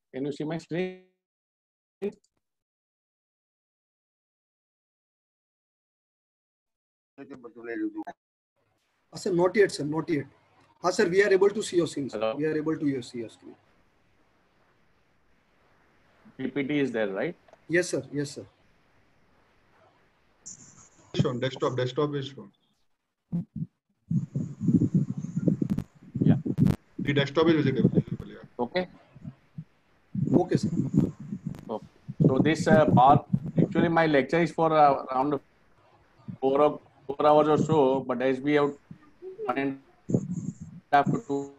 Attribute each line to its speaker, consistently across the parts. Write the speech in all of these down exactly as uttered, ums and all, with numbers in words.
Speaker 1: Can you see my screen?
Speaker 2: Uh, sir, not yet, sir, not yet. Ah, sir, we are able to see your screen. Sir.
Speaker 1: Hello?
Speaker 2: We are able to see your screen.
Speaker 1: P P T is there, right?
Speaker 2: Yes, sir. Yes, sir.
Speaker 3: Shown desktop. Desktop is shown.
Speaker 1: Yeah.
Speaker 3: The desktop is visible. visible yeah.
Speaker 1: Okay.
Speaker 2: Okay, sir.
Speaker 1: Okay. So this uh, part, actually my lecture is for uh, around four, or, four hours or so, but as we have one and a half to two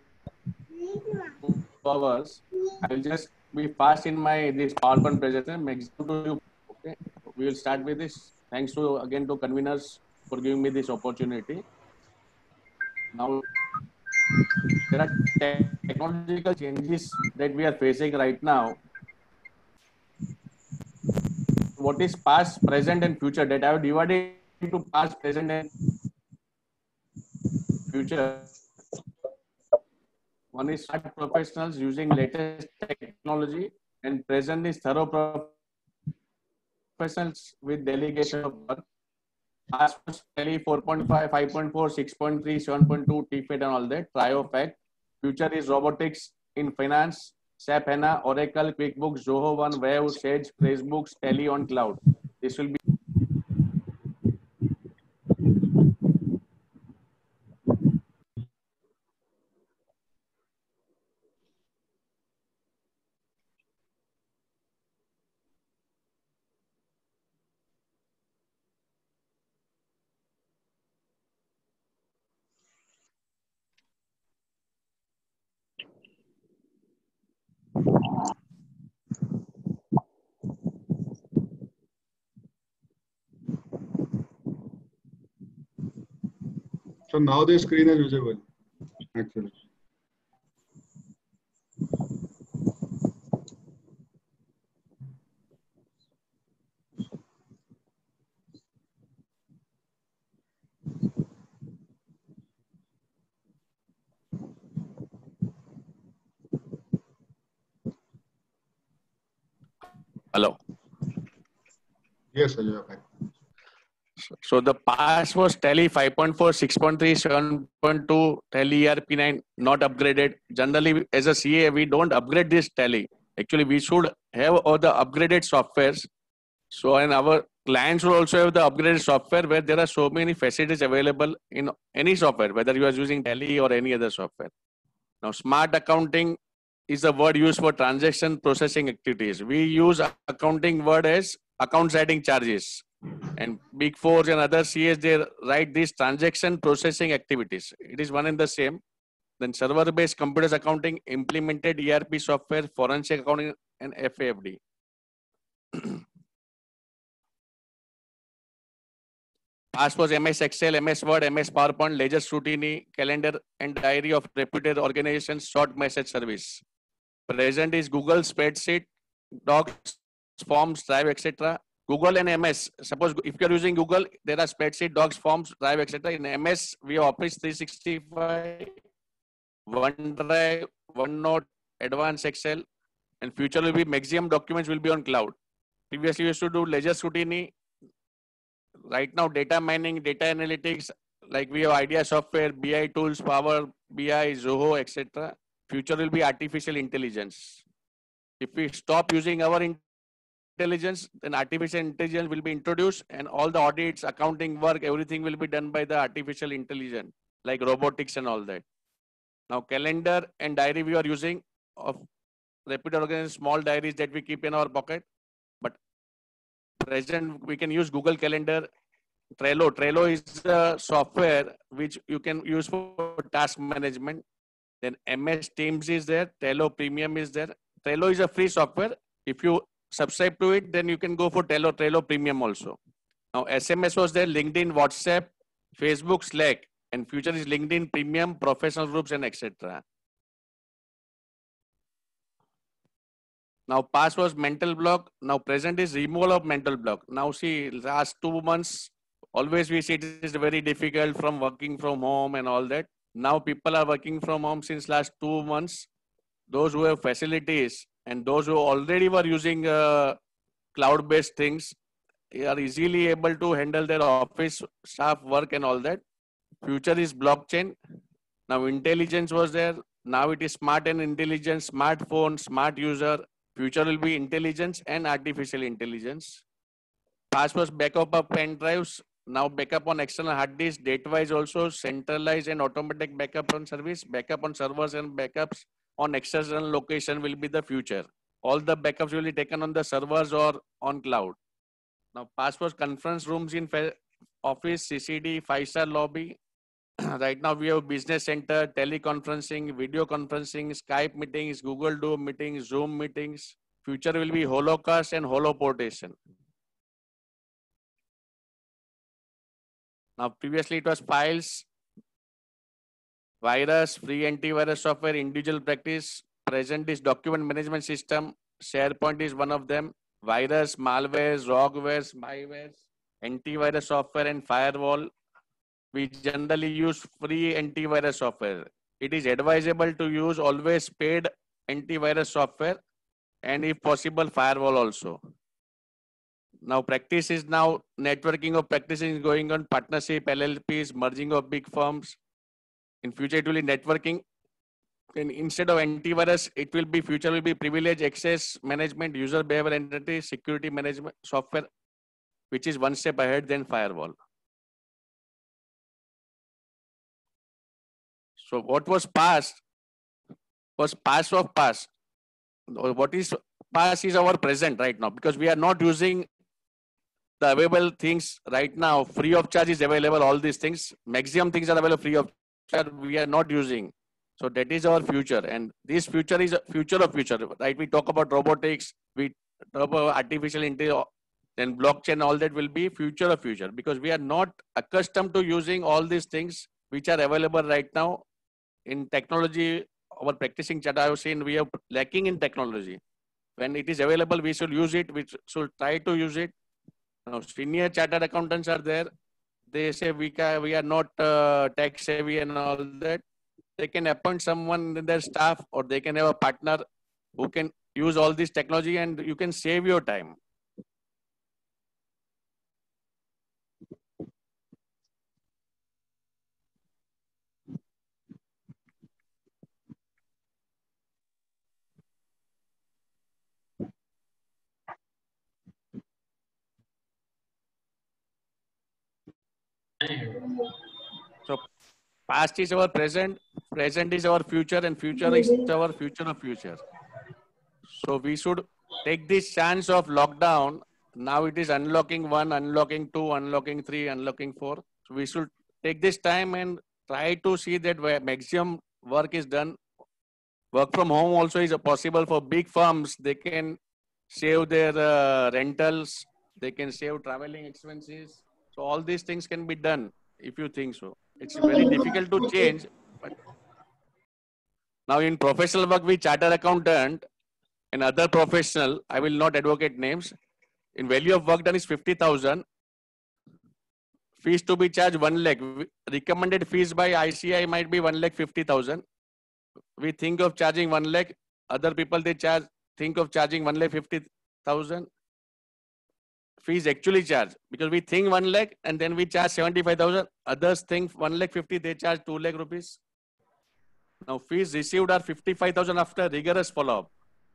Speaker 1: hours, I will just be fast in my this PowerPoint presentation. Maximum to you. Okay. We will start with this. Thanks to again to conveners for giving me this opportunity. Now there are technological changes that we are facing right now. What is past, present, and future? That I have divided into past, present, and future. One is smart professionals using latest technology, and present is thorough professionals with delegation of work. Past was Tele four point five, five point four, six point three, seven point two, T F E D and all that, Trio Fact. Future is robotics in finance, SAP HANA, Oracle, QuickBooks, Zoho One, Wave, Sage, FreshBooks, Tele on cloud. This will be
Speaker 3: So now the screen is visible. Actually.
Speaker 1: hello.
Speaker 3: Yes, sir. You are right.
Speaker 1: So the past was Tele five point four, six point three, seven point two, Tele E R P nine, not upgraded. Generally, as a C A, we don't upgrade this Tele. Actually, we should have all the upgraded softwares. So, and our clients will also have the upgraded software where there are so many facilities available in any software, whether you are using Tele or any other software. Now, smart accounting is a word used for transaction processing activities. We use accounting word as account setting charges. And big fours and other C As, they write these transaction processing activities. It is one and the same. Then server-based computers accounting, implemented E R P software, forensic accounting, and F A F D. Past was M S Excel, M S Word, M S PowerPoint, ledger scrutiny, calendar and diary of reputed organizations, short message service. Present is Google Spreadsheet, Docs, Forms, Drive, et cetera. Google and M S. Suppose if you are using Google, there are spreadsheet, docs, forms, Drive, et cetera. In M S, we have Office three sixty-five, OneDrive, OneNote, Advanced Excel, and future will be maximum documents will be on cloud. Previously, we used to do ledger scrutiny. Right now, data mining, data analytics, like we have Idea software, B I tools, Power B I, Zoho, et cetera. Future will be artificial intelligence. If we stop using our intelligence, then artificial intelligence will be introduced, and all the audits, accounting work, everything will be done by the artificial intelligence, like robotics and all that. Now, calendar and diary we are using of reputed organizations, small diaries that we keep in our pocket. But present, we can use Google Calendar, Trello. Trello is a software which you can use for task management. Then M S Teams is there. Trello Premium is there. Trello is a free software. If you subscribe to it, then you can go for Trello, Trello Premium also. Now, S M S was there, LinkedIn, WhatsApp, Facebook, Slack, and future is LinkedIn Premium, professional groups, and et cetera. Now, past was mental block. Now, present is removal of mental block. Now, see, last two months, always we see it is very difficult from working from home and all that. Now, people are working from home since last two months. Those who have facilities And those who already were using uh, cloud-based things, they are easily able to handle their office staff work and all that. Future is blockchain. Now intelligence was there. Now it is smart and intelligent, smartphone, smart user. Future will be intelligence and artificial intelligence. Past was backup of pen drives. Now backup on external hard disk, date-wise also, centralized and automatic backup on service, backup on servers and backups on external location will be the future. All the backups will be taken on the servers or on cloud. Now past was conference rooms in office, C C D, five-star lobby. Right now we have business center, teleconferencing, video conferencing, Skype meetings, Google Duo meetings, Zoom meetings. Future will be holocast and holoportation. Now previously it was files, virus, free antivirus software, individual practice. Present is document management system. SharePoint is one of them. Virus, malwares, roguewares, spywares, antivirus software and firewall. We generally use free antivirus software. It is advisable to use always paid antivirus software and if possible firewall also. Now practice is now networking of practices is going on, partnership, L L Ps, merging of big firms. In future it will be networking. And instead of antivirus, it will be future will be privilege access management, user behavior entity, security management software, which is one step ahead than firewall. So what was past was past of past. What is past is our present right now, because we are not using the available things right now. Free of charge is available, all these things. Maximum things are available free of charge, we are not using. So that is our future. And this future is a future of future, right? We talk about robotics, we talk about artificial intelligence, then blockchain, all that will be future of future, because we are not accustomed to using all these things which are available right now. In technology, our practicing chat I have seen, we are lacking in technology. When it is available, we should use it, we should try to use it. Now, senior chartered accountants are there. They say we, can, we are not uh, tech savvy and all that. They can appoint someone in their staff, or they can have a partner who can use all this technology, and you can save your time. So past is our present, present is our future, and future is our future of future. So we should take this chance of lockdown. Now it is unlocking one, unlocking two, unlocking three, unlocking four. So we should take this time and try to see that where maximum work is done. Work from home also is possible for big firms. They can save their uh, rentals. They can save traveling expenses. So all these things can be done if you think so. It's very difficult to change. But now in professional work, we chartered accountant and other professional, I will not advocate names. In value of work done is fifty thousand. Fees to be charged one lakh. Recommended fees by I C I might be one lakh fifty thousand. We think of charging one lakh. Other people they charge think of charging one lakh fifty thousand. Fees actually charge, because we think one lakh and then we charge seventy-five thousand. Others think one lakh fifty, they charge two lakh rupees. Now fees received are fifty-five thousand after rigorous follow-up,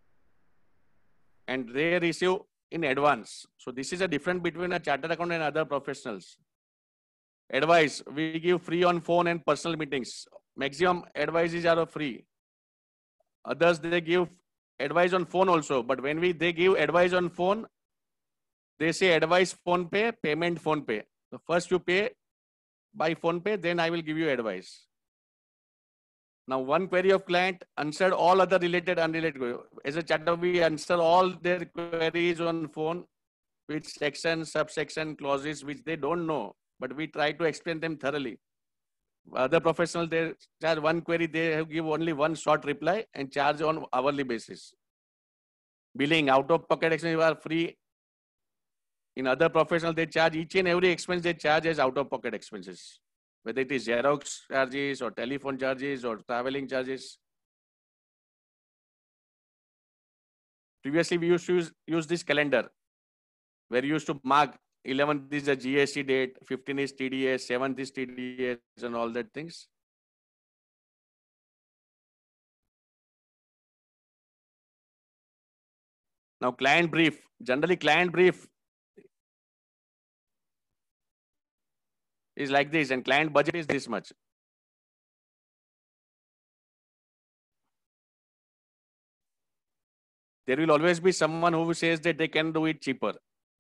Speaker 1: and they receive in advance. So this is a difference between a chartered accountant and other professionals. Advice, we give free on phone and personal meetings. Maximum advices are free. Others, they give advice on phone also, but when we they give advice on phone, they say advice phone pay, payment phone pay. So first you pay by phone pay, then I will give you advice. Now one query of client answered all other related, unrelated. As a charter, we answer all their queries on phone, with section, subsection, clauses, which they don't know, but we try to explain them thoroughly. Other professionals, they charge one query, they have give only one short reply and charge on hourly basis. Billing, out of pocket expenses are free. In other professionals, they charge each and every expense they charge as out of pocket expenses, whether it is Xerox charges or telephone charges or traveling charges. Previously, we used to use, use this calendar where you used to mark eleventh is the G S T date, fifteenth is T D S, seventh is T D S, and all that things. Now, client brief. Generally, client brief is like this, and client budget is this much. There will always be someone who says that they can do it cheaper.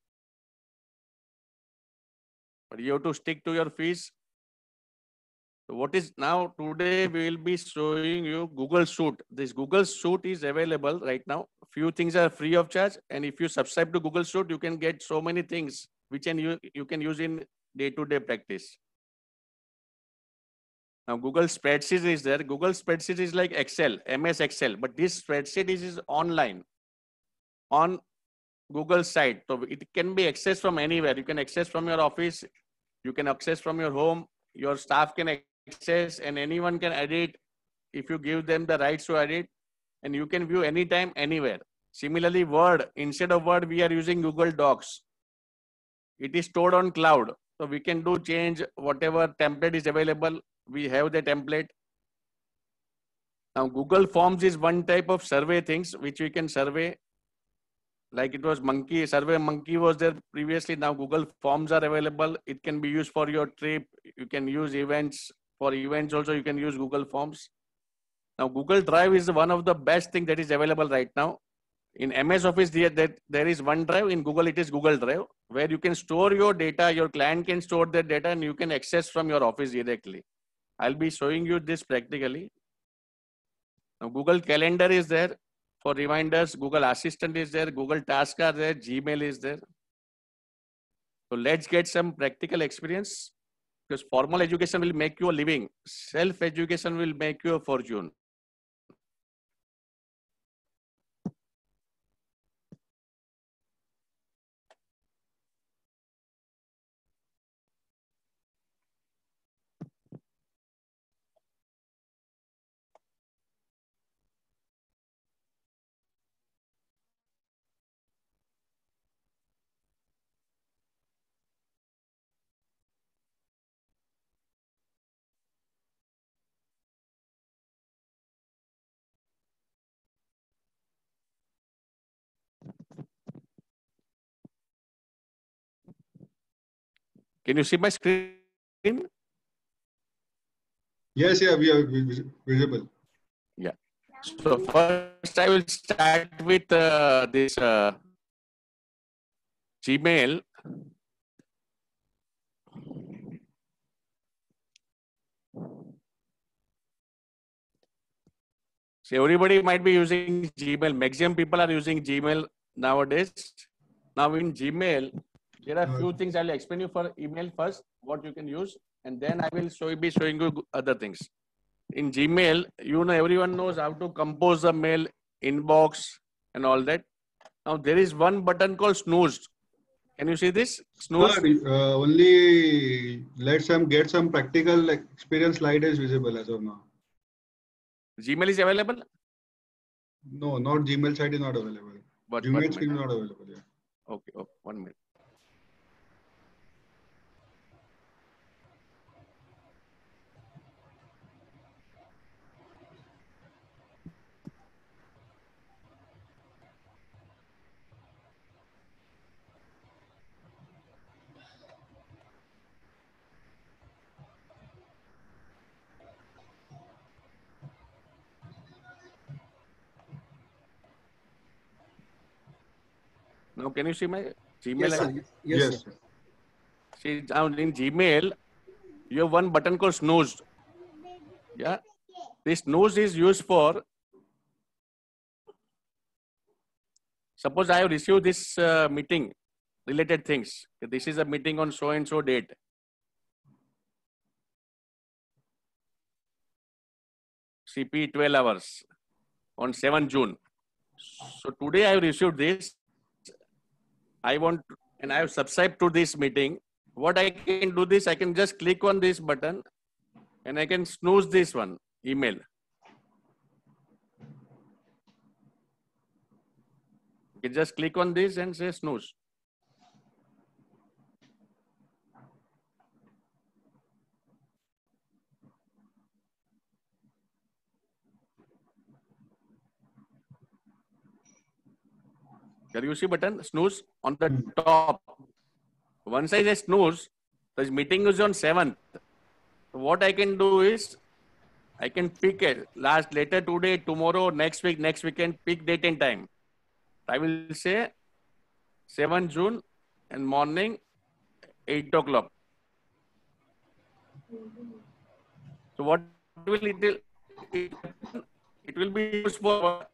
Speaker 1: But you have to stick to your fees. So what is now today we will be showing you Google Suite. This Google Suite is available right now. Few things are free of charge, and if you subscribe to Google Suite, you can get so many things which can you you can use in day-to-day practice. Now Google Spreadsheet is there. Google Spreadsheet is like Excel, M S Excel, but this spreadsheet is, is online on Google site. So it can be accessed from anywhere. You can access from your office, you can access from your home, your staff can access, and anyone can edit if you give them the rights to edit, and you can view anytime, anywhere. Similarly, Word, instead of Word, we are using Google Docs. It is stored on cloud. So we can do change whatever template is available. We have the template. Now Google Forms is one type of survey things which we can survey. Like it was Monkey, Survey Monkey was there previously. Now Google Forms are available. It can be used for your trip. You can use events. For events also you can use Google Forms. Now Google Drive is one of the best things that is available right now. In M S Office, there, that there is OneDrive. In Google, it is Google Drive, where you can store your data. Your client can store their data and you can access from your office directly. I'll be showing you this practically. Now Google Calendar is there for reminders. Google Assistant is there. Google Tasks are there. Gmail is there. So let's get some practical experience, because formal education will make you a living. Self-education will make you a fortune. Can you see my screen?
Speaker 3: Yes, yeah, we are vis- visible.
Speaker 1: Yeah. So first I will start with uh, this uh, Gmail. So everybody might be using Gmail. Maximum people are using Gmail nowadays. Now in Gmail, there are few things I'll explain you for email first, what you can use, and then I will show be showing you other things. In Gmail, you know, everyone knows how to compose the mail, inbox, and all that. Now there is one button called snooze. Can you see this? Snooze.
Speaker 3: Sir, uh, only let some get some practical experience slide is visible as of now.
Speaker 1: Gmail is available?
Speaker 3: No, not Gmail site is not available.
Speaker 1: But,
Speaker 3: Gmail
Speaker 1: but
Speaker 3: screen is not available. Yeah.
Speaker 1: Okay, okay, one minute. Now, can you see my Gmail?
Speaker 2: Yes, sir.
Speaker 1: account?
Speaker 2: Yes,
Speaker 3: Yes,
Speaker 2: sir.
Speaker 3: sir.
Speaker 1: See, now in Gmail, you have one button called snooze. Yeah. This snooze is used for, suppose I have received this uh, meeting related things. This is a meeting on so and so date. C P twelve hours on seventh June. So today I have received this. I want, and I have subscribed to this meeting. What I can do this, I can just click on this button and I can snooze this one, email. You just click on this and say snooze. Can you see button snooze on the top? Once I say snooze, the meeting is on seventh. So what I can do is I can pick it last later today, tomorrow, next week, next weekend, pick date and time. I will say seventh June and morning eight o'clock. So what will it will it, it will be used for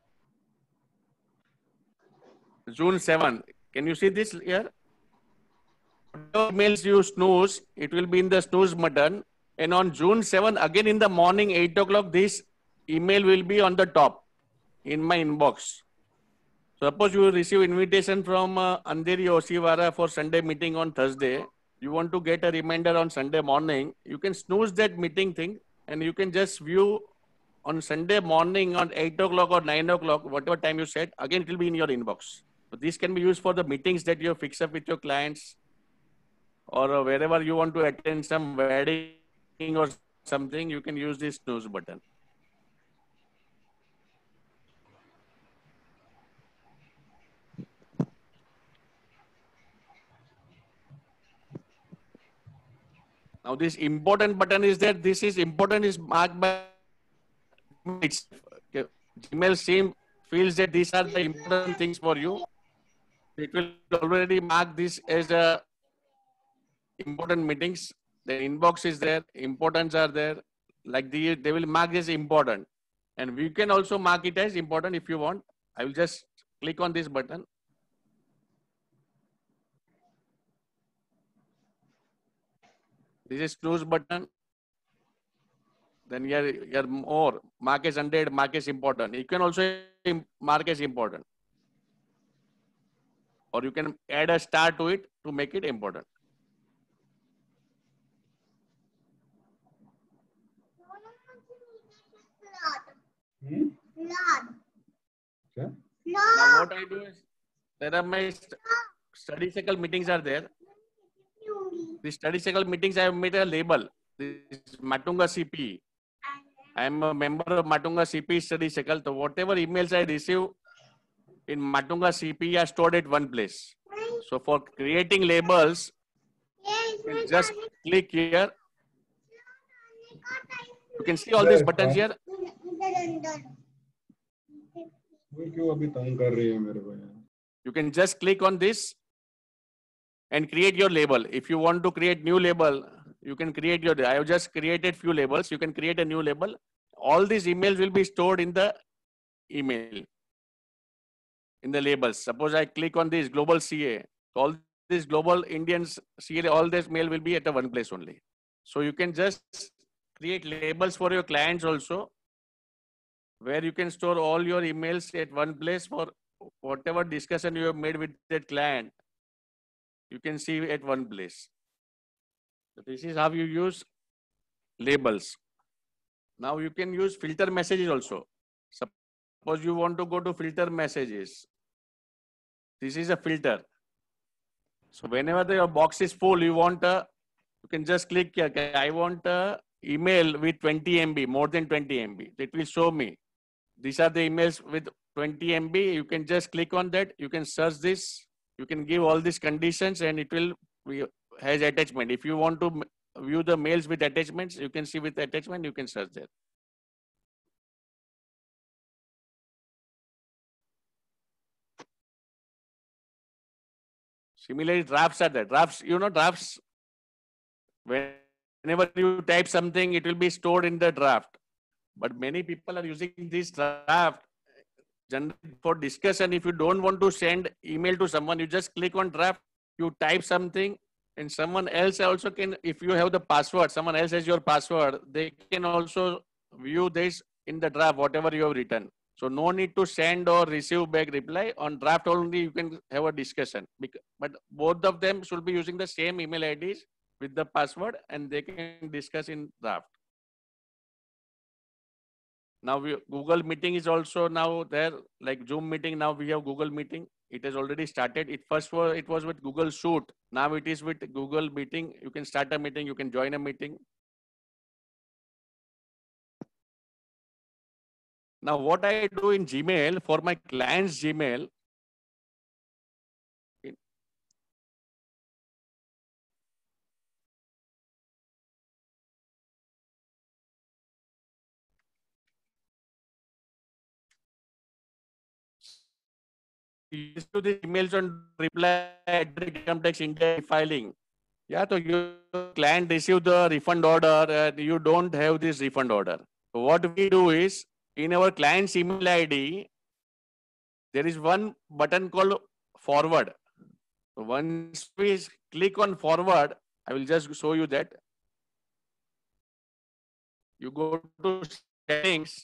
Speaker 1: June seventh. Can you see this here? Emails you snooze, it will be in the snooze button. And on June seventh, again in the morning, eight o'clock, this email will be on the top in my inbox. Suppose you receive invitation from uh, Andheri Oshiwara for Sunday meeting on Thursday. You want to get a reminder on Sunday morning. You can snooze that meeting thing and you can just view on Sunday morning on eight o'clock or nine o'clock, whatever time you set, again it will be in your inbox. So this can be used for the meetings that you fix up with your clients or uh, wherever you want to attend some wedding or something, you can use this snooze button. Now this important button is that this is important is marked by Gmail same feels that these are the important things for you. It will already mark this as a important meetings. The inbox is there, importance are there. Like the, they will mark this important. And we can also mark it as important if you want. I will just click on this button. This is snooze button. Then here, here more, mark as unread, mark as important. You can also mark as important. Or you can add a star to it to make it important.
Speaker 3: Hmm?
Speaker 1: Now what I do is, there are my st study cycle meetings are there. The study cycle meetings I have made a label. This is Matunga C P. I am a member of Matunga C P study cycle. So whatever emails I receive in Matunga C P are stored at one place. So for creating labels, you just click here. You can see all these buttons here. You can just click on this and create your label. If you want to create new label, you can create your, I have just created few labels. You can create a new label. All these emails will be stored in the email, in the labels. Suppose I click on this global C A, all these global Indians C A, all this mail will be at a one place only. So you can just create labels for your clients also, where you can store all your emails at one place for whatever discussion you have made with that client. You can see at one place. So this is how you use labels. Now you can use filter messages also. Suppose you want to go to filter messages. This is a filter. So whenever the, your box is full, you want a, you can just click here. I want a email with twenty M B, more than twenty M B. It will show me. These are the emails with twenty M B. You can just click on that. You can search this. You can give all these conditions and it will be, has attachment. If you want to view the mails with attachments, you can see with attachment, you can search there. Similarly, drafts are there. Drafts, you know, drafts, whenever you type something, it will be stored in the draft. But many people are using this draft for discussion. If you don't want to send email to someone, you just click on draft, you type something, and someone else also can, if you have the password, someone else has your password, they can also view this in the draft, whatever you have written. So no need to send or receive back reply. On draft only you can have a discussion. But both of them should be using the same email I Ds with the password and they can discuss in draft. Now we, Google Meeting is also now there, like Zoom meeting. Now we have Google Meeting. It has already started. It first was, it was with Google Shoot. Now it is with Google Meeting. You can start a meeting. You can join a meeting. Now, what I do in Gmail for my client's Gmail, used to the emails on reply at the income tax India filing. Yeah, so your client receive the refund order and you don't have this refund order. So what we do is in our client's email I D, there is one button called forward. So once we click on forward, I will just show you that. You go to settings.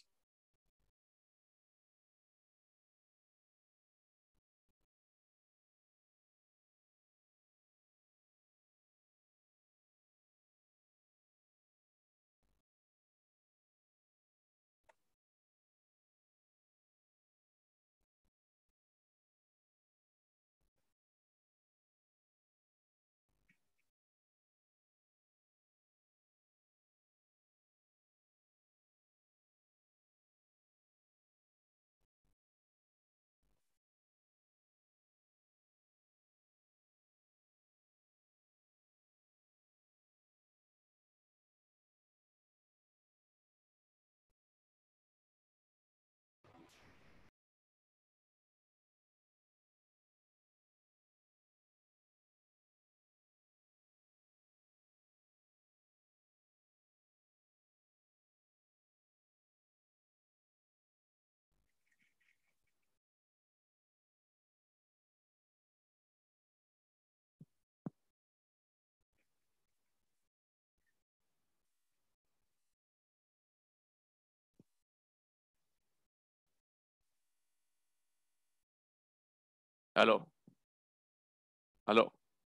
Speaker 1: Hello. Hello.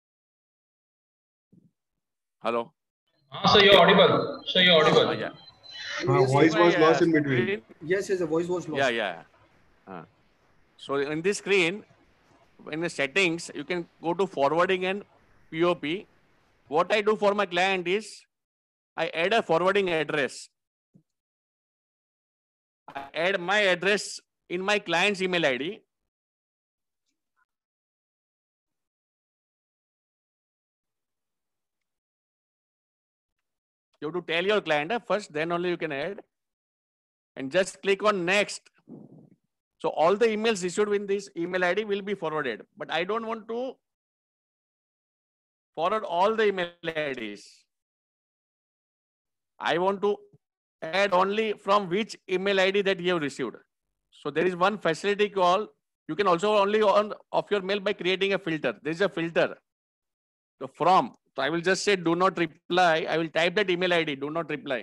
Speaker 1: Hello.
Speaker 4: Ah, so you're audible. So you're audible.
Speaker 1: Ah, yeah.
Speaker 3: Uh,
Speaker 2: Yes,
Speaker 3: voice
Speaker 1: My,
Speaker 3: was
Speaker 1: uh,
Speaker 3: lost in between.
Speaker 1: screen-
Speaker 2: yes, yes, the voice was lost.
Speaker 1: Yeah, yeah. Uh, so in this screen, in the settings, you can go to forwarding and P O P. What I do for my client is I add a forwarding address. I add my address in my client's email I D. You have to tell your client uh, first, then only you can add. And just click on next. So all the emails issued with this email I D will be forwarded. But I don't want to forward all the email I Ds. I want to add only from which email I D that you have received. So there is one facility called, you can also only on of your mail by creating a filter. There is a filter. So from, so I will just say do not reply. I will type that email I D, do not reply.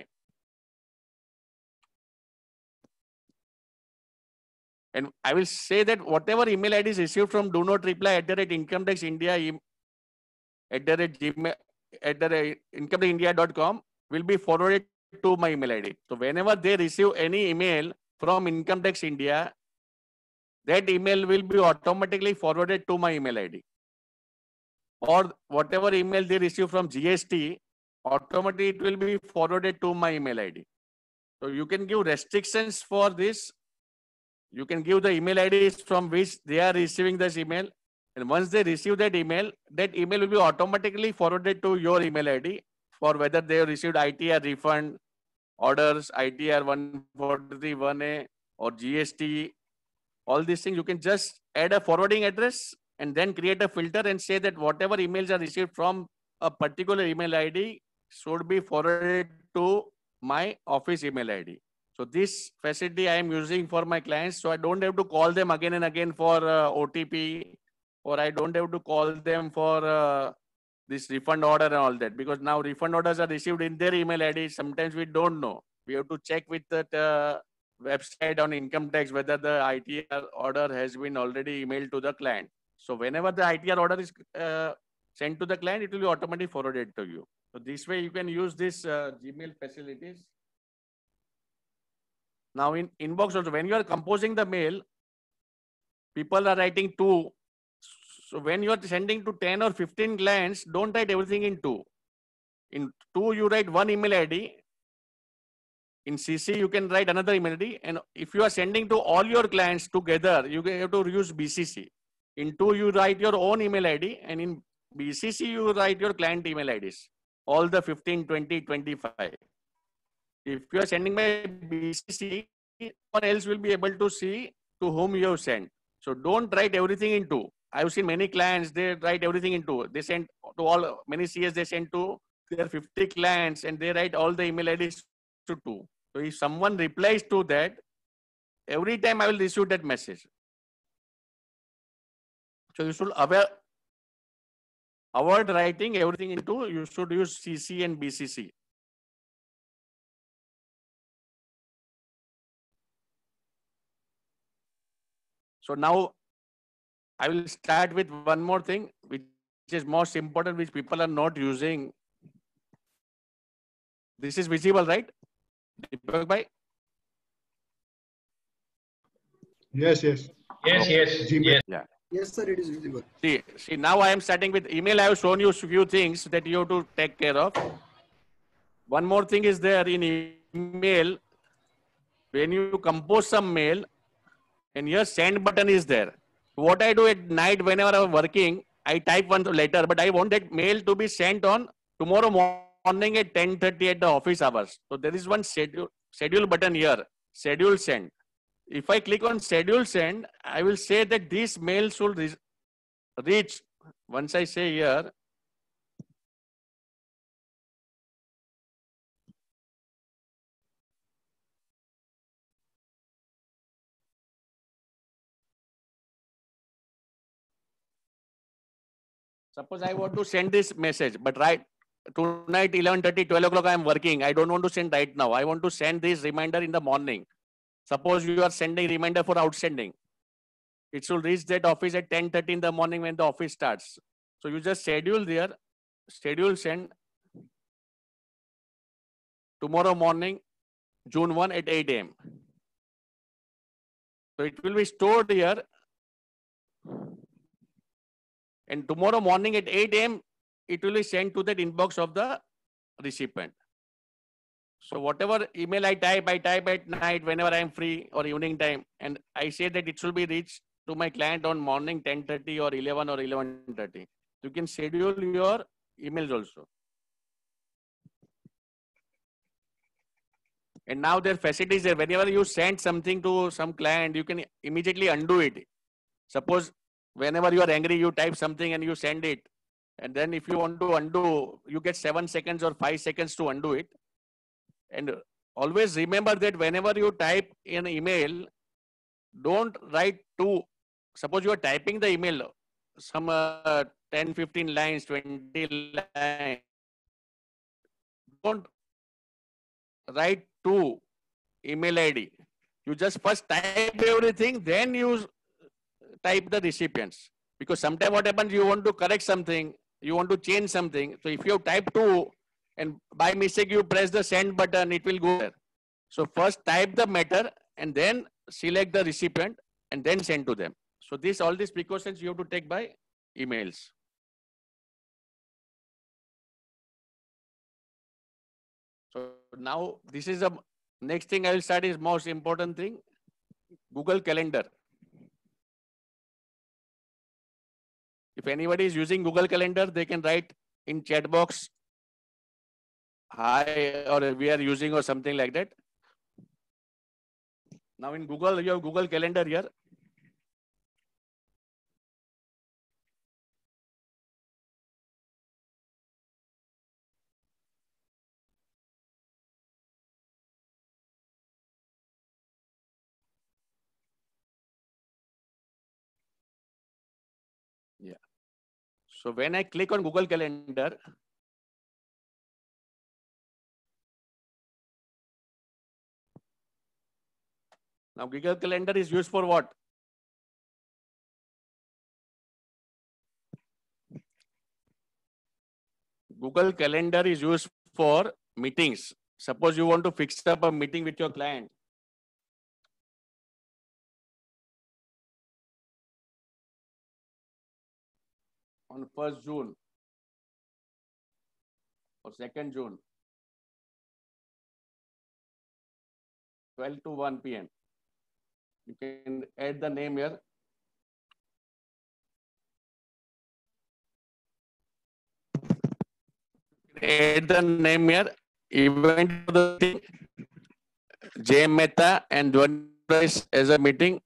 Speaker 1: And I will say that whatever email I D is received from do not reply at the rate income tax India at the rate gmail at the rate income tax india dot com will be forwarded to my email I D. So whenever they receive any email from Income Tax India, that email will be automatically forwarded to my email I D. Or whatever email they receive from G S T, automatically it will be forwarded to my email I D. So you can give restrictions for this. You can give the email I Ds from which they are receiving this email. And once they receive that email, that email will be automatically forwarded to your email I D for whether they have received I T R refund, orders, I T R one forty-three one A or G S T. All these things, you can just add a forwarding address and then create a filter and say that whatever emails are received from a particular email I D should be forwarded to my office email I D. So this facility I am using for my clients, so I don't have to call them again and again for uh, O T P, or I don't have to call them for uh, this refund order and all that, because now refund orders are received in their email I D. Sometimes we don't know. We have to check with that uh, website on income tax whether the I T R order has been already emailed to the client. So whenever the I T R order is uh, sent to the client, it will be automatically forwarded to you. So this way you can use this uh, Gmail facilities. Now in inbox also, when you are composing the mail, people are writing to So when you are sending to ten or fifteen clients, don't write everything in two. In two, you write one email I D. In C C, you can write another email I D. And if you are sending to all your clients together, you have to use B C C. In two, you write your own email I D. And in B C C, you write your client email I Ds. All the fifteen, twenty, twenty-five. If you are sending by B C C, no one else will be able to see to whom you have sent. So don't write everything in two. I've seen many clients, they write everything in two. They send to all, many C S they send to their fifty clients and they write all the email I Ds to two. So if someone replies to that, every time I will receive that message. So you should avoid, avoid writing everything into, you should use C C and B C C. So now I will start with one more thing, which is most important, which people are not using. This is visible, right? Deepak bhai?
Speaker 3: Yes, yes.
Speaker 4: Yes, yes,
Speaker 3: Gmail.
Speaker 4: yes.
Speaker 1: Yeah.
Speaker 2: Yes, sir, it is visible.
Speaker 1: See, see, now I am starting with email. I have shown you a few things that you have to take care of. One more thing is there in email. When you compose some mail, and your send button is there. What I do at night whenever I'm working, I type one letter, but I want that mail to be sent on tomorrow morning at ten thirty at the office hours. So there is one schedule, schedule button here, schedule send. If I click on schedule send, I will say that this mail should re reach, once I say here, suppose I want to send this message, but right tonight, eleven thirty, twelve o'clock, I am working. I don't want to send right now. I want to send this reminder in the morning. Suppose you are sending reminder for outstanding. It should reach that office at ten thirty in the morning when the office starts. So you just schedule there, schedule send tomorrow morning, June first at eight A M So it will be stored here. And tomorrow morning at eight A M, it will be sent to that inbox of the recipient. So whatever email I type, I type at night whenever I am free or evening time. And I say that it should be reached to my client on morning ten thirty or eleven or eleven thirty. You can schedule your emails also. And now there are facilities there. Whenever you send something to some client, you can immediately undo it. Suppose whenever you are angry, you type something and you send it. And then if you want to undo, you get seven seconds or five seconds to undo it. And always remember that whenever you type an email, don't write two. Suppose you are typing the email, some uh, ten, fifteen lines, twenty lines. Don't write two email I D. You just first type everything, then you type the recipients. Because sometimes what happens, you want to correct something, you want to change something. So if you type two and by mistake you press the send button, it will go there. So first type the matter and then select the recipient and then send to them. So this, all these precautions you have to take by emails. So now this is the next thing I will start is most important thing, Google Calendar. If anybody is using Google Calendar, they can write in chat box, hi, or we are using or something like that. Now in Google, you have Google Calendar here. Yeah. So when I click on Google Calendar, now Google Calendar is used for what? Google Calendar is used for meetings. Suppose you want to fix up a meeting with your client. on first June or second June, twelve to one P M You can add the name here. Add the name here. Event of the thing. J Mehta and Dhwani Price as a meeting.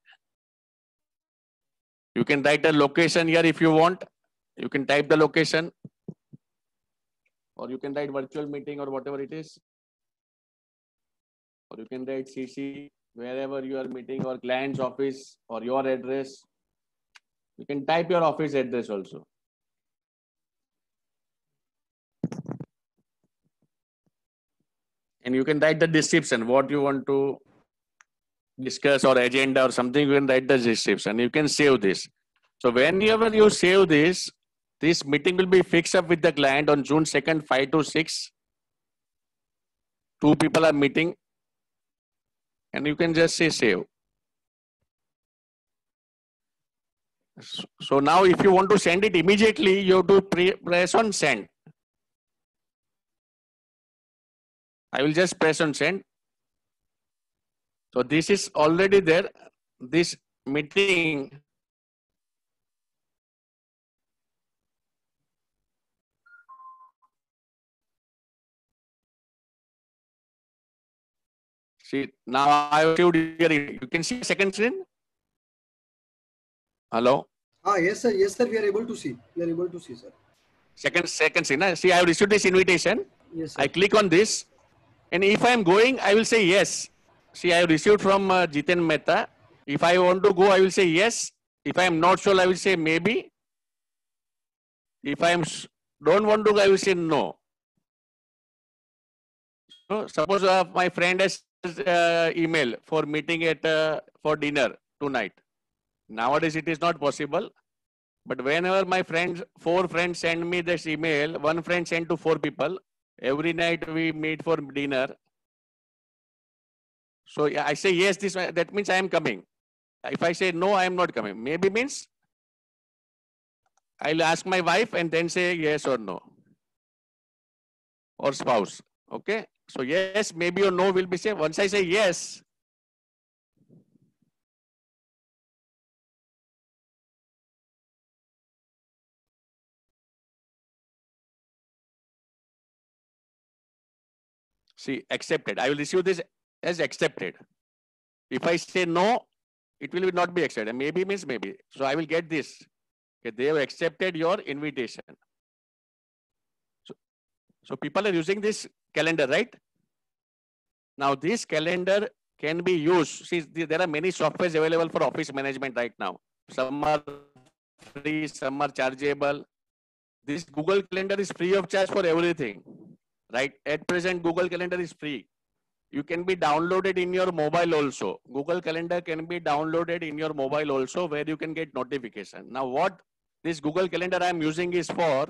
Speaker 1: You can write a location here if you want. You can type the location, or you can write virtual meeting or whatever it is. Or you can write C C wherever you are meeting, or client's office, or your address. You can type your office address also. And you can write the description, what you want to discuss or agenda or something, you can write the description. You can save this. So whenever you save this, this meeting will be fixed up with the client on June second, five to six. Two people are meeting. And you can just say save. So now if you want to send it immediately, you have to pre press on send. I will just press on send. So this is already there. This meeting. See, now I have showed here. You can see second screen. Hello.
Speaker 2: Ah, yes, sir. Yes, sir. We are able to see. We are able to see, sir.
Speaker 1: Second, second screen. Huh? See, I have received this invitation.
Speaker 2: Yes, sir.
Speaker 1: I click on this. And if I am going, I will say yes. See, I have received from uh, Jiten Mehta. If I want to go, I will say yes. If I am not sure, I will say maybe. If I am don't want to go, I will say no. So suppose uh, my friend has uh, email for meeting at uh, for dinner tonight. Nowadays it is not possible. But whenever my friends, four friends send me this email, one friend sent to four people. Every night we meet for dinner. So I say yes, this that means I am coming. If I say no, I am not coming. Maybe means I'll ask my wife and then say yes or no. Or spouse. Okay. So yes, maybe or no will be say. Once I say yes, see, accepted. I will receive this as accepted. If I say no, it will not be accepted. Maybe means maybe. So I will get this. Okay, they have accepted your invitation. So, so people are using this calendar, right? Now this calendar can be used. See, there are many softwares available for office management right now. Some are free, some are chargeable. This Google Calendar is free of charge for everything. Right? At present, Google Calendar is free. You can be downloaded in your mobile also. Google Calendar can be downloaded in your mobile also, where you can get notification. Now what this Google Calendar I am using is for,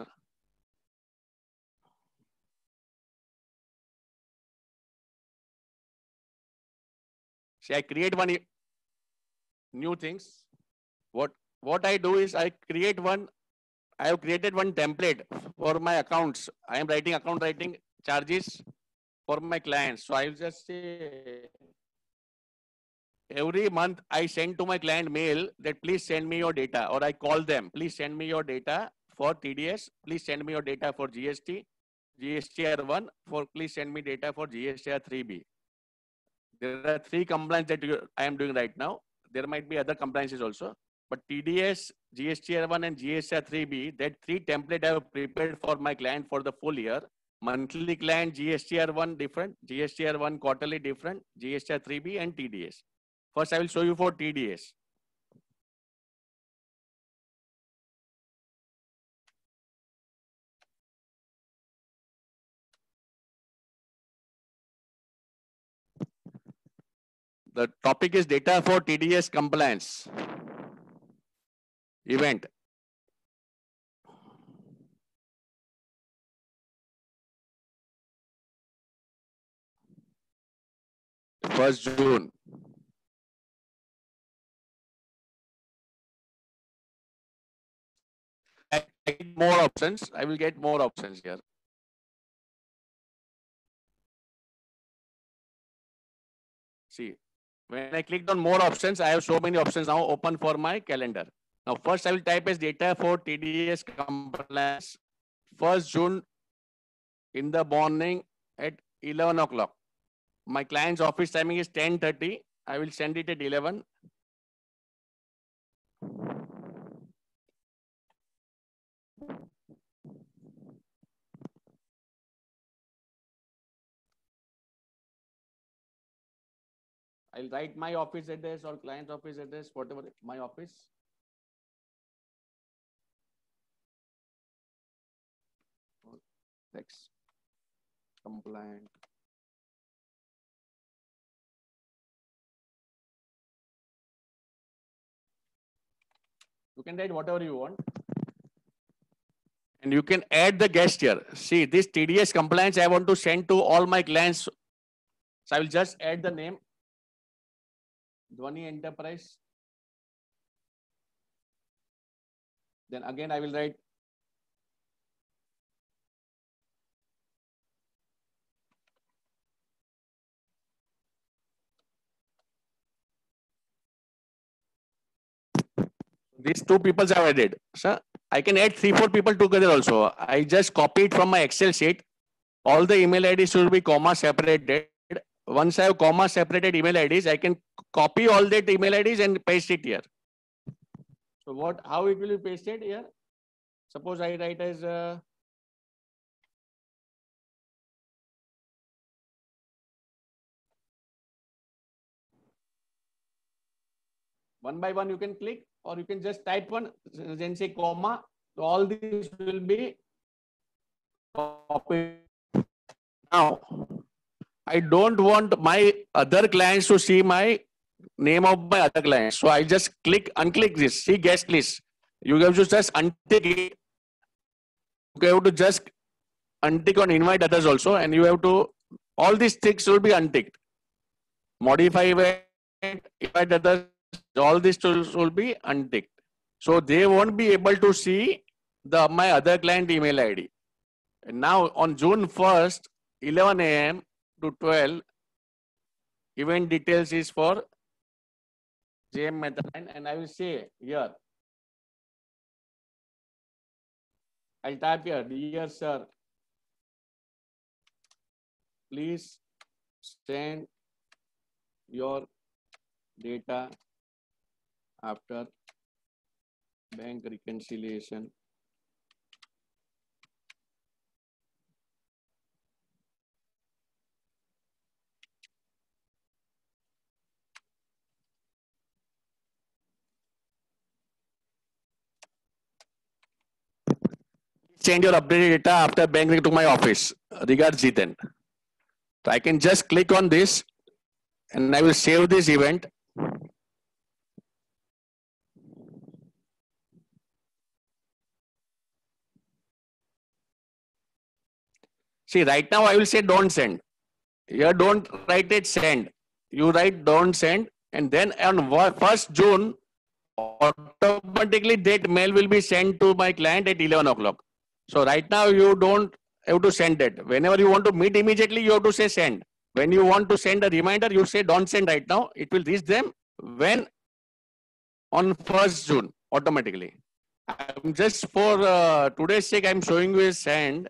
Speaker 1: see, I create one new things. What, what I do is I create one, I have created one template for my accounts. I am writing account writing charges for my clients. So I will just say, every month I send to my client mail that please send me your data, or I call them, please send me your data for T D S, please send me your data for G S T, G S T R one, for please send me data for G S T R three B. There are three compliance that you, I am doing right now. There might be other compliances also, but T D S, G S T R one and G S T R three B, that three template I have prepared for my client for the full year. Monthly client G S T R one different, G S T R one quarterly different, G S T R three B and T D S. First, I will show you for T D S. The topic is data for T D S compliance event. First June. get more options. I will get more options here. See, when I clicked on more options, I have so many options now open for my calendar. Now, first I will type as data for T D S compliance, first June in the morning at eleven o'clock. My client's office timing is ten thirty. I will send it at eleven. I'll write my office address or client's office address, whatever my office. Next, compliant. You can write whatever you want. And you can add the guest here. See, this T D S compliance I want to send to all my clients. So I will just add the name. Dhwani Enterprise. Then again, I will write these two people have added. Sir, I can add three, four people together also. I just copy it from my Excel sheet. All the email I Ds should be comma separated. Once I have comma separated email I Ds, I can copy all that email I Ds and paste it here. So what, how it will be pasted here? Suppose I write as uh, one by one you can click, or you can just type one, then say comma. So all these will be copied. Now, I don't want my other clients to see my name of my other clients. So I just click, unclick this, see guest list. You have to just untick it. You have to just untick on invite others also, and you have to, all these things will be unticked. Modify event, invite others, all these tools will be unticked. So they won't be able to see the my other client email I D. And now on June first, eleven A M to twelve, event details is for J M Mehta, and I will say here, I'll type here, dear sir, please send your data after bank reconciliation. Send your updated data after bank to my office. Regards, Jiten. So I can just click on this and I will save this event. See, right now I will say don't send. Here don't write it send. You write don't send, and then on first June, automatically that mail will be sent to my client at eleven o'clock. So right now you don't have to send it. Whenever you want to meet immediately, you have to say send. When you want to send a reminder, you say don't send right now. It will reach them when on first June automatically. I'm just for uh, today's sake, I'm showing you a send.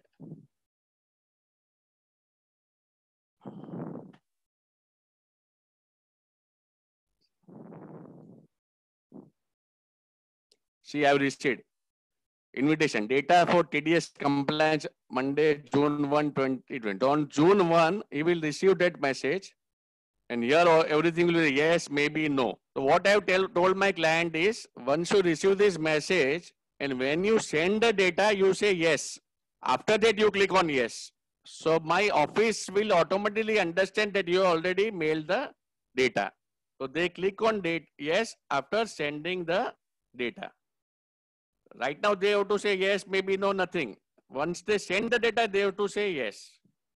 Speaker 1: See, I have received invitation data for T D S compliance Monday, June first, twenty twenty. On June first, he will receive that message, and here everything will be yes, maybe, no. So what I have tell, told my client is, once you receive this message, and when you send the data, you say yes. After that, you click on yes. So my office will automatically understand that you already mailed the data. So they click on date yes after sending the data. Right now they have to say yes, maybe, no, nothing. Once they send the data, they have to say yes.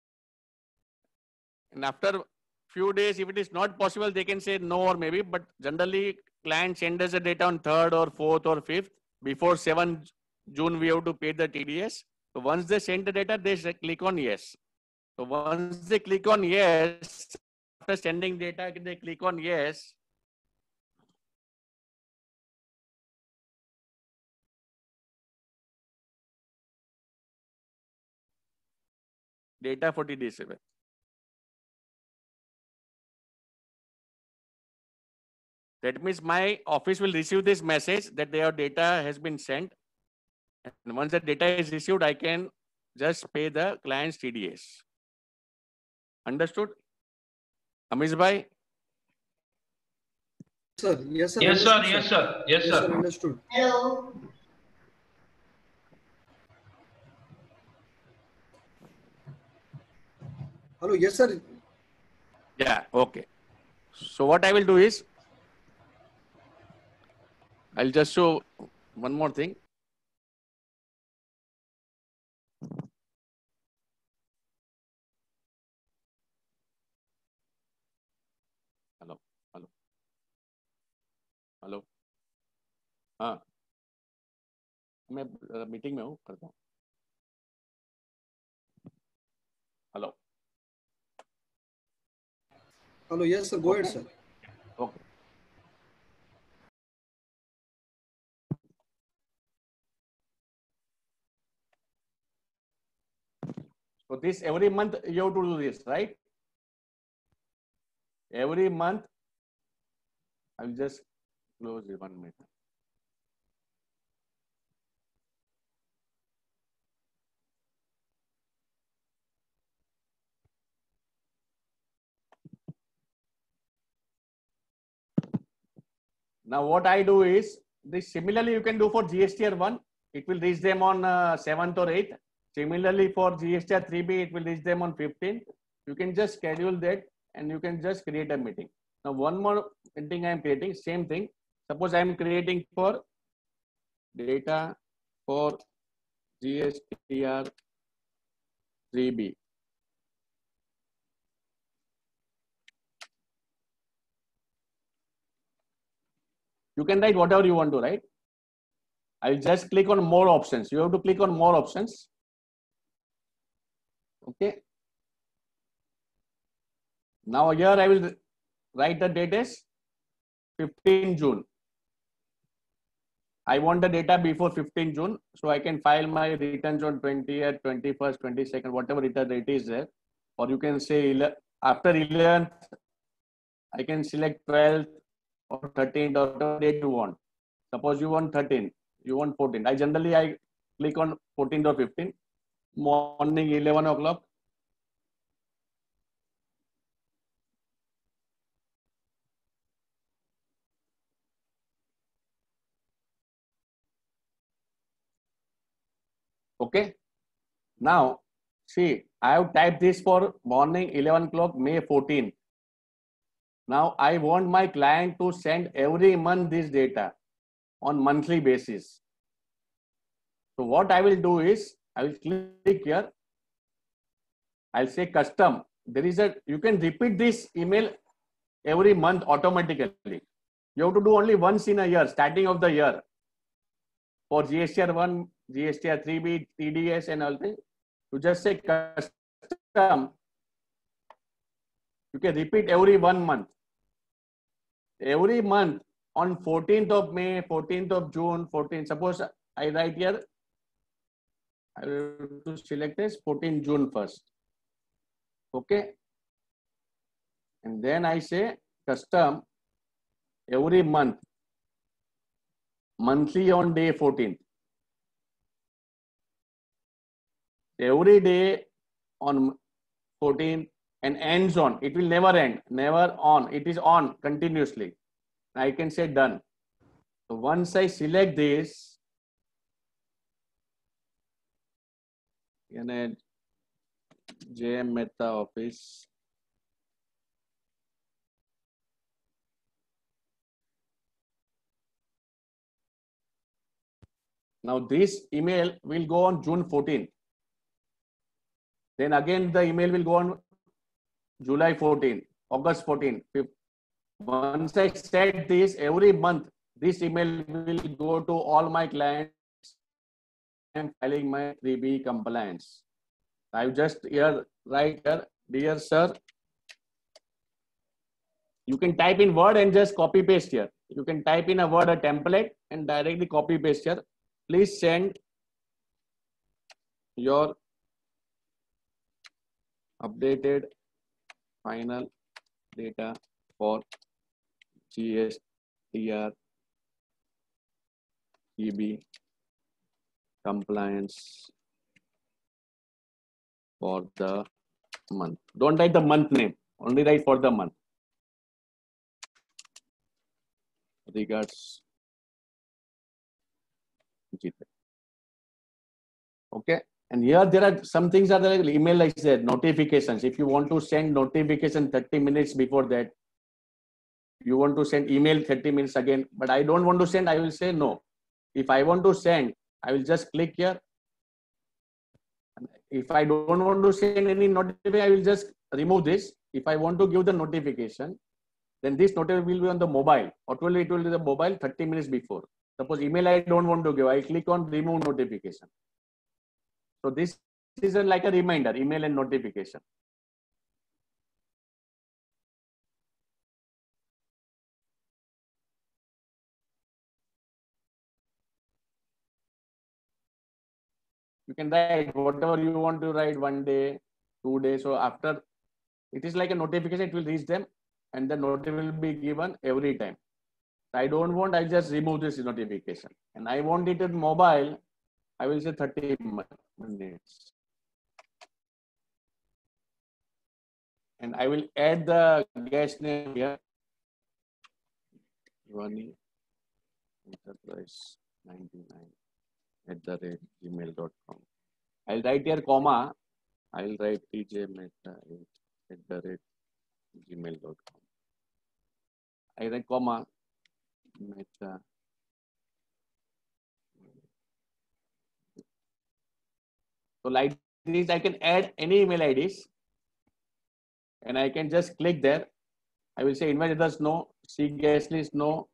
Speaker 1: And after few days, if it is not possible, they can say no or maybe, but generally client sends us the data on third or fourth or fifth before seventh June we have to pay the T D S. So once they send the data, they click on yes. So once they click on yes, after sending data, they click on yes. Data for T D S seven. That means my office will receive this message that their data has been sent. And once the data is received, I can just pay the client's T D S. Understood? Amish bhai?
Speaker 2: Sir, yes, sir.
Speaker 4: Yes, sir.
Speaker 2: understood,
Speaker 4: Yes, sir. Yes,
Speaker 2: Yes, sir.
Speaker 4: sir.
Speaker 2: Understood.
Speaker 5: Hello.
Speaker 2: Hello. Yes, sir.
Speaker 1: Yeah, okay. So what I will do is, I'll just show one more thing. Hello, hello, hello. हाँ, मैं meeting में हूँ, करता हूँ. Hello.
Speaker 2: Hello. Yes, sir. Go
Speaker 1: Okay.
Speaker 2: ahead, sir.
Speaker 1: Okay. So this every month you have to do this, right? Every month, I'll just close it one minute. Now what I do is, this similarly you can do for G S T R one, it will reach them on uh, seventh or eighth. Similarly for G S T R three B, it will reach them on fifteenth. You can just schedule that and you can just create a meeting. Now one more thing I am creating, same thing. Suppose I am creating for data for G S T R three B. You can write whatever you want to write. I'll just click on more options. You have to click on more options. Okay. Now here I will write the date as fifteenth June. I want the data before fifteenth June, so I can file my returns on twentieth, twenty-first, twenty-second, whatever return date is there. Or you can say after eleventh, I can select twelfth or thirteenth or whatever date you want. Suppose you want thirteenth, you want fourteenth. I generally I click on fourteenth or fifteenth, morning eleven o'clock. Okay. Now, see, I have typed this for morning eleven o'clock, May fourteenth. Now, I want my client to send every month this data on monthly basis. So what I will do is, I will click here. I'll say custom. There is a, you can repeat this email every month automatically. You have to do only once in a year, starting of the year. For G S T R one, G S T R three B, T D S and all things. You just say custom. You can repeat every one month. Every month on fourteenth of May, fourteenth of June, fourteenth. Suppose I write here, I will to select this fourteenth June first. Okay. And then I say custom every month, monthly on day fourteenth. Every day on fourteenth and ends on. It will never end, never on. It is on continuously. I can say done. So once I select this, in J M Mehta office. Now this email will go on June fourteenth. Then again the email will go on July fourteenth, August fourteenth. Once I set this every month, this email will go to all my clients am filing my three B compliance. I just here write here, dear sir. You can type in Word and just copy paste here. You can type in a word, a template, and directly copy paste here. Please send your updated final data for G S T R E B compliance for the month. Don't write the month name, only write for the month. Regards, Jit. Okay. And here there are some things are like email like that, notifications. If you want to send notification thirty minutes before that, you want to send email thirty minutes again, but I don't want to send, I will say no. If I want to send, I will just click here. If I don't want to send any notification, I will just remove this. If I want to give the notification, then this notification will be on the mobile. Automatically it will be the mobile thirty minutes before. Suppose email I don't want to give, I click on remove notification. So this is a, like a reminder, email and notification. You can write whatever you want to write, one day, two days. So after, it is like a notification, it will reach them and the notification will be given every time. I don't want, I just remove this notification. And I want it in mobile, I will say thirty minutes. And I will add the guest name here. Ivani Enterprise ninety-nine at the rate gmail dot com. I'll write here comma. I'll write T J Mehta at the rate gmail dot com. I write comma Mehta. So like this, I can add any email I Ds and I can just click there. I will say invite others no, see guest list no.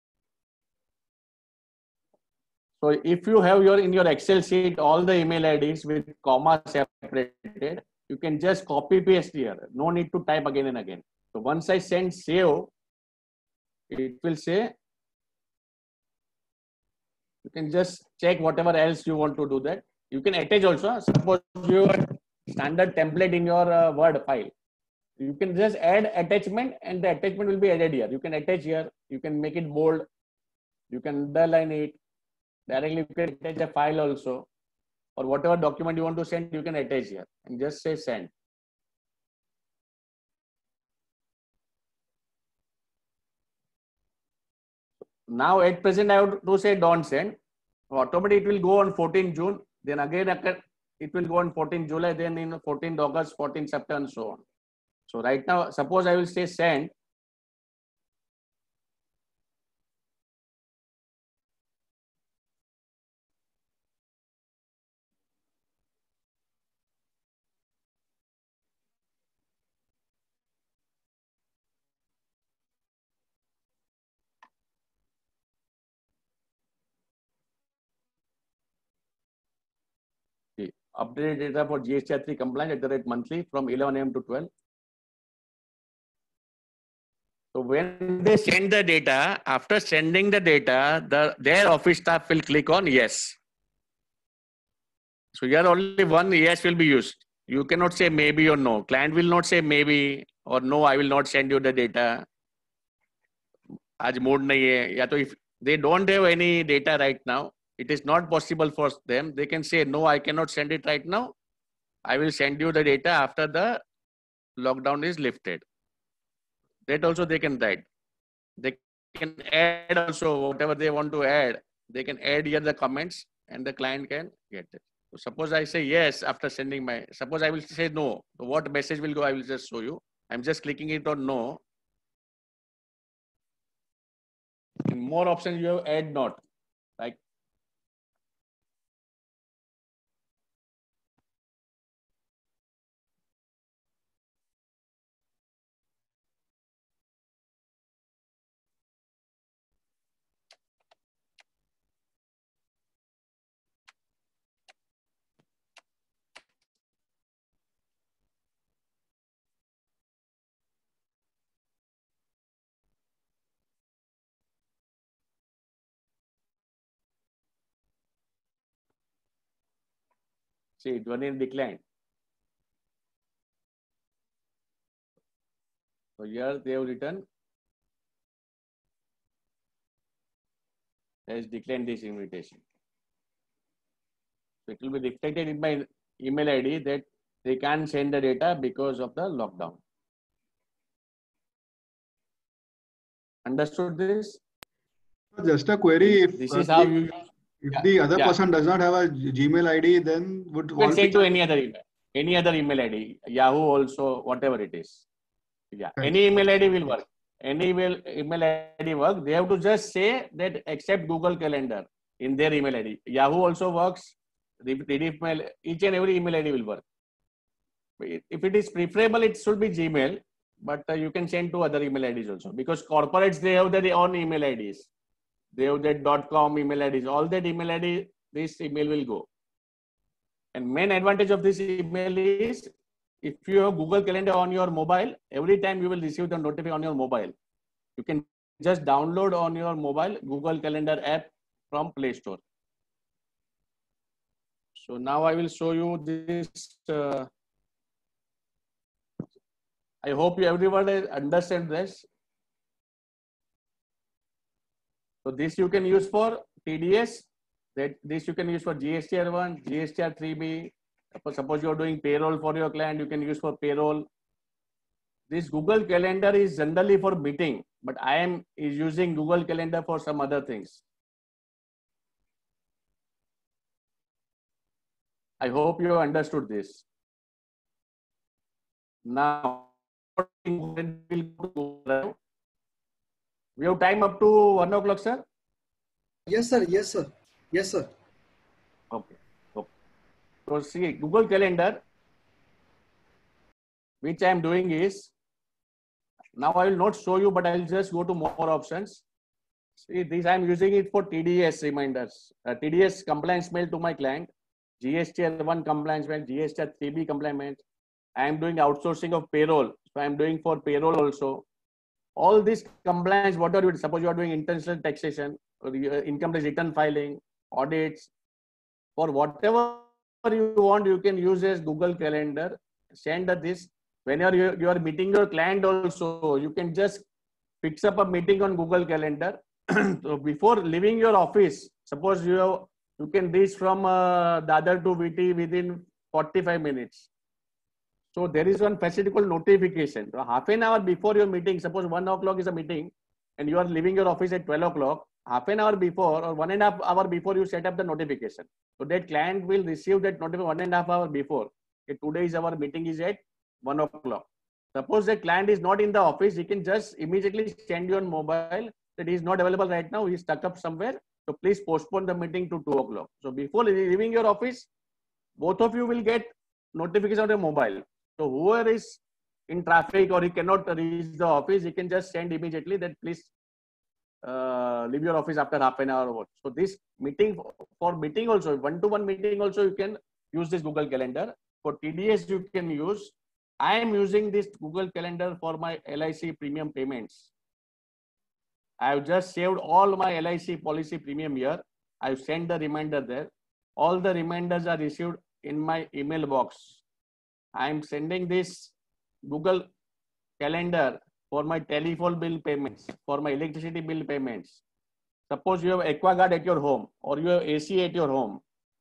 Speaker 1: So if you have your in your Excel sheet all the email I Ds with comma separated, you can just copy paste here. No need to type again and again. So once I send save, it will say you can just check whatever else you want to do that. You can attach also. Suppose you have standard template in your uh, Word file. You can just add attachment and the attachment will be added here. You can attach here. You can make it bold. You can underline it. Directly you can attach a file also. Or whatever document you want to send, you can attach here. And just say send. Now at present I have to say don't send. Automatically it will go on fourteenth June. Then again it will go on fourteenth July. Then in fourteenth August, fourteenth September and so on. So right now, suppose I will say send. Update data for G S T R three compliance at the rate monthly from eleven A M to twelve. So when they send the data, after sending the data, the their office staff will click on yes. So here only one yes will be used. You cannot say maybe or no. Client will not say maybe or no, I will not send you the data. Aaj mood nahi hai. Ya to if they don't have any data right now, it is not possible for them. They can say no, I cannot send it right now. I will send you the data after the lockdown is lifted. That also they can write. They can add also whatever they want to add. They can add here the comments and the client can get it. So suppose I say yes after sending my, suppose I will say no. So what message will go? I will just show you. I'm just clicking it on no. In more options you have add not. Like See, Dhwani declined. So here they have written has declined this invitation. So it will be reflected in my email I D that they can't send the data because of the lockdown. Understood this?
Speaker 3: Just a query. If,
Speaker 1: This
Speaker 3: uh,
Speaker 1: is how
Speaker 3: if,
Speaker 1: you,
Speaker 3: if
Speaker 1: yeah,
Speaker 3: the other
Speaker 1: yeah.
Speaker 3: person does not have a Gmail I D, then would
Speaker 1: you can
Speaker 3: all
Speaker 1: send
Speaker 3: be
Speaker 1: to any other email, any other email I D, Yahoo also, whatever it is. Yeah,
Speaker 3: Right.
Speaker 1: any email I D will work. Any email, email I D work. They have to just say that accept Google Calendar in their email I D. Yahoo also works. Rediff mail, each and every email I D will work. If it is preferable, it should be Gmail, but uh, you can send to other email I Ds also, because corporates, they have their own email I Ds. They have that .com email I Ds. All that email I D, this email will go. And main advantage of this email is, if you have Google Calendar on your mobile, every time you will receive the notification on your mobile. You can just download on your mobile Google Calendar app from Play Store. So now I will show you this. Uh, I hope you everyone understand this. So this you can use for T D S. That this you can use for G S T R one, G S T R three B. Suppose you are doing payroll for your client, you can use for payroll. This Google Calendar is generally for meeting, but I am is using Google Calendar for some other things. I hope you understood this. Now, we have time up to one o'clock, sir.
Speaker 2: Yes, sir. Yes, sir. Yes, sir.
Speaker 1: Okay. Okay. So see, Google Calendar, which I am doing is, now I will not show you, but I will just go to more options. See, this I am using it for T D S reminders, uh, T D S compliance mail to my client, G S T R one compliance mail, G S T R three B compliance mail. I am doing outsourcing of payroll, so I am doing for payroll also. All this compliance, whatever you suppose you are doing international taxation, or income tax return filing, audits, for whatever you want, you can use as Google Calendar. Send this. Whenever you, you are meeting your client also, you can just fix up a meeting on Google Calendar. So before leaving your office, suppose you have, you can reach from uh, Dadar to V T within forty-five minutes. So there is one facility called notification. So half an hour before your meeting, suppose one o'clock is a meeting and you are leaving your office at twelve o'clock, half an hour before or one and a half hour before you set up the notification. So that client will receive that notification one and a half hour before. Okay, today is our meeting is at one o'clock. Suppose the client is not in the office, he can just immediately send you on mobile that he is not available right now, he is stuck up somewhere. So please postpone the meeting to two o'clock. So before leaving your office, both of you will get notification on your mobile. So whoever is in traffic or he cannot reach the office, he can just send immediately that please uh, leave your office after half an hour or what. So this meeting, for meeting also, one-to-one meeting also, you can use this Google Calendar. For T D S, you can use. I am using this Google Calendar for my L I C premium payments. I have just saved all my L I C policy premium here. I have sent the reminder there. All the reminders are received in my email box. I am sending this Google Calendar for my telephone bill payments, for my electricity bill payments. Suppose you have AquaGuard at your home or you have A C at your home.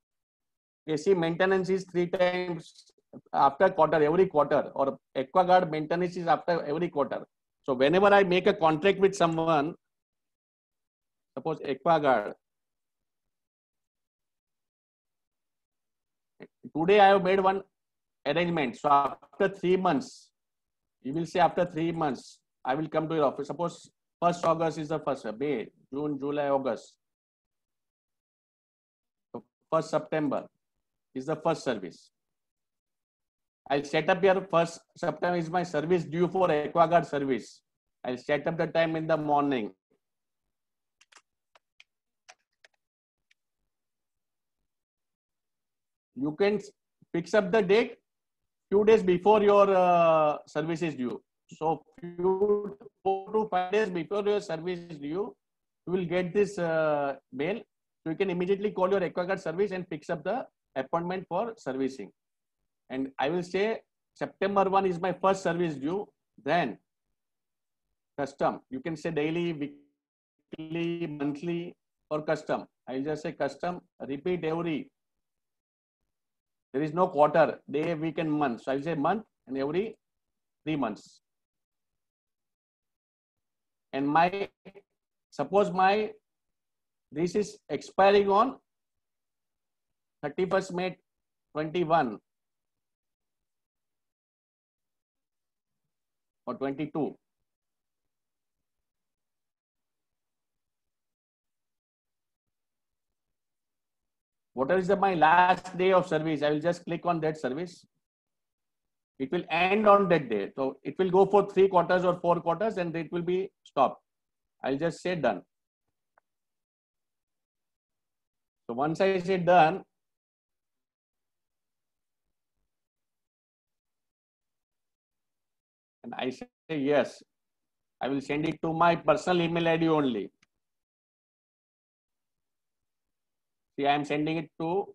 Speaker 1: A C maintenance is three times after quarter, every quarter, or AquaGuard maintenance is after every quarter. So whenever I make a contract with someone, suppose AquaGuard, today I have made one arrangement. So after three months, you will say after three months, I will come to your office. Suppose first August is the first, May, June, July, August. So first September is the first service. I'll set up your first September is my service due for AquaGuard service. I'll set up the time in the morning. You can fix up the date few days before your uh, service is due. So few four to five days before your service is due, you will get this uh, mail. So you can immediately call your AquaGuard service and fix up the appointment for servicing. And I will say September first is my first service due. Then custom, you can say daily, weekly, monthly, or custom. I'll just say custom, repeat every. There is no quarter, day, week, and month. So I'll say month and every three months. And my, suppose my, this is expiring on thirty-first May twenty-one or twenty-two. What is the, my last day of service? I will just click on that service. It will end on that day. So it will go for three quarters or four quarters and it will be stopped. I'll just say done. So once I say done, and I say yes, I will send it to my personal email I D only. See, I am sending it to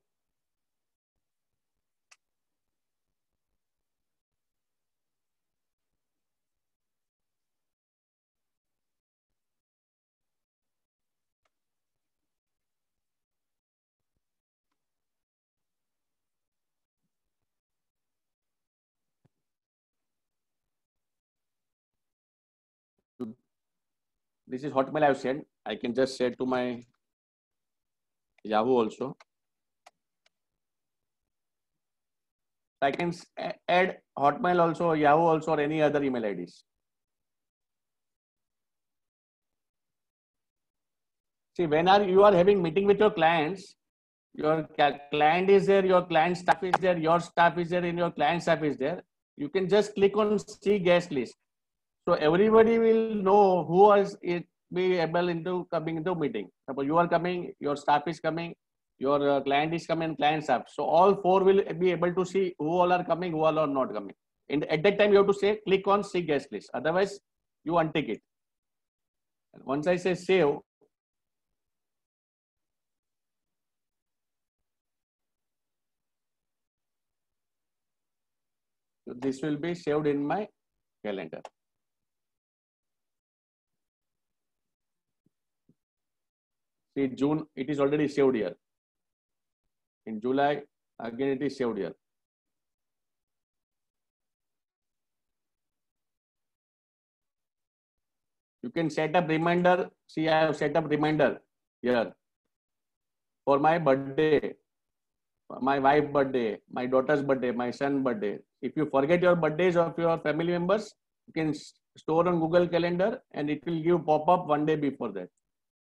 Speaker 1: this is Hotmail I have sent. I can just say to my Yahoo also. I can add Hotmail also, Yahoo also, or any other email I Ds. See, when are you are having meeting with your clients, your client is there, your client staff is there, your staff is there, and your client staff is there. You can just click on see guest list. So everybody will know who is it be able into coming into meeting. Suppose you are coming, your staff is coming, your uh, client is coming, client staff. So all four will be able to see who all are coming, who all are not coming. And at that time you have to say click on see guest list. Otherwise you untick it. And once I say save, so this will be saved in my calendar. See, June, it is already saved here. In July, again it is saved here. You can set up reminder. See, I have set up reminder here for my birthday, my wife's birthday, my daughter's birthday, my son's birthday. If you forget your birthdays of your family members, you can store on Google Calendar and it will give pop-up one day before that.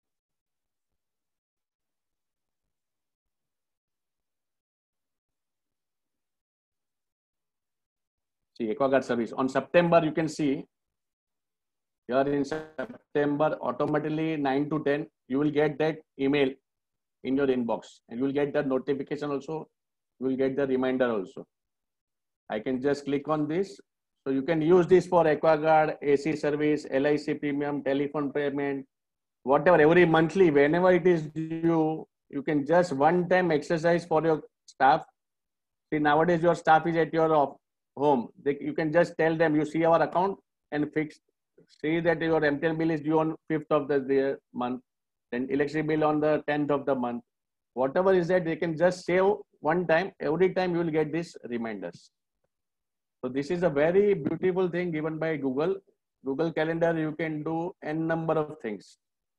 Speaker 1: See, AquaGuard service. On September, you can see here in September, automatically nine to ten, you will get that email in your inbox and you will get the notification also. You will get the reminder also. I can just click on this. So you can use this for AquaGuard, A C service, L I C premium, telephone payment, whatever, every monthly, whenever it is due, you can just one time exercise for your staff. See, nowadays your staff is at your home. They, you can just tell them, you see our account and fix, see that your M T N bill is due on fifth of the, the month, then electricity bill on the tenth of the month. Whatever is that, they can just save one time. Every time you will get these reminders. So this is a very beautiful thing given by Google. Google Calendar, you can do n number of things.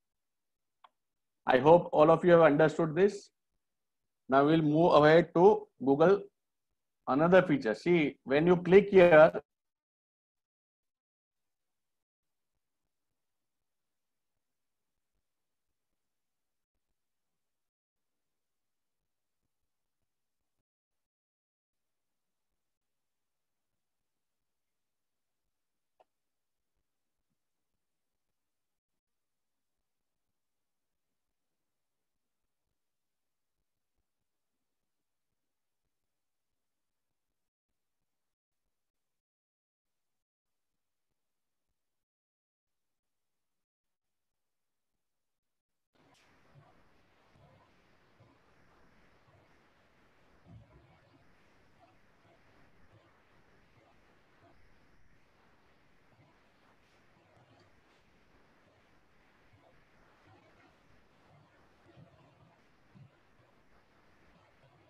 Speaker 1: I hope all of you have understood this. Now we'll move ahead to Google another feature. See, when you click here,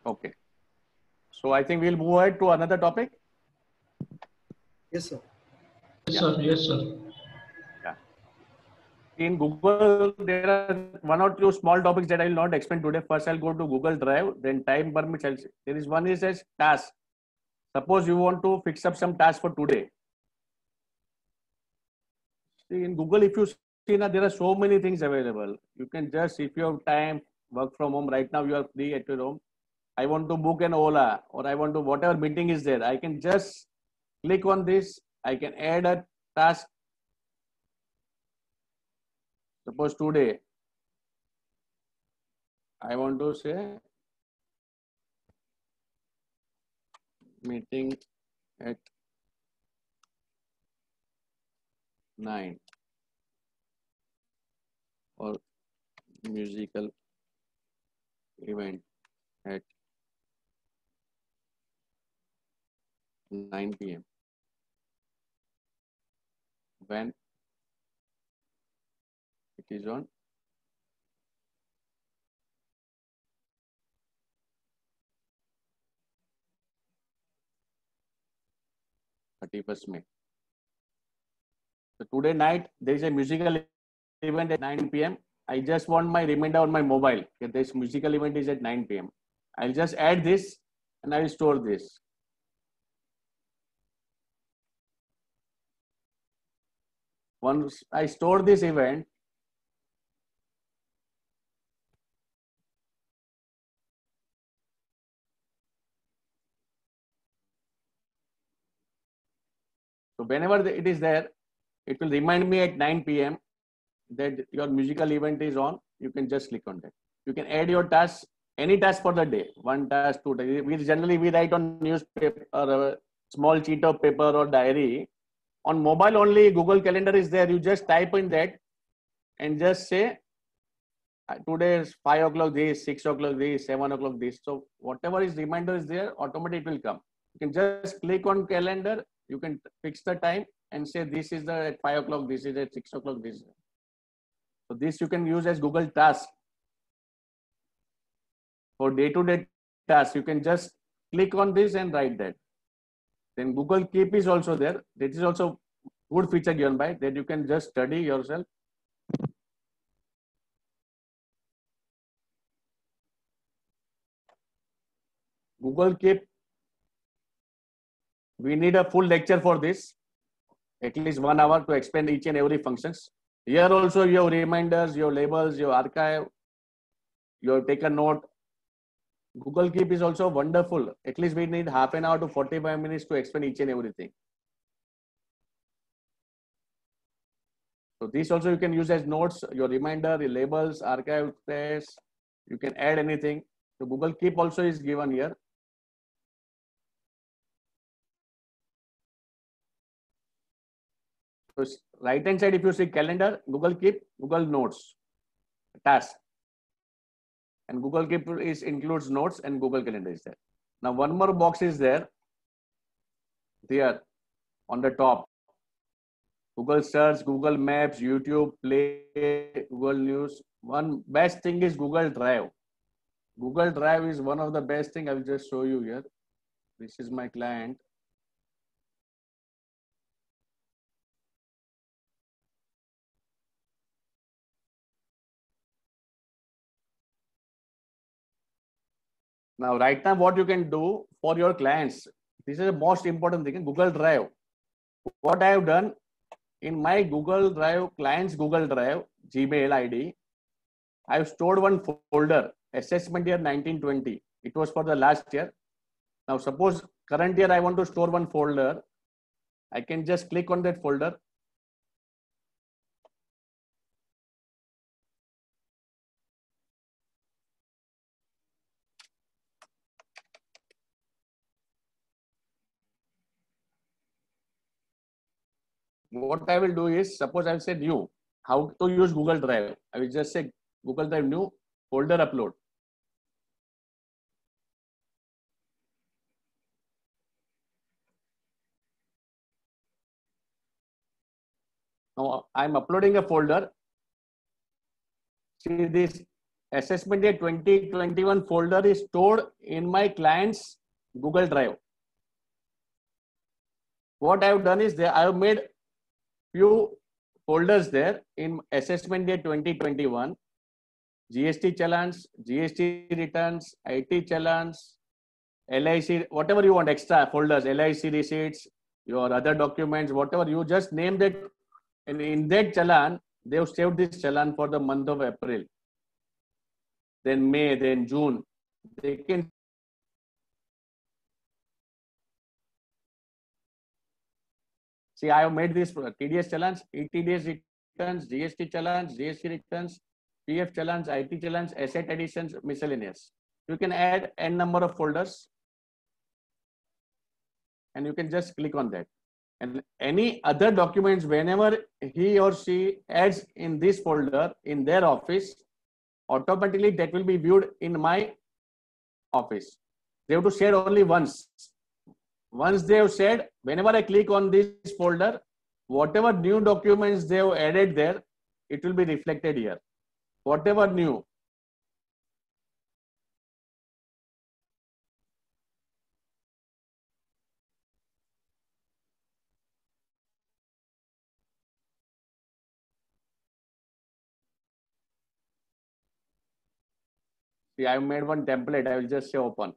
Speaker 1: Okay. So I think we'll move ahead to another topic.
Speaker 2: Yes, sir.
Speaker 4: Yes, sir. Yes, sir.
Speaker 1: Yeah. In Google, there are one or two small topics that I will not explain today. First, I'll go to Google Drive. Then time permits. I'll say. There is one is as task. Suppose you want to fix up some task for today. See, in Google, if you see now, there are so many things available. You can just, if you have time, work from home. Right now, you are free at your home. I want to book an Ola, or I want to, whatever meeting is there, I can just click on this. I can add a task. Suppose today, I want to say meeting at nine or musical event at nine p m when it is on thirty-first May. So today night there is a musical event at nine p m I just want my reminder on my mobile that this musical event is at nine p m I'll just add this and I will store this. Once I store this event, so whenever it is there, it will remind me at nine p m that your musical event is on. You can just click on that. You can add your task, any task for the day, one task, two task. We generally we write on newspaper or a small sheet of paper or diary. On mobile only, Google Calendar is there. You just type in that and just say today is five o'clock this, six o'clock this, seven o'clock this. So whatever is reminder is there, automatically it will come. You can just click on calendar. You can fix the time and say this is the at five o'clock, this is at six o'clock, this. So this you can use as Google Task. For day-to-day tasks, you can just click on this and write that. Then Google Keep is also there. That is also good feature given by that you can just study yourself. Google Keep, we need a full lecture for this, at least one hour to explain each and every functions. Here also you have reminders, your labels, your archive, you have taken note. Google Keep is also wonderful. At least we need half an hour to forty-five minutes to explain each and everything. So this also you can use as notes, your reminder, your labels, archive space. You can add anything. So Google Keep also is given here. So right hand side, if you see calendar, Google Keep, Google Notes, task. And Google Keep is includes notes and Google Calendar is there. Now one more box is there. There on the top. Google Search, Google Maps, YouTube, Play, Google News. One best thing is Google Drive. Google Drive is one of the best thing. I will just show you here. This is my client. Now, right now, what you can do for your clients, this is the most important thing in Google Drive. What I have done in my Google Drive, client's Google Drive, Gmail I D, I have stored one folder, assessment year nineteen twenty. It was for the last year. Now, suppose current year I want to store one folder. I can just click on that folder. What I will do is, suppose I will say new, how to use Google Drive. I will just say Google Drive new, folder upload. Now I'm uploading a folder. See this assessment year twenty twenty-one folder is stored in my client's Google Drive. What I have done is that I have made few folders there in assessment year twenty twenty-one, G S T challans, G S T returns, I T challans, L I C, whatever you want, extra folders, L I C receipts, your other documents, whatever you just name that. And in that challan, they have saved this challan for the month of April, then May, then June. They can see I have made this T D S challans, E T D S returns, G S T challans, G S T returns, P F challans, I T challans, asset additions, miscellaneous. You can add n number of folders and you can just click on that. And any other documents, whenever he or she adds in this folder in their office, automatically that will be viewed in my office. They have to share only once. Once they have shared, whenever I click on this folder, whatever new documents they have added there, it will be reflected here. Whatever new. See, I have made one template. I will just say open.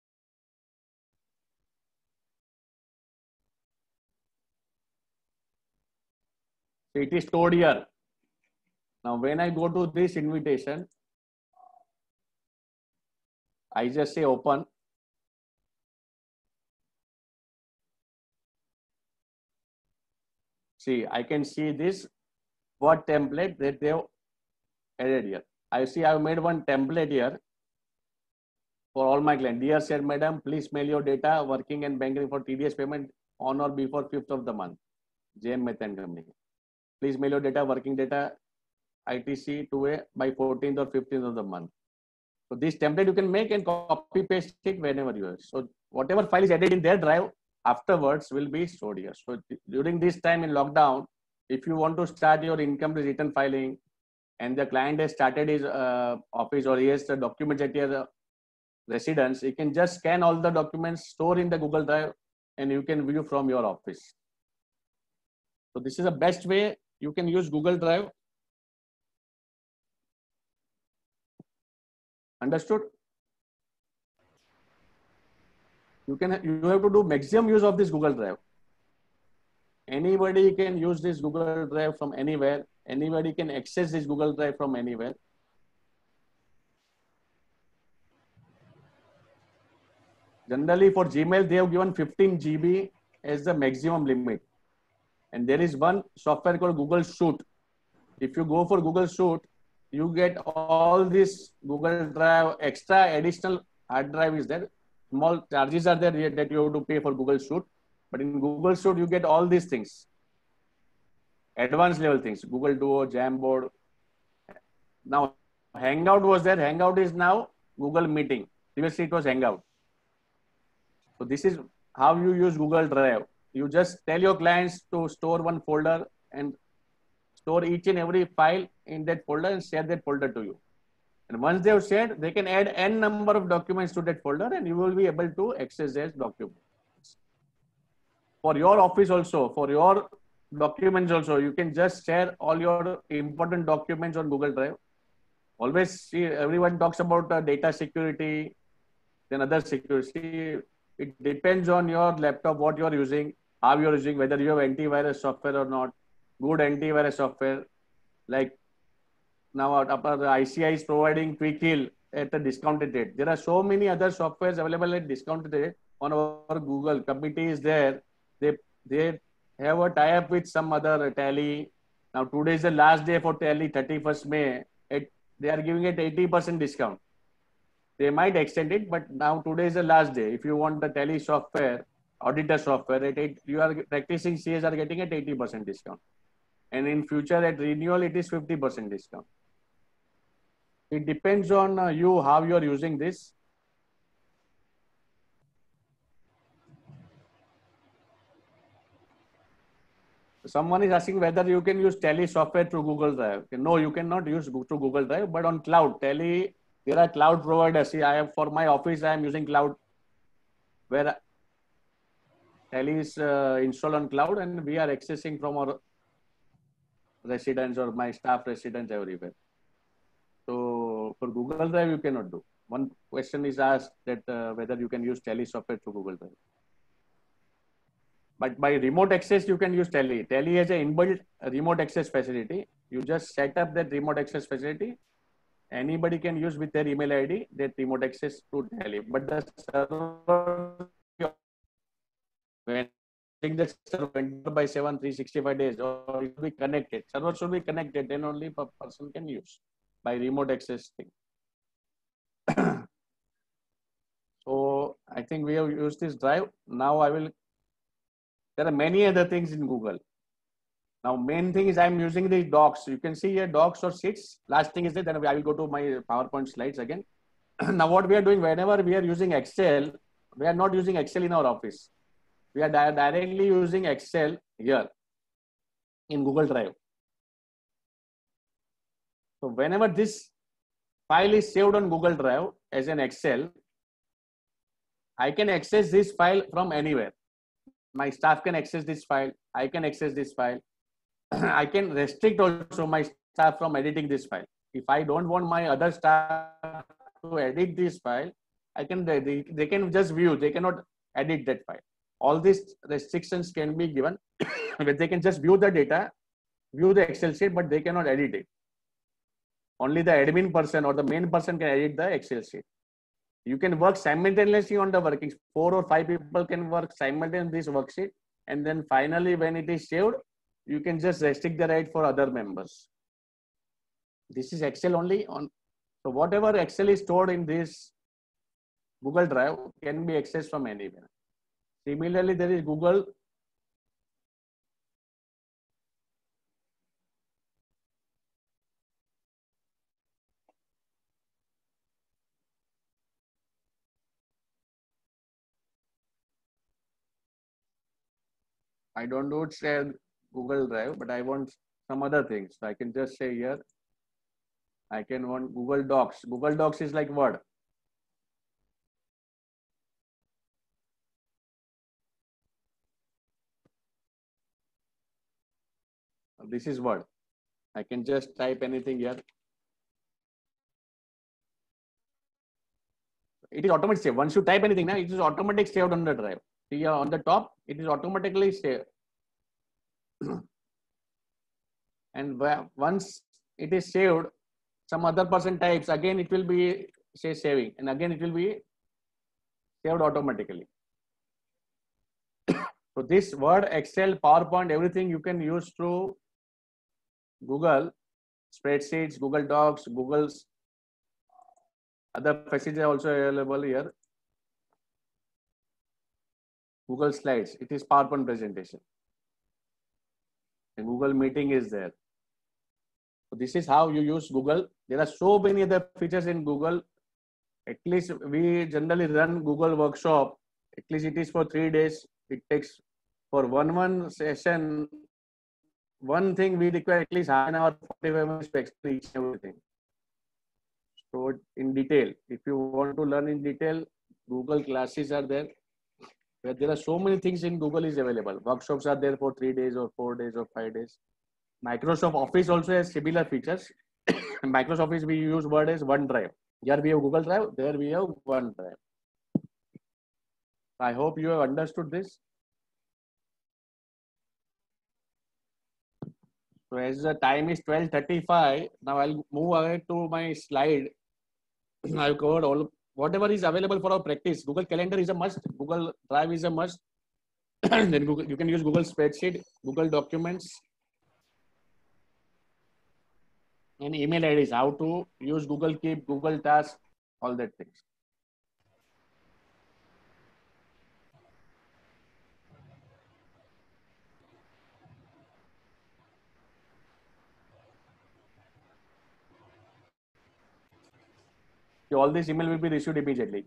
Speaker 1: So it is stored here. Now, when I go to this invitation, I just say open. See, I can see this what template that they have added here. I see I have made one template here for all my clients. Dear Sir, Madam, please mail your data working and banking for T D S payment on or before fifth of the month. J M Mehta and Company. Please mail your data working data I T C to a by fourteenth or fifteenth of the month. So this template you can make and copy paste it whenever you are. So whatever file is added in their drive afterwards will be stored here. So during this time in lockdown, if you want to start your income return filing and the client has started his uh, office or he has the documents at your uh, residence, you can just scan all the documents, store in the Google Drive, and you can view from your office. So this is the best way you can use Google Drive. Understood? You can you have to do maximum use of this Google Drive. Anybody can use this Google Drive from anywhere. Anybody can access this Google Drive from anywhere. Generally for Gmail, they have given fifteen G B as the maximum limit. And there is one software called Google Suite. If you go for Google Suite, you get all this Google Drive, extra additional hard drive is there. Small charges are there that you have to pay for Google Suite. But in Google Suite, you get all these things. Advanced level things, Google Duo, Jamboard. Now, Hangout was there. Hangout is now Google Meeting. Previously, it was Hangout. So this is how you use Google Drive. You just tell your clients to store one folder and store each and every file in that folder and share that folder to you. And once they have shared, they can add n number of documents to that folder and you will be able to access those documents. For your office also, for your documents also, you can just share all your important documents on Google Drive. Always see, everyone talks about uh, data security, then other security. It depends on your laptop, what you are using, how you are using, whether you have antivirus software or not. Good antivirus software, like now our I C I is providing Quickheal at a discounted rate. There are so many other softwares available at discounted rate on our Google. Committee is there. They they have a tie-up with some other Tally. Now today is the last day for Tally, thirty-first May. It, they are giving it eighty percent discount. They might extend it, but now today is the last day. If you want the Tally software, auditor software, at eight, you are practicing C As are getting at eighty percent discount. And in future at renewal, it is fifty percent discount. It depends on uh, you, how you are using this. someone is asking whether you can use Tele software through Google Drive. No, you cannot use through Google Drive, but on cloud, Tele, there are cloud providers. See, I have for my office, I am using cloud, where Tele is uh, installed on cloud, and we are accessing from our residents or my staff residents everywhere. So for Google Drive, you cannot do. One question is asked that uh, whether you can use Tele software through Google Drive. But by remote access, you can use Tele. Tele has an inbuilt remote access facility. You just set up that remote access facility. Anybody can use with their email I D that remote access to Tele. But the server, when the server twenty-four by seven, three hundred sixty-five days, or it will be connected. Server should be connected, then only a person can use by remote access thing. So I think we have used this drive. Now I will. There are many other things in Google. Now, main thing is I'm using the docs. You can see here docs or sheets. Last thing is that then I will go to my PowerPoint slides again. Now, what we are doing whenever we are using Excel, we are not using Excel in our office. We are di directly using Excel here in Google Drive. So whenever this file is saved on Google Drive as an Excel, I can access this file from anywhere. My staff can access this file. I can access this file. I can restrict also my staff from editing this file. If I don't want my other staff to edit this file, I can they, they can just view. They cannot edit that file. All these restrictions can be given. They can just view the data, view the Excel sheet, but they cannot edit it. Only the admin person or the main person can edit the Excel sheet. You can work simultaneously on the workings. Four or five people can work simultaneously in this worksheet. And then finally, when it is saved, you can just restrict the right for other members. This is Excel only on. So whatever Excel is stored in this Google Drive can be accessed from anywhere. Similarly, there is Google. I don't want to share Google Drive, but I want some other things. So I can just say here, I can want Google Docs. Google Docs is like Word. This is Word. I can just type anything here. It is automatically saved. Once you type anything now, it is automatically saved on the drive. See here on the top, it is automatically saved. And once it is saved, some other person types, again it will be say saving, and again it will be saved automatically. So this Word, Excel, PowerPoint, everything you can use through Google spreadsheets, Google Docs, Google's other facilities are also available here. Google Slides, it is PowerPoint presentation. And Google Meeting is there. So this is how you use Google. There are so many other features in Google. At least we generally run Google workshop. At least it is for three days. It takes for one one session. One thing we require at least half an hour, forty-five minutes to explain each and everything. So in detail, if you want to learn in detail, Google classes are there. Where there are so many things in Google is available. Workshops are there for three days or four days or five days. Microsoft Office also has similar features. In Microsoft Office, we use Word as OneDrive. Here we have Google Drive, there we have OneDrive. I hope you have understood this. So as the time is twelve thirty-five, now I'll move ahead to my slide. I've covered all, whatever is available for our practice. Google Calendar is a must. Google Drive is a must. Then Google, you can use Google Spreadsheet, Google Documents, and email I Ds. How to use Google Keep, Google Task, all that things. So all this email will be issued immediately.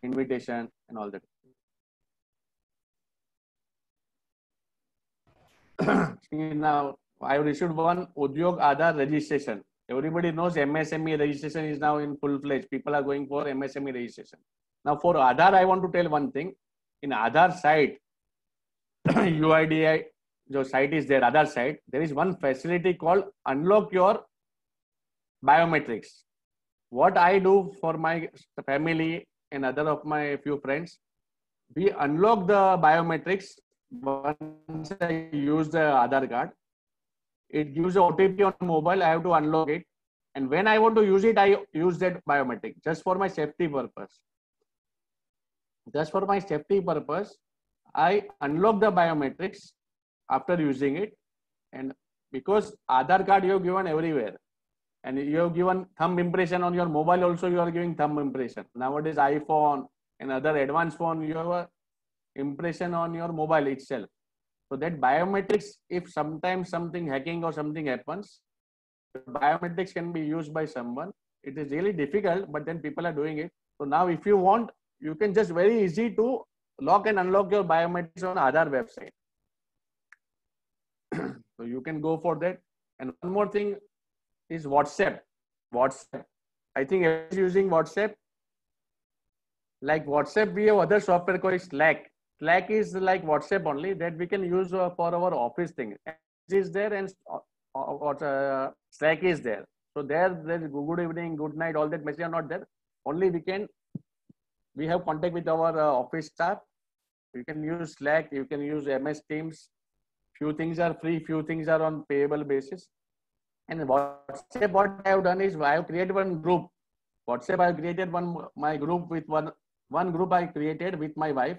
Speaker 1: Invitation and all that. See now, I received one Udyog Aadhaar registration. Everybody knows M S M E registration is now in full fledged. People are going for M S M E registration. Now for Aadhaar, I want to tell one thing. In Aadhaar site, U I D I, the site is there, Aadhaar site, there is one facility called unlock your biometrics. What I do for my family and other of my few friends, we unlock the biometrics once I use the Aadhaar card. It gives a O T P on mobile. I have to unlock it, and when I want to use it, I use that biometric just for my safety purpose. Just for my safety purpose, I unlock the biometrics after using it, and because Aadhaar card you have given everywhere, and you have given thumb impression on your mobile also, you are giving thumb impression. Nowadays iPhone and other advanced phone, you have a impression on your mobile itself. So that biometrics, if sometimes something hacking or something happens, biometrics can be used by someone. It is really difficult, but then people are doing it. So now if you want, you can just very easy to lock and unlock your biometrics on Aadhaar website. So you can go for that. And one more thing is WhatsApp. WhatsApp. I think everyone is using WhatsApp. Like WhatsApp, we have other software called Slack. Slack is like WhatsApp only, that we can use uh, for our office thing. Is there and uh, uh, Slack is there. So there, there is good evening, good night, all that message are not there. Only we can, we have contact with our uh, office staff. You can use Slack, you can use M S Teams. Few things are free, few things are on payable basis. And WhatsApp, what I have done is I have created one group. WhatsApp, I have created one, my group with one, one group I created with my wife.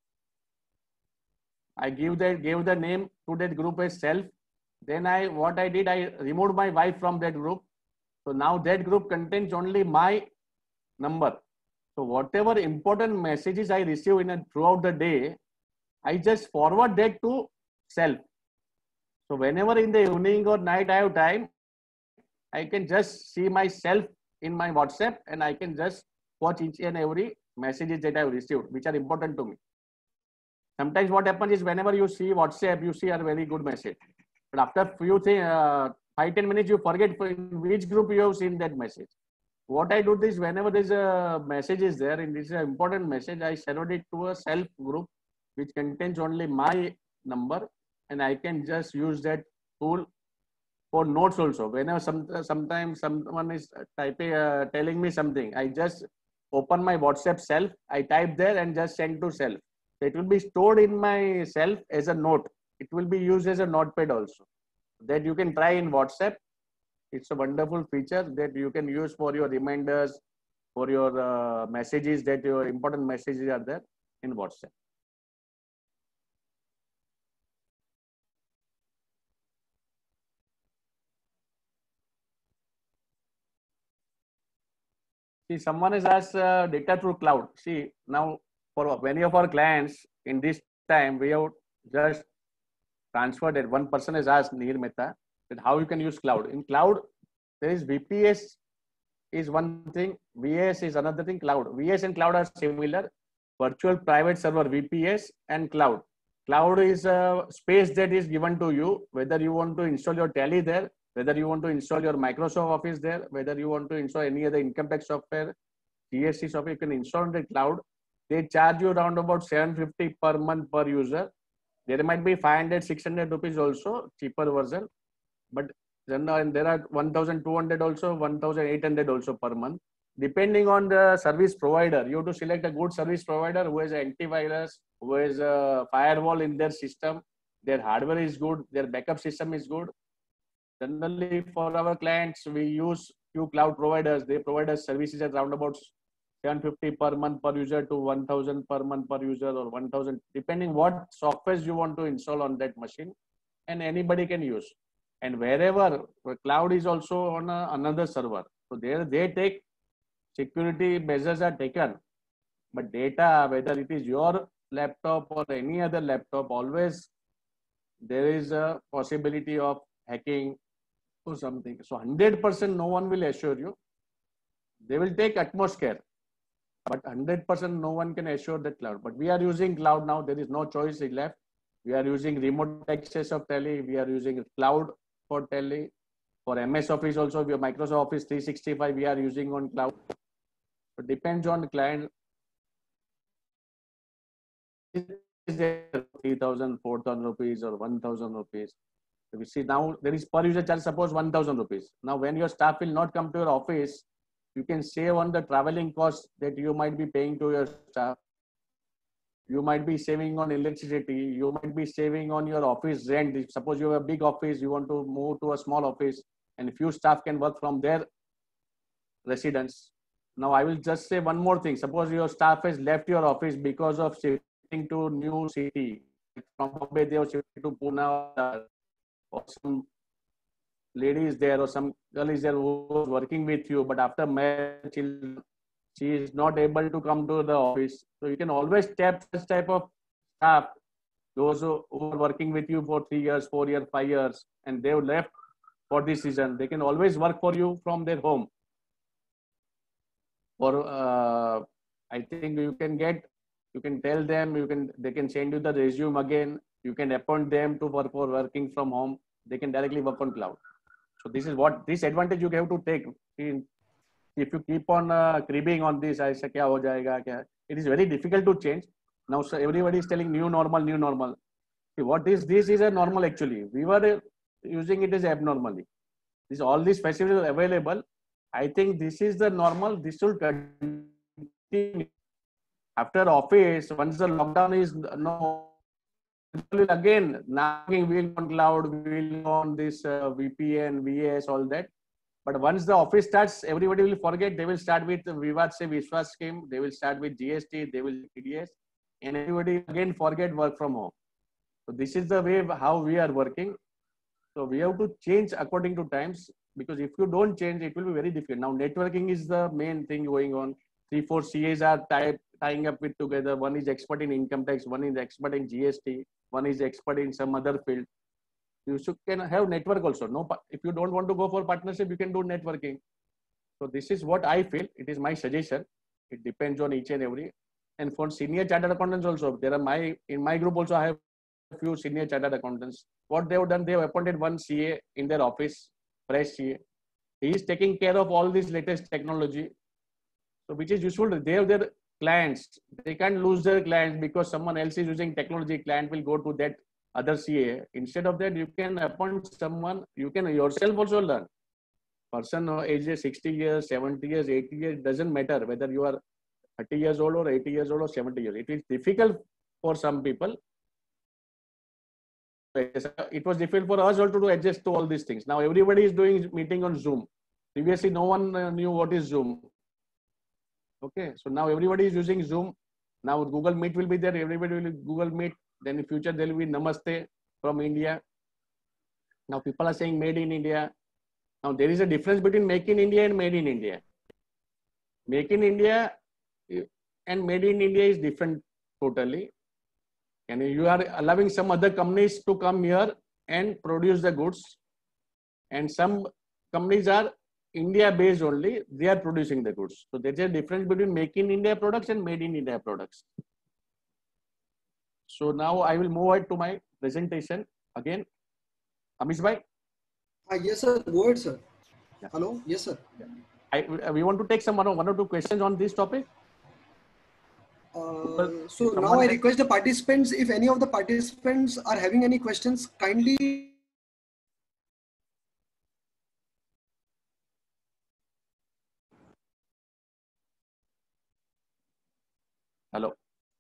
Speaker 1: I give that, gave the name to that group as self. Then I, what I did, I removed my wife from that group. So now that group contains only my number. So whatever important messages I receive in a, throughout the day, I just forward that to self. So whenever in the evening or night I have time, I can just see myself in my WhatsApp and I can just watch each and every messages that I have received, which are important to me. Sometimes what happens is whenever you see WhatsApp, you see a very good message. But after few things, uh, five, ten minutes, you forget in which group you have seen that message. What I do is whenever there is a message is there, and this is an important message, I send it to a self group, which contains only my number, and I can just use that tool for notes also. Whenever some, sometimes someone is typing, uh, telling me something, I just open my WhatsApp self, I type there and just send to self. It will be stored in my self as a note. It will be used as a notepad also. That you can try in WhatsApp. It's a wonderful feature that you can use for your reminders, for your uh, messages, that your important messages are there in WhatsApp. See, someone has asked uh, data through cloud. See, now for many of our clients in this time, we have just transferred it. One person has asked, Nihir Mehta, that how you can use cloud. In cloud, there is V P S is one thing, V A S is another thing, cloud. V A S and cloud are similar. Virtual private server, V P S, and cloud. Cloud is a space that is given to you, whether you want to install your Tally there, whether you want to install your Microsoft Office there, whether you want to install any other income tax software, G S T software, you can install on the cloud. They charge you around about seven fifty per month per user. There might be five hundred, six hundred rupees also, cheaper version. But then uh, there are one thousand two hundred also, one thousand eight hundred also per month. Depending on the service provider, you have to select a good service provider who has antivirus, who has a firewall in their system. Their hardware is good, their backup system is good. Generally, for our clients, we use few cloud providers. They provide us services at around about seven fifty per month per user to one thousand per month per user, or one thousand, depending what softwares you want to install on that machine, and anybody can use. And wherever cloud is also on a, another server, so there they take security measures are taken, but data, whether it is your laptop or any other laptop, always there is a possibility of hacking or something. So one hundred percent no one will assure you. They will take utmost care, but one hundred percent no one can assure that cloud. But we are using cloud now. There is no choice left. We are using remote access of tele. We are using cloud for tele. For M S Office also, we have Microsoft Office three sixty-five. We are using on cloud. It depends on the client. three thousand, four thousand rupees or one thousand rupees. We see now there is per user charge, suppose one thousand rupees. Now when your staff will not come to your office, you can save on the traveling costs that you might be paying to your staff. You might be saving on electricity. You might be saving on your office rent. If suppose you have a big office, you want to move to a small office and few staff can work from their residence. Now I will just say one more thing. Suppose your staff has left your office because of shifting to new city. From Bombay, they have shifted to Pune, or some lady is there or some girl is there who was working with you, but after marriage, she is not able to come to the office. So you can always tap such type of staff, those who, who are working with you for three years, four years, five years, and they have left for this season. They can always work for you from their home. Or uh, I think you can get, you can tell them, you can, they can send you the resume again. You can appoint them to work for working from home. They can directly work on cloud. So this is what, this advantage you have to take. If you keep on uh, cribbing on this, I say, kya ho jayega, kya? It is very difficult to change. Now so everybody is telling new normal, new normal. See, what is this is a normal actually. We were using it as abnormally. This all these facilities are available. I think this is the normal. This should continue. After office, once the lockdown is no, again now we will on cloud, we will on this uh, V P N, V A S, all that. But once the office starts, everybody will forget. They will start with Vivad Se Vishwas scheme. They will start with G S T. They will T D S, and everybody again forget work from home. So this is the way how we are working. So we have to change according to times, because if you don't change, it will be very difficult. Now networking is the main thing going on. Three, four C As are tie, tying up with together. One is expert in income tax. One is expert in G S T. One is expert in some other field. You should can have network also. No, if you don't want to go for partnership, you can do networking. So this is what I feel. It is my suggestion. It depends on each and every. And for senior chartered accountants also, there are my in my group also I have a few senior chartered accountants. What they have done, they have appointed one C A in their office, fresh C A. He is taking care of all this latest technology. So which is useful. They have their clients. They can't lose their clients because someone else is using technology. Client will go to that other C A. Instead of that, you can appoint someone. You can yourself also learn. Person age sixty years, seventy years, eighty years, doesn't matter whether you are thirty years old or eighty years old or seventy years. It is difficult for some people. It was difficult for us also to adjust to all these things. Now everybody is doing meeting on Zoom. Previously, no one knew what is Zoom. Okay, so now everybody is using Zoom. Now Google Meet will be there. Everybody will Google Meet. Then in future there will be Namaste from India. Now people are saying made in India. Now there is a difference between make in India and made in India. Make in India and made in India is different totally. And you are allowing some other companies to come here and produce the goods. And some companies are India based only, they are producing the goods. So there's a difference between make in India products and made in India products. So now I will move on to my presentation again. Amish bhai?
Speaker 2: Uh, yes, sir. Go ahead, sir.
Speaker 1: Yeah.
Speaker 2: Hello? Yes, sir.
Speaker 1: I, we want to take some one or, one or two questions on this topic.
Speaker 2: Uh, so now I request the participants, if any of the participants are having any questions, kindly
Speaker 1: Hello.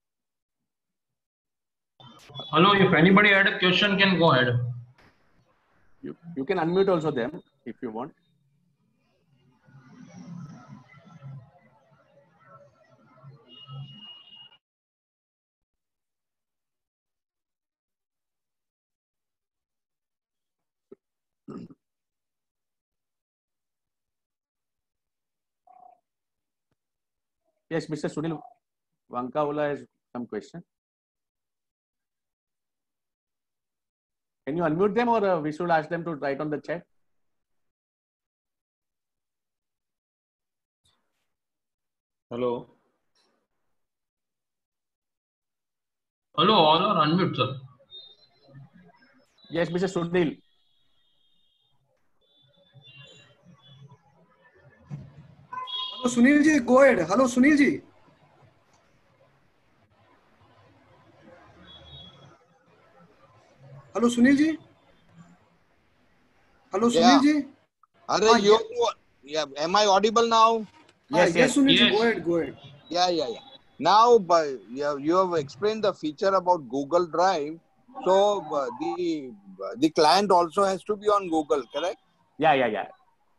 Speaker 4: Hello, if anybody had a question, can go ahead.
Speaker 1: You, you can unmute also them if you want. Yes, Mister Sunil Vankaula has some question. Can you unmute them, or uh, we should ask them to write on the chat?
Speaker 5: Hello.
Speaker 4: Hello, all are unmute, sir.
Speaker 1: Yes, Mister Sunil.
Speaker 2: Hello, Sunil ji, go ahead. Hello, Sunil ji. Hello, Sunil ji. Hello,
Speaker 6: Yeah.
Speaker 2: Sunil ji.
Speaker 6: Are
Speaker 2: Ah,
Speaker 6: you?
Speaker 2: yeah.
Speaker 6: Yeah. Am I audible now?
Speaker 2: Ah,
Speaker 1: Yes,
Speaker 2: yes,
Speaker 1: yes.
Speaker 2: Sunil ji,
Speaker 4: Yes.
Speaker 2: go ahead, go ahead.
Speaker 6: Yeah, yeah, yeah. Now, by you have, you have explained the feature about Google Drive. So uh, the the client also has to be on Google, correct?
Speaker 1: Yeah, yeah, yeah.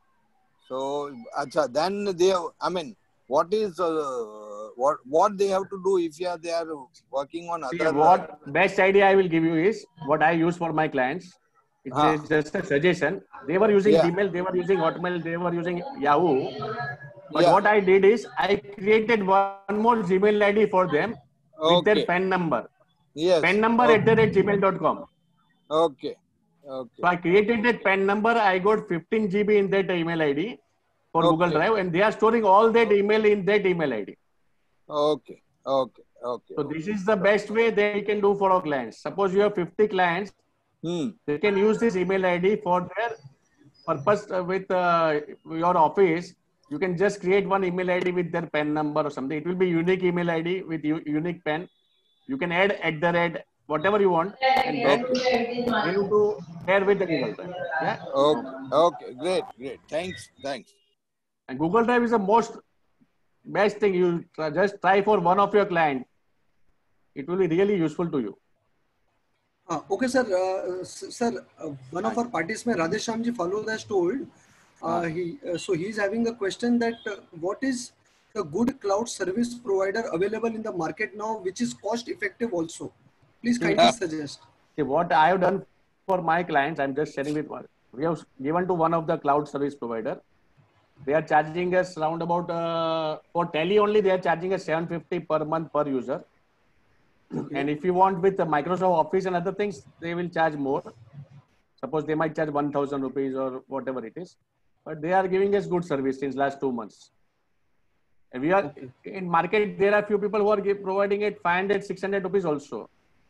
Speaker 6: So, acha, then they have, I mean, what is uh, what what they have to do if yeah, they are working on
Speaker 1: See,
Speaker 6: other?
Speaker 1: what best idea I will give you is what I use for my clients. It
Speaker 6: Ah.
Speaker 1: is just a suggestion. They were using
Speaker 6: Yeah.
Speaker 1: Gmail, they were using Hotmail, they were using Yahoo. But
Speaker 6: Yeah.
Speaker 1: what I did is I created one more Gmail I D for them with their
Speaker 6: Okay.
Speaker 1: PAN number.
Speaker 6: Yes.
Speaker 1: PAN number
Speaker 6: Okay.
Speaker 1: at the rate gmail dot com.
Speaker 6: Okay. Okay.
Speaker 1: So I created that PAN number. I got fifteen G B in that email I D for Google
Speaker 6: Okay.
Speaker 1: Drive, and they are storing all that email in that email I D.
Speaker 6: Okay. Okay. Okay.
Speaker 1: So this is the best way that we can do for our clients. Suppose you have fifty clients,
Speaker 6: Hmm.
Speaker 1: they can use this email I D for their purpose uh, with uh, your office. You can just create one email I D with their PAN number or something. It will be unique email I D with u- unique PAN. You can add at the rate whatever you want, and then they need to share with the Google Drive. Yeah.
Speaker 6: Okay. Okay. Great. Great. Thanks. Thanks.
Speaker 1: And Google Drive is the most best thing. You try, just try for one of your client. It will be really useful to you.
Speaker 2: Ah, okay, sir. Uh, s- sir, uh, one of our participants, Radheshyam ji, followed has told. Uh,
Speaker 1: Ah.
Speaker 2: he uh, so he is having a question that uh, what is the good cloud service provider available in the market now, which is cost effective also. Please kindly suggest.
Speaker 1: See, what I have done for my clients, I'm just sharing with one. We have given to one of the cloud service provider. They are charging us around about uh, for tele only. They are charging us seven fifty per month per user.
Speaker 2: Okay.
Speaker 1: And if you want with the Microsoft Office and other things, they will charge more. Suppose they might charge one thousand rupees or whatever it is, but they are giving us good service since last two months. And we are
Speaker 2: Okay.
Speaker 1: in market. There are few people who are give, providing it five hundred, six hundred rupees also,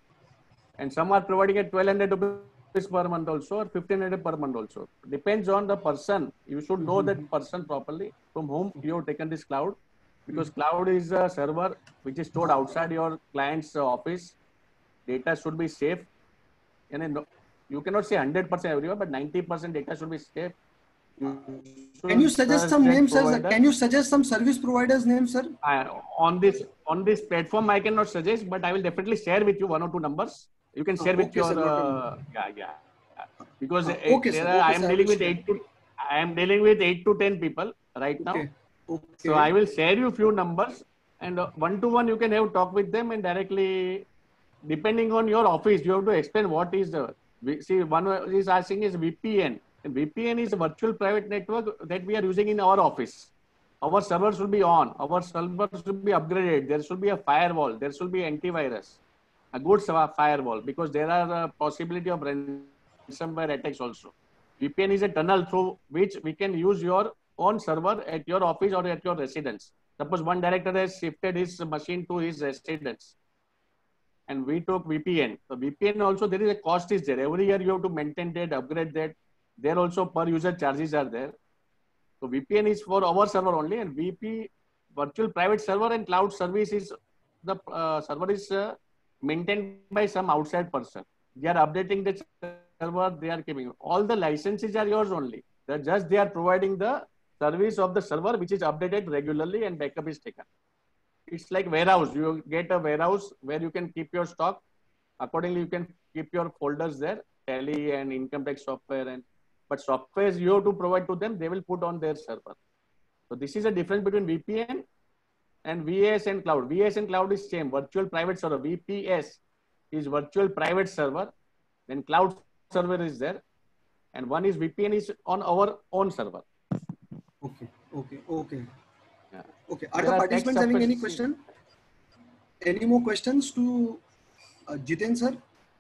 Speaker 1: and some are providing it twelve hundred rupees per month also, or fifteen hundred per month also. Depends on the person. You should know that person properly from whom you have taken this cloud, because cloud is a server which is stored outside your client's office. Data should be safe, and then you cannot say one hundred percent everywhere, but ninety percent data should be safe. You
Speaker 2: Can you
Speaker 1: should
Speaker 2: suggest
Speaker 1: trust
Speaker 2: some
Speaker 1: that
Speaker 2: names, sir?
Speaker 1: provider.
Speaker 2: Can you suggest some service providers' names, sir?
Speaker 1: I, on this on this platform, I cannot suggest, but I will definitely share with you one or two numbers. You can share
Speaker 2: Ah,
Speaker 1: with
Speaker 2: okay,
Speaker 1: your
Speaker 2: sir, not
Speaker 1: uh, yeah yeah because
Speaker 2: Ah,
Speaker 1: it,
Speaker 2: okay,
Speaker 1: there
Speaker 2: sir.
Speaker 1: are, I
Speaker 2: Okay,
Speaker 1: am
Speaker 2: sir. I
Speaker 1: dealing
Speaker 2: will
Speaker 1: with
Speaker 2: share.
Speaker 1: eight to I am dealing with eight to ten people right now.
Speaker 2: Okay. Okay.
Speaker 1: So I will share you few numbers, and uh, one to one you can have talk with them, and directly depending on your office you have to explain what is the we- see one is asking is V P N. And V P N is a virtual private network that we are using in our office. Our servers should be on. Our servers should be upgraded. There should be a firewall. There should be antivirus, a good firewall, because there are a possibility of ransomware attacks also. V P N is a tunnel through which we can use your own server at your office or at your residence. Suppose one director has shifted his machine to his residence, and we took V P N. So V P N also there is a cost is there. Every year you have to maintain that, upgrade that. There also per user charges are there. So V P N is for our server only, and V P virtual private server and cloud service is the uh, server is uh, maintained by some outside person. They are updating the server. They are keeping all the licenses are yours only. They're just they are providing the service of the server, which is updated regularly and backup is taken. It's like warehouse. You get a warehouse where you can keep your stock. Accordingly, you can keep your folders there, tally and income tax software, and but softwares you have to provide to them. They will put on their server. So this is a difference between V P N and V A S and cloud. V A S and cloud is same. Virtual private server. V P S is virtual private server. Then cloud server is there, and one is V P N is on our own server.
Speaker 2: Okay. Okay. Okay.
Speaker 1: Yeah.
Speaker 2: Okay. Are
Speaker 1: There
Speaker 2: the
Speaker 1: are
Speaker 2: participants
Speaker 1: tax
Speaker 2: having any
Speaker 1: suffici-
Speaker 2: question? Any more questions to uh, Jiten, sir?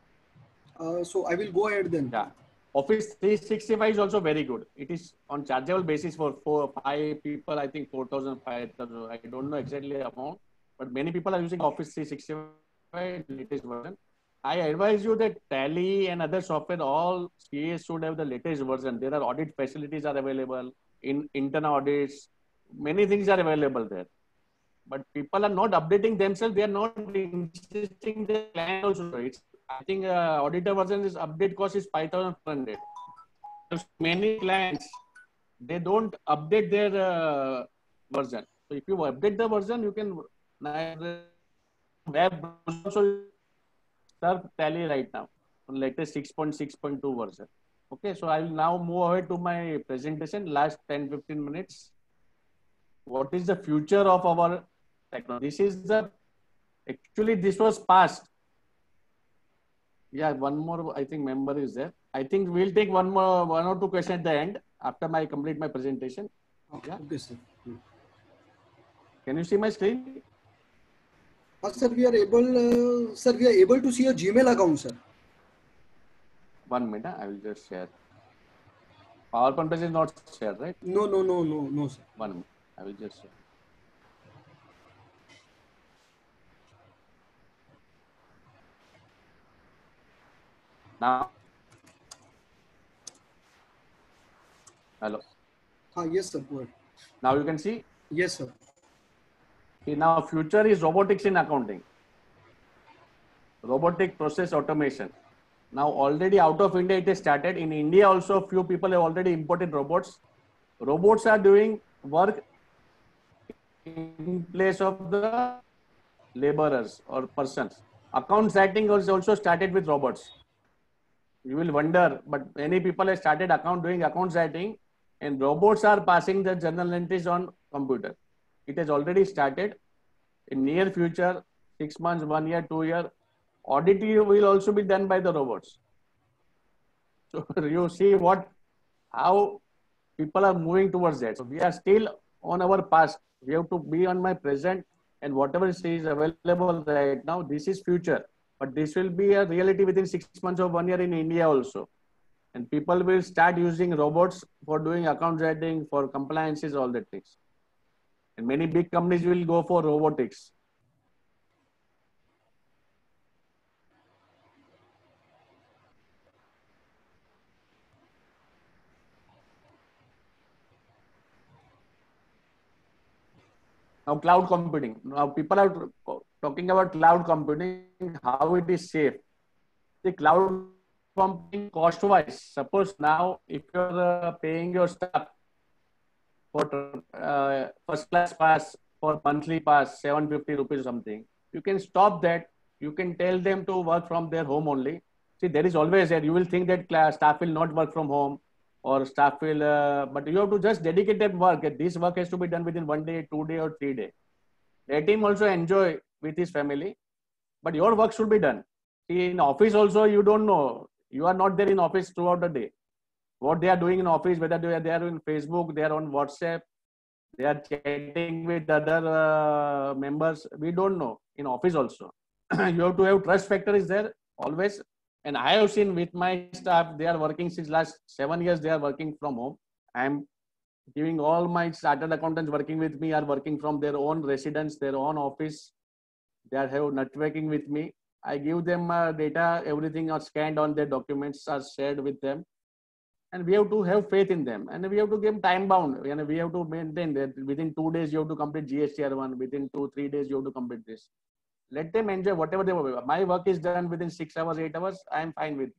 Speaker 2: Uh, so I will go ahead then.
Speaker 1: Yeah. Office three sixty-five is also very good. It is on chargeable basis for four, five people. I think four thousand, five thousand. I don't know exactly the amount, but many people are using Office three sixty-five latest version. I advise you that Tally and other software, all C A should have the latest version. There are audit facilities are available in internal audits. Many things are available there. But people are not updating themselves. They are not insisting the client also. It's, I think uh, auditor version is update cost is five thousand four hundred. Many clients, they don't update their uh, version. So if you update the version, you can web also serve Tally right now on latest six point six point two version. Okay, so I will now move ahead to my presentation. Last ten to fifteen minutes. What is the future of our technology? This is the actually this was past. Yeah, one more I think member is there. I think we'll take one more one or two questions at the end after I complete my presentation. Yeah.
Speaker 2: Okay, sir. Hmm.
Speaker 1: Can you see my screen?
Speaker 2: Uh, sir, we are able, uh, sir, we are able to see a Gmail account, sir.
Speaker 1: One minute, I will just share. PowerPoint page is not shared, right?
Speaker 2: No, no, no, no, no, sir.
Speaker 1: One minute, I will just share. Now, hello.
Speaker 2: Ah, yes, sir. Go ahead.
Speaker 1: Now you can see.
Speaker 2: Yes, sir.
Speaker 1: See, now future is robotics in accounting. Robotic process automation. Now already out of India it is started. In India also few people have already imported robots. Robots are doing work in place of the laborers or persons. Account writing was also started with robots. You will wonder, but many people have started account doing account writing and robots are passing the journal entries on computer. It has already started. In near future, six months, one year, two year, audit will also be done by the robots. So you see what, how people are moving towards that. So we are still on our past. We have to be on my present and whatever is available right now, this is future. But this will be a reality within six months or one year in India also. And people will start using robots for doing account writing, for compliances, all that things. And many big companies will go for robotics. Now cloud computing. Now people are talking about cloud computing, how it is safe. The cloud computing cost-wise, suppose now if you're uh, paying your staff for uh, first class pass, for monthly pass, seven hundred fifty rupees or something, you can stop that. You can tell them to work from their home only. See, there is always that you will think that class, staff will not work from home or staff will, uh, but you have to just dedicate that work. This work has to be done within one day, two day or three day. Let him also enjoy with his family, but your work should be done. See, in office also, you don't know. You are not there in office throughout the day. What they are doing in office, whether they are there on Facebook, they are on WhatsApp, they are chatting with other uh, members. We don't know in office also. You have to have trust factor is there always. And I have seen with my staff, they are working since last seven years, they are working from home. I am giving all my chartered accountants working with me are working from their own residence, their own office. They are have networking with me. I give them uh, data, everything are scanned on their documents are shared with them. And we have to have faith in them. And we have to give them time bound. And we have to maintain that within two days, you have to complete G S T R one. Within two, three days, you have to complete this. Let them enjoy whatever they want. My work is done within six hours, eight hours. I am fine with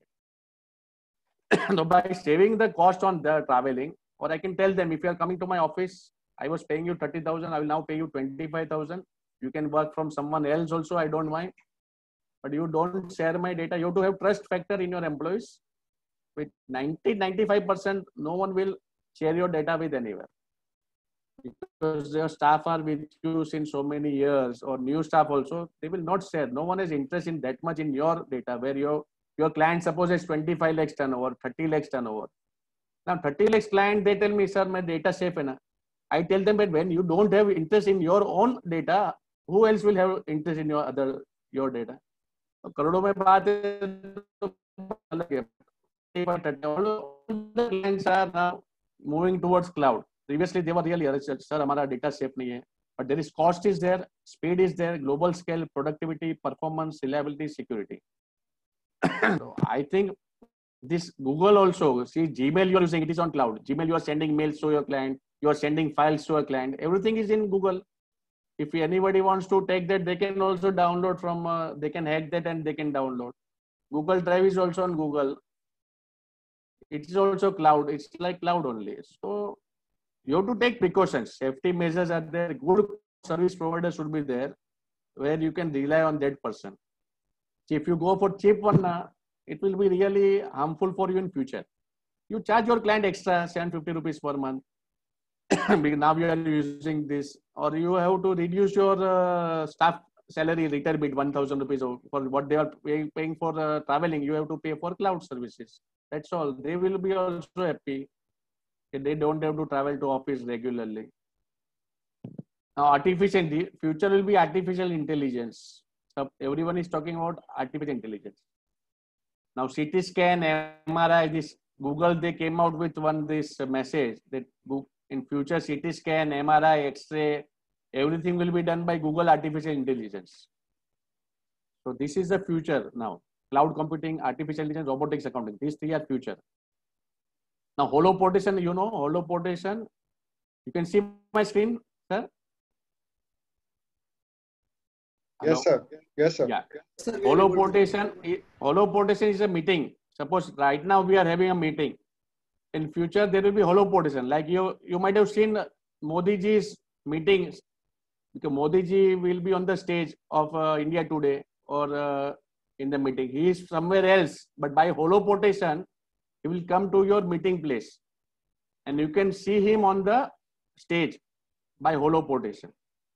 Speaker 1: it. So by saving the cost on the traveling, or I can tell them, if you are coming to my office, I was paying you thirty thousand. I will now pay you twenty-five thousand. You can work from someone else also. I don't mind. But you don't share my data. You have to have trust factor in your employees. With ninety, ninety-five percent, no one will share your data with anywhere. Because your staff are with you since so many years, or new staff also, they will not share. No one is interested in that much in your data, where your, your client supposes twenty-five lakhs turnover, thirty lakhs turnover. Now thirty lakhs client, they tell me, sir, my data safe enough. I tell them that when you don't have interest in your own data, who else will have interest in your other, your data? करोड़ों में बात है. All the clients are now moving towards cloud. Previously, they were really, sir, हमारा data safe नहीं है. But there is cost is there, speed is there, global scale, productivity, performance, reliability, security. So I think this Google also, see Gmail you are using, it is on cloud. Gmail you are sending mails to your client, you are sending files to a client, everything is in Google. If anybody wants to take that, they can also download from, uh, they can hack that and they can download. Google Drive is also on Google. It is also cloud. It's like cloud only. So you have to take precautions. Safety measures are there. Good service provider should be there where you can rely on that person. If you go for cheap one, uh, it will be really harmful for you in future. You charge your client extra seven hundred fifty rupees per month. Because now you are using this, or you have to reduce your uh, staff salary little bit, one thousand rupees for what they are paying, paying for uh, traveling. You have to pay for cloud services. That's all. They will be also happy. They don't have to travel to office regularly. Now, artificial future will be artificial intelligence. So everyone is talking about artificial intelligence. Now, C T scan, M R I, this Google, they came out with one this message that in future C T scan, M R I, X-ray, everything will be done by Google artificial intelligence. So this is the future now. Cloud computing, artificial intelligence, robotics, accounting. These three are future. Now, holoportation, you know, holoportation. You can see my screen, sir.
Speaker 3: Yes, sir. Yes, sir.
Speaker 1: Yeah.
Speaker 2: Sir, very
Speaker 1: Holoportation, holoportation is a meeting. Suppose right now we are having a meeting. In future, there will be holoportation. Like you, you might have seen Modi ji's meetings. Because Modi ji will be on the stage of uh, India Today or uh, in the meeting. He is somewhere else, but by holoportation, he will come to your meeting place. And you can see him on the stage by holoportation.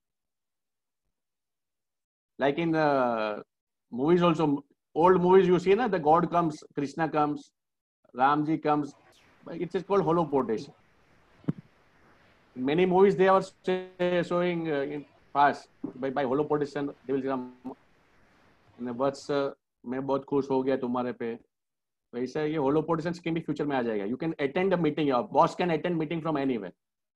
Speaker 1: Like in the movies also, old movies you see, na, the God comes, Krishna comes, Ramji comes. It is called holoportation. In many movies they are showing uh, in past by by holoportation. They will come. बस मैं बहुत खुश हो गया तुम्हारे पे. वैसे ये holoportation scheme भी future में आ जाएगा. You can attend a meeting. Your boss can attend meeting from anywhere.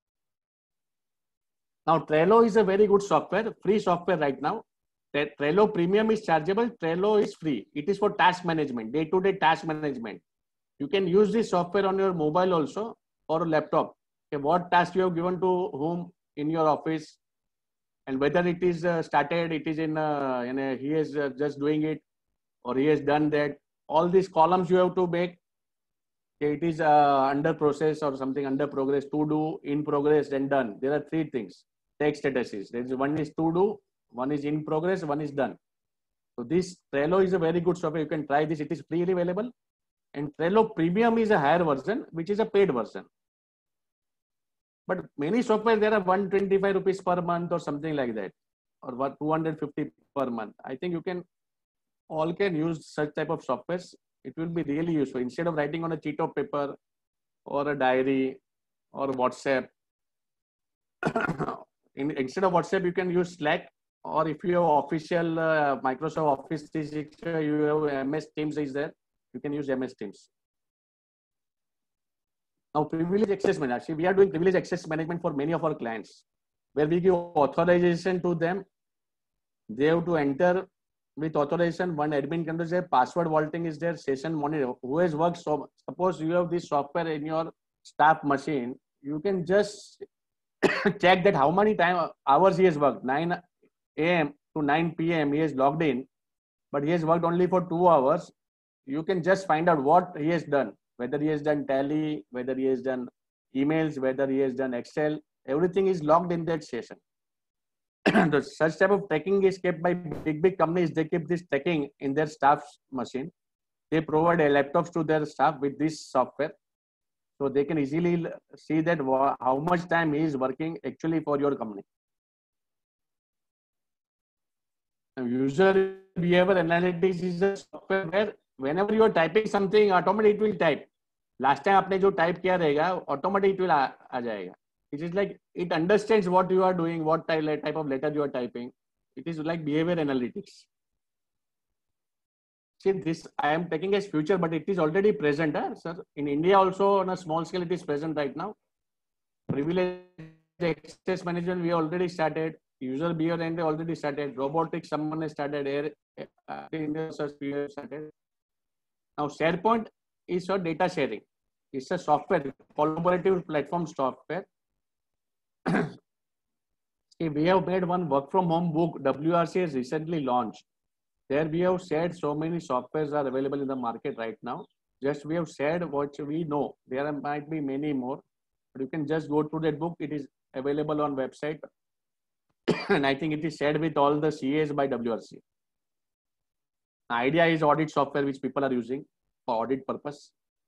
Speaker 1: Now Trello is a very good software, free software right now. Trello Premium is chargeable. Trello is free. It is for task management, day-to-day task management. You can use this software on your mobile also or laptop. Okay, what task you have given to whom in your office, and whether it is uh, started, it is in, uh, in a, he is uh, just doing it, or he has done that. All these columns you have to make. Okay, it is uh, under process or something, under progress, to do, in progress, and done. There are three things. Text statuses. There is one is to do, one is in progress, one is done. So this Trello is a very good software. You can try this. It is freely available. And Trello Premium is a higher version, which is a paid version. But many software, there are one hundred twenty-five rupees per month or something like that, or what two hundred fifty per month. I think you can, all can use such type of softwares. It will be really useful. Instead of writing on a sheet of paper or a diary or WhatsApp, in, instead of WhatsApp, you can use Slack, or if you have official uh, Microsoft Office three sixty, you have M S Teams is there. You can use M S Teams. Now, privilege access management. Actually, we are doing privilege access management for many of our clients, where we give authorization to them. They have to enter with authorization. One admin can say password vaulting is there, session monitor. Who has worked? So, suppose you have this software in your staff machine, you can just check that how many time hours he has worked. nine A M to nine P M he has logged in, but he has worked only for two hours. You can just find out what he has done, whether he has done tally, whether he has done emails, whether he has done Excel. Everything is logged in that session. The such type of tracking is kept by big, big companies. They keep this tracking in their staff's machine. They provide laptops to their staff with this software. So they can easily see that how much time he is working actually for your company. Now, user behavior analytics is a software where whenever you are typing something, automatically it will type. Last time आपने जो type किया रहेगा, automatically it will आ, आ जाएगा. It is like it understands what you are doing, what type, type of letter you are typing. It is like behavior analytics. See, this I am taking as future, but it is already present, huh, sir. In India also on a small scale, it is present right now. Privilege access management we already started. User behavior and already started. Robotics someone has started. Air uh, started. Now, SharePoint is a data sharing. It's a software, collaborative platform software. We have made one work from home book. W R C has recently launched. There we have shared so many softwares are available in the market right now. Just we have shared what we know. There might be many more, but you can just go to that book. It is available on website. And I think it is shared with all the C As by W R C. Idea is audit software which people are using for audit purpose.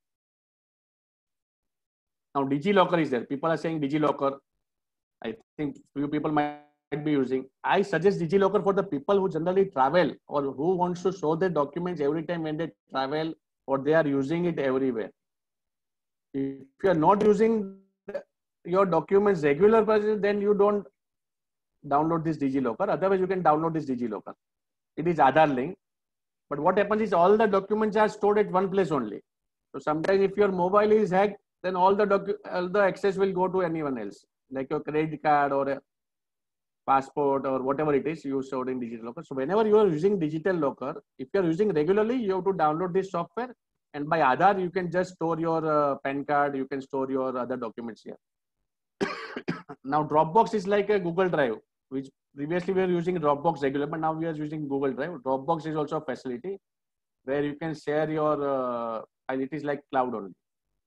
Speaker 1: Now DigiLocker is there. People are saying DigiLocker. I think few people might be using. I suggest DigiLocker for the people who generally travel or who wants to show their documents every time when they travel, or they are using it everywhere. If you are not using your documents regular basis, then you don't download this DigiLocker. Otherwise, you can download this DigiLocker. It is Aadhaar link. But what happens is all the documents are stored at one place only. So sometimes if your mobile is hacked, then all the docu all the access will go to anyone else, like your credit card or a passport or whatever it is you stored in DigiLocker. So whenever you are using Digital Locker, if you are using regularly, you have to download this software. And by Aadhaar, you can just store your uh, PAN card. You can store your other documents here. Now Dropbox is like a Google Drive, which previously we were using Dropbox regular, but now we are using Google Drive. Dropbox is also a facility where you can share your, uh, and it is like cloud only.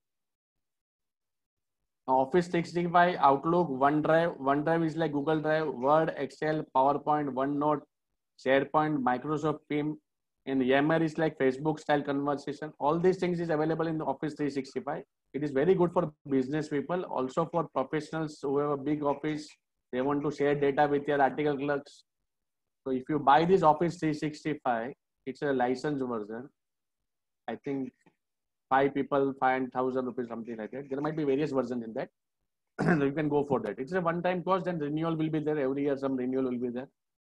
Speaker 1: Office three sixty-five, Outlook, OneDrive. OneDrive is like Google Drive, Word, Excel, PowerPoint, OneNote, SharePoint, Microsoft Teams, and Yammer is like Facebook style conversation. All these things is available in the Office three sixty-five. It is very good for business people, also for professionals who have a big office. They want to share data with their article clerks. So if you buy this Office three sixty-five, it's a licensed version. I think five people, five thousand rupees, something like that. There might be various versions in that. You can go for that. It's a one-time cost, and renewal will be there. Every year some renewal will be there.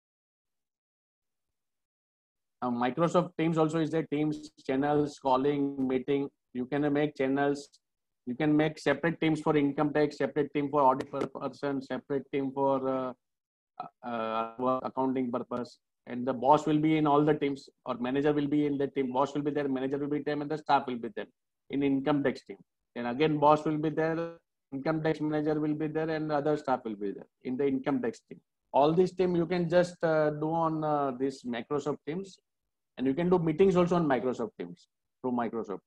Speaker 1: Uh, Microsoft Teams also is there. Teams, channels, calling, meeting. You can make channels. You can make separate teams for income tax, separate team for audit person, separate team for uh, uh, accounting purpose. And the boss will be in all the teams, or manager will be in the team. Boss will be there, manager will be there, and the staff will be there in income tax team. And again, boss will be there, income tax manager will be there, and other staff will be there in the income tax team. All these team you can just uh, do on uh, this Microsoft Teams, and you can do meetings also on Microsoft Teams through Microsoft.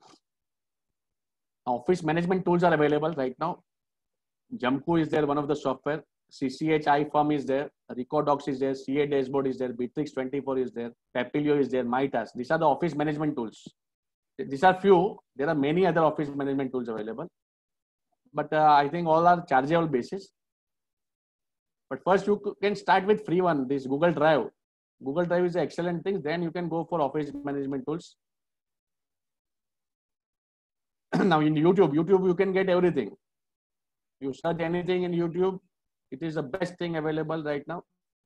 Speaker 1: Office management tools are available right now. Jamku is there, one of the software. C C H I Firm is there, Recodocs is there, C A Dashboard is there, Bitrix twenty-four is there, Papilio is there, MyTask. These are the office management tools. These are few. There are many other office management tools available, but uh, I think all are chargeable basis. But first you can start with free one, this Google Drive. Google Drive is an excellent thing. Then you can go for office management tools. Now in YouTube, YouTube you can get everything. You search anything in YouTube. It is the best thing available right now.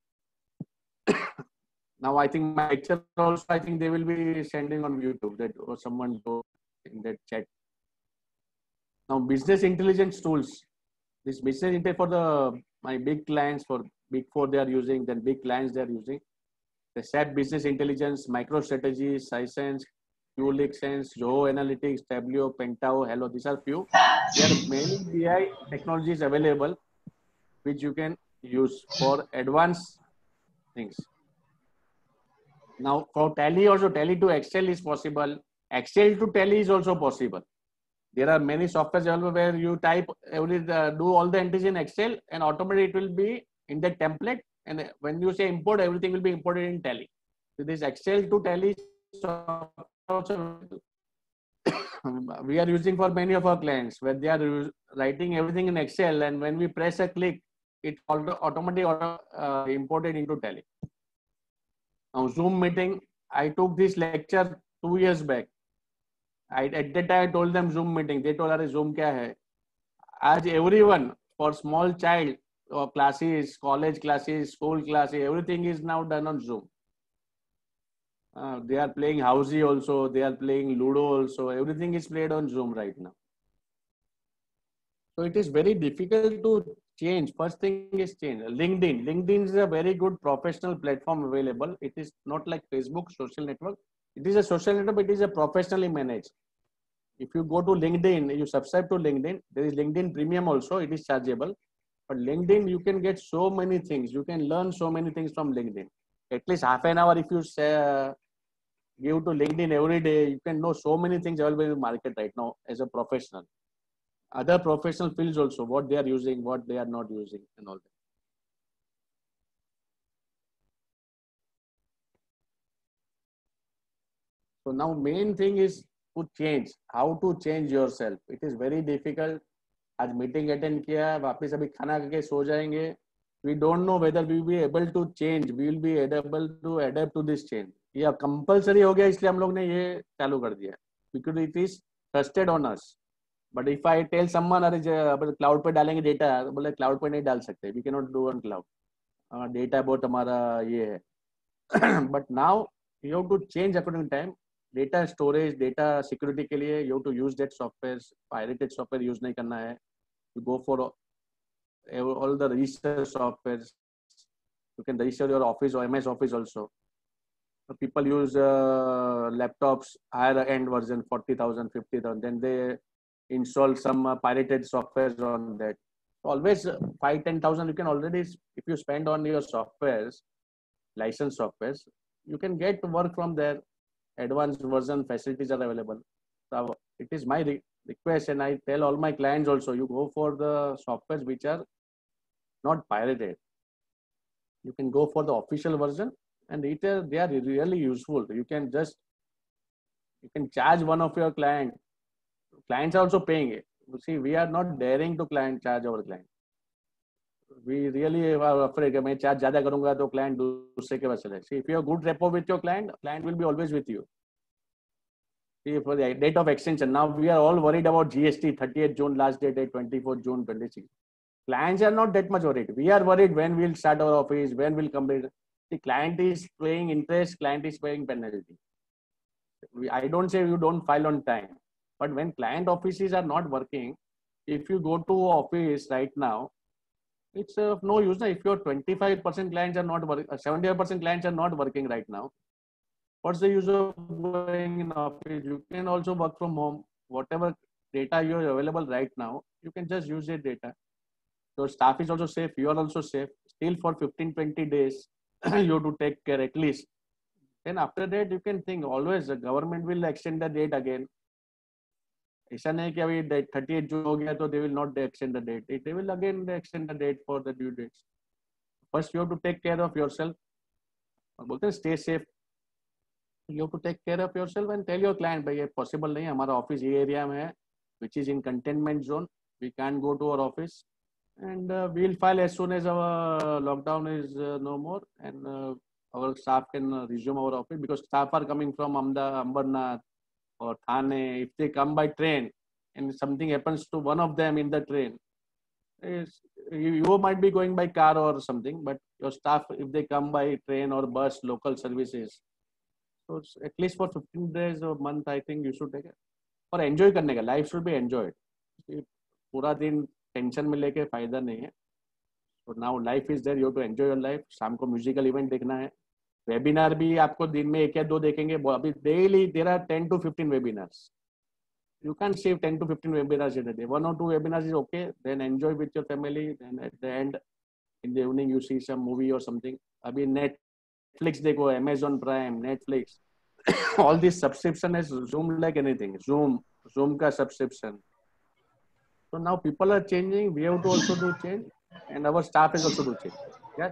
Speaker 1: Now I think my lecture also, I think they will be sending on YouTube that or someone go in that chat. Now business intelligence tools. This business intelligence for the my big clients, for big four they are using, then big clients they are using. The S A P Business Intelligence, MicroStrategy, Sisense, QLixSense, Zoho Analytics, Tableau, Pentao, Hello. These are few. There are many B I technologies available which you can use for advanced things. Now for Tally also, Tally to Excel is possible. Excel to Tally is also possible. There are many softwares available where you type every uh, do all the entries in Excel, and automatically it will be in the template. And when you say import, everything will be imported in Tally. So this Excel to Tally also we are using for many of our clients where they are writing everything in Excel, and when we press a click, it auto automatically auto, uh, imported into Tally. Now Zoom meeting, I took this lecture two years back. I, at that time I told them Zoom meeting. They told us Zoom kya hai. As everyone, for small child or classes, college classes, school classes, everything is now done on Zoom. Uh, they are playing Housey also. They are playing Ludo also. Everything is played on Zoom right now. So it is very difficult to change. First thing is change. LinkedIn. LinkedIn is a very good professional platform available. It is not like Facebook social network. It is a social network, but it is a professionally managed. If you go to LinkedIn, you subscribe to LinkedIn. There is LinkedIn Premium also. It is chargeable. But LinkedIn, you can get so many things. You can learn so many things from LinkedIn. At least half an hour, if you say, uh, give to LinkedIn every day, you can know so many things available in the market right now as a professional. Other professional fields also, what they are using, what they are not using, and all that. So now main thing is to change. How to change yourself? It is very difficult. आज meeting attend किया, वापस अभी खाना खा के सो जाएंगे. We don't know whether we will be able to change. We will be able to adapt to this change. ये compulsory हो गया, इसलिए हम लोग ने ये चालू कर दिया. Because it is trusted on us. But if I tell someone अरे क्लाउड पे डालेंगे डेटा, बोले क्लाउड पे नहीं डाल सकते. We cannot do on cloud. Data बहुत हमारा ये है. But now you have to change according to time. Data storage, data security के लिए you to use that software. Pirated software use नहीं करना है. You go for all the register software. You can register your office और MS office also. people use uh, laptops higher end version forty thousand, fifty thousand, then they install some uh, pirated software on that. Always uh, five, ten thousand you can already, if you spend on your softwares, licensed softwares, you can get work from there. Advanced version facilities are available. So it is my re request, and I tell all my clients also, you go for the softwares which are not pirated. You can go for the official version, and it, uh, they are really useful. You can just, you can charge one of your client. Clients are also paying it. You see, we are not daring to client charge our client. We really are afraid that मैं charge ज़्यादा करूँगा तो client दूसरे के पास चले. See, if you have good rapport with your client, client will be always with you. See, for the date of extension, now we are all worried about G S T, thirtieth June, last date, date twenty-fourth June, twenty-six. Clients are not that much worried. We are worried when we'll start our office, when we'll complete. The client is paying interest, client is paying penalty. We, I don't say you don't file on time, but when client offices are not working, if you go to office right now, it's of no use. If your twenty-five percent clients are not working, seventy-five percent clients are not working right now, what's the use of going in office? You can also work from home. Whatever data you are available right now, you can just use that data. Your staff is also safe. You are also safe. Still for fifteen, twenty days, you have to take care at least. Then after that, you can think always the government will extend the date again. ऐसा नहीं कि अभी thirtieth June हो गया तो they will not extend the date. They will again extend the date for the due dates. First, you have to take care of yourself. बोलते हैं stay safe. You have to take care of yourself and tell your client, भाई ये possible नहीं है, हमारा office ये area में है, which is in containment zone. We can't go to our office, and uh, we'll file as soon as our lockdown is uh, no more, and uh, our staff can uh, resume our office, because staff are coming from Ahmedabad, Ambernath or Thane. If they come by train and something happens to one of them in the train, is, you, you might be going by car or something, but your staff, if they come by train or bus, local services, so at least for fifteen days or month, I think you should take it. और enjoy करने का, life should be enjoyed. पूरा दिन tension में लेके फायदा नहीं है. So now life is there, you have to enjoy your life. शाम को म्यूजिकल इवेंट देखना है. वेबिनार भी आपको दिन में एक या दो देखेंगे. अभी daily there are ten to fifteen webinars. You can't save ten to fifteen webinars in a day. One or two webinars is okay. Then enjoy with your family. Then at the end, in the evening, you see some movie or something. अभी Netflix देखो, Amazon Prime, Netflix. All this subscription is Zoom like anything. Zoom, Zoom का subscription. So now people are changing. We have to also do change, and our staff is also do change. Yeah.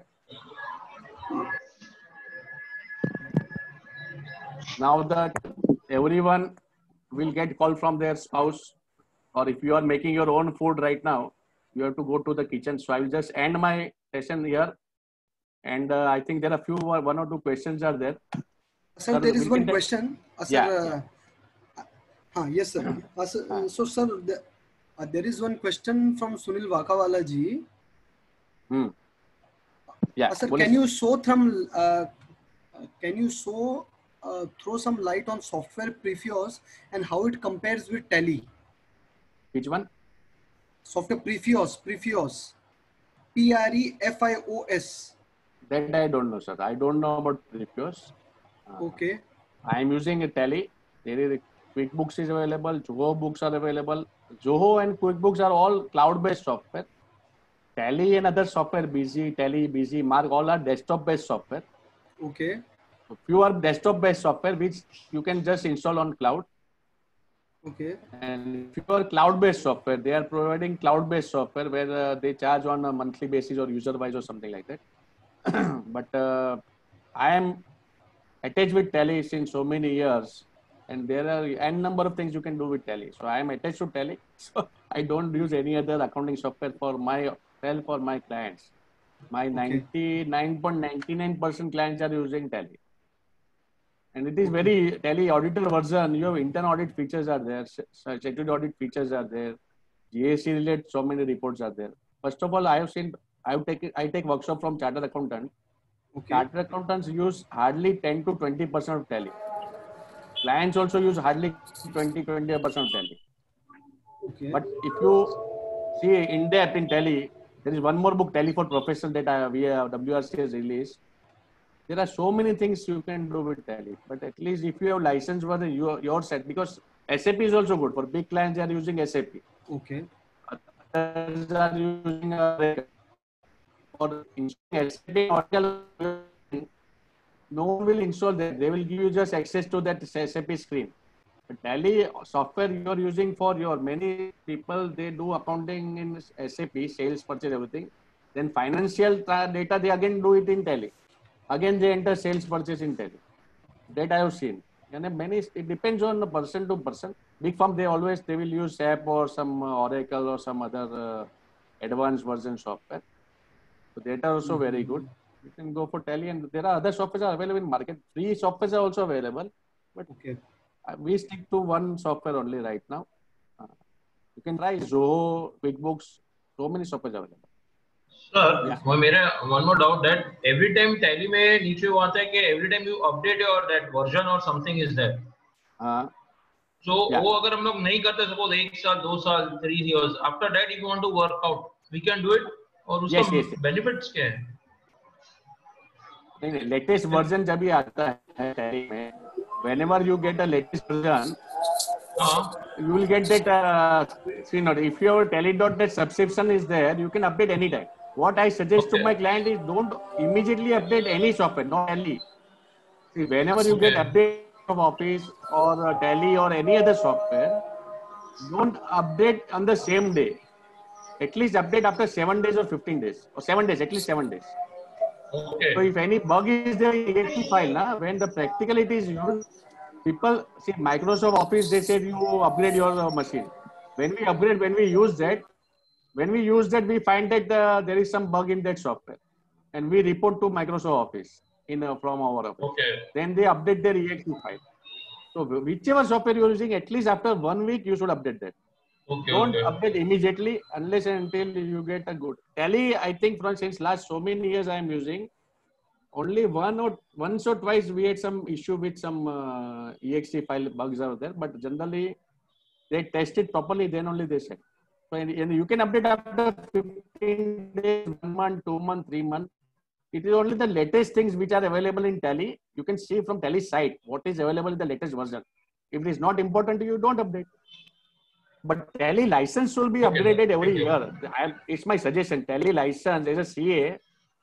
Speaker 1: Now that everyone will get call from their spouse, or if you are making your own food right now, you have to go to the kitchen. So I will just end my session here, and uh, I think there are few one or two questions are there.
Speaker 2: Sir, there is one question. Uh, sir,
Speaker 1: Yeah.
Speaker 2: uh, uh, yes, sir. Uh, sir uh, so, sir, the, uh, there is one question from Sunil Vakawala ji.
Speaker 1: Hmm. Yeah.
Speaker 2: Uh, sir,
Speaker 1: Police.
Speaker 2: can you show some? Uh, can you show uh, throw some light on software Prefios and how it compares with Tally?
Speaker 1: Which one?
Speaker 2: Software Prefios, Prefios, P R E F I O S.
Speaker 1: That I don't know, sir. I don't know about Prefios. Uh,
Speaker 2: Okay.
Speaker 1: I am using a Tally. There is QuickBooks is available. Zoho books are available. Zoho and QuickBooks are all cloud-based software. Tally and other software, Busy, Tally, Busy, Mark, all are desktop-based software.
Speaker 2: Okay.
Speaker 1: So few are desktop-based software which you can just install on cloud.
Speaker 2: Okay.
Speaker 1: And few are cloud-based software. They are providing cloud-based software where uh, they charge on a monthly basis or user-wise or something like that. But uh, I am attached with Tally since so many years, and there are n number of things you can do with Tally. So I am attached to Tally. So I don't use any other accounting software for myself or my clients. My ninety-nine point nine nine percent clients are using Tally. And it is very Tally auditor version. You have internal audit features are there, statutory audit features are there, G S T related so many reports are there. First of all, I have seen, I have taken, I take workshop from chartered accountant.
Speaker 2: Okay.
Speaker 1: Chartered accountants use hardly ten to twenty percent of Tally. Clients also use hardly twenty to twenty percent of Tally.
Speaker 2: Okay.
Speaker 1: But if you see in depth in Tally, there is one more book, Tally for Professionals, that I, we have, W R C has released. There are so many things you can do with Tally. But at least if you have license for the, your, your set, because S A P is also good. For big clients, they are using S A P.
Speaker 2: Okay.
Speaker 1: Others are using a for S A P Oracle. No one will install that. They will give you just access to that S A P screen. But Tally software you are using for your many people, they do accounting in S A P, sales, purchase, everything. Then financial data, they again do it in Tally. Again, they enter sales, purchase in Tally. That I have seen. And many, it depends on the person to person. Big firm, they always, they will use S A P or some Oracle or some other uh, advanced version software. So that are also very good. You can go for Tally, and there are other softwares are available in market. Free softwares are also available, but
Speaker 2: Okay.
Speaker 1: we stick to one software only right now. Uh, you can try Zoho, QuickBooks, so many softwares available.
Speaker 4: Sir,
Speaker 1: Yeah.
Speaker 4: वो मेरा one more doubt that every time Tally में नीचे वो आता है कि every time you update your that version or something is there.
Speaker 1: Uh,
Speaker 4: So
Speaker 1: Yeah.
Speaker 4: वो अगर हम लोग नहीं करते suppose एक साल, दो साल, three years after that if you want to work out, we can do it. और उसका
Speaker 1: Yes, yes, yes.
Speaker 4: benefits क्या है?
Speaker 1: नहीं नहीं लेटेस्ट वर्जन जब भी आता है Tally में, whenever you get a latest version,
Speaker 4: हाँ.
Speaker 1: you will get that uh, screen note. If your Tally dot net subscription is there, you can update anytime. What I suggest to
Speaker 4: Okay.
Speaker 1: my client is don't immediately update any software, not Tally. See, whenever you get
Speaker 4: Okay.
Speaker 1: update of Office or uh, Tally or any other software, don't update on the same day. At least update after seven days or fifteen days or seven days, at least seven days.
Speaker 4: Okay.
Speaker 1: So if any bug is there in E X E file, na, when the practicality is used, people see Microsoft Office, they said you upgrade your uh, machine. When we upgrade, when we use that, when we use that, we find that uh, there is some bug in that software, and we report to Microsoft Office in uh, from our office.
Speaker 4: Okay.
Speaker 1: Then they update their E X E file. So whichever software you are using, at least after one week, you should update that.
Speaker 4: Okay.
Speaker 1: Don't
Speaker 4: Okay.
Speaker 1: update immediately unless and until you get a good Tally. I think from since last so many years I am using. Only one or once or twice we had some issue with some uh, E X E file bugs out there, but generally they test it properly. Then only they say. So and, and you can update after fifteen days, one month, two month, three month. It is only the latest things which are available in Tally. You can see from Tally site what is available in the latest version. If it is not important to you, don't update. But Tally license will be
Speaker 4: Okay,
Speaker 1: upgraded
Speaker 4: sir.
Speaker 1: every
Speaker 4: Thank you.
Speaker 1: year. I, it's my suggestion. Tally license as a C A,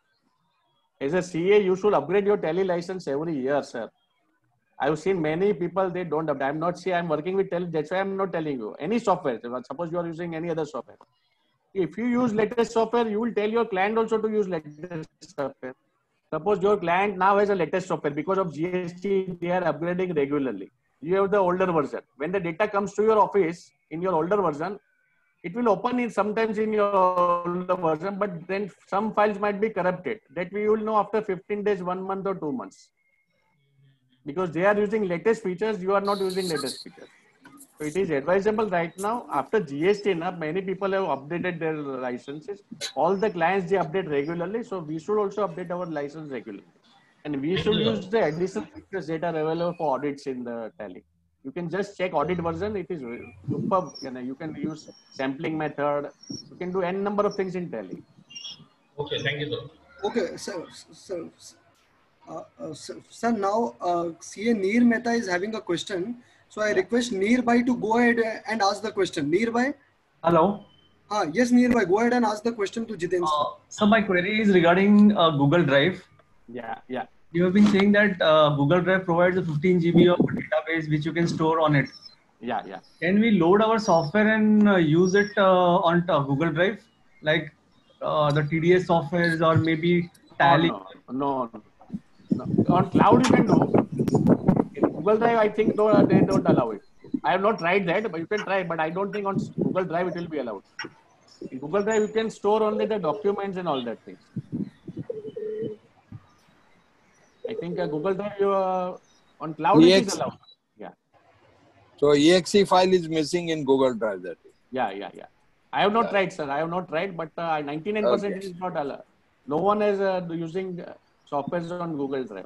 Speaker 1: as a C A, you should upgrade your Tally license every year, sir. I've seen many people, they don't update. I'm not saying I'm working with Tally. That's why I'm not telling you. Any software, suppose you are using any other software. If you use latest software, you will tell your client also to use latest software. Suppose your client now has a latest software because of G S T, they are upgrading regularly. You have the older version. When the data comes to your office in your older version, it will open in sometimes in your older version, but then some files might be corrupted. That we will know after fifteen days, one month or two months. Because they are using latest features, you are not using latest features. So it is advisable right now after G S T, na, many people have updated their licenses. All the clients, they update regularly. So we should also update our license regularly. And we
Speaker 4: Thank
Speaker 1: should
Speaker 4: you, sir.
Speaker 1: use the additional features that are available for audits in the Tally. You can just check audit version. It is superb. You know, you can use sampling method. You can do n number of things in Tally.
Speaker 4: Okay. Thank you, sir.
Speaker 2: Okay, so, so Uh, uh, sir, sir, now uh, C A Neer Mehta is having a question. So I
Speaker 1: Yeah.
Speaker 2: request Nearby to go ahead and ask the question. Nearby?
Speaker 7: Hello.
Speaker 2: Ah, yes, Nearby. Go ahead and ask the question to Jiten sir.
Speaker 7: Uh, so my query is regarding uh, Google Drive.
Speaker 1: Yeah, yeah.
Speaker 7: You have been saying that uh, Google Drive provides a fifteen G B of database which you can store on it.
Speaker 1: Yeah, yeah.
Speaker 7: Can we load our software and uh, use it uh, on uh, Google Drive, like uh, the T D S softwares or maybe Tally?
Speaker 1: No, no, no, no. On cloud you can do. In Google Drive, I think no, they don't allow it. I have not tried that, but you can try. But I don't think on Google Drive it will be allowed. In Google Drive, you can store only the documents and all that things. I think uh, Google Drive you, uh, on cloud it is allowed. Yeah.
Speaker 6: So E X E file is missing in Google Drive. That is.
Speaker 1: Yeah, yeah, yeah. I have not
Speaker 6: Yeah.
Speaker 1: tried, sir. I have not tried, but uh, ninety-nine percent
Speaker 6: Okay.
Speaker 1: it is not allowed. No one is uh, using uh, software on Google Drive.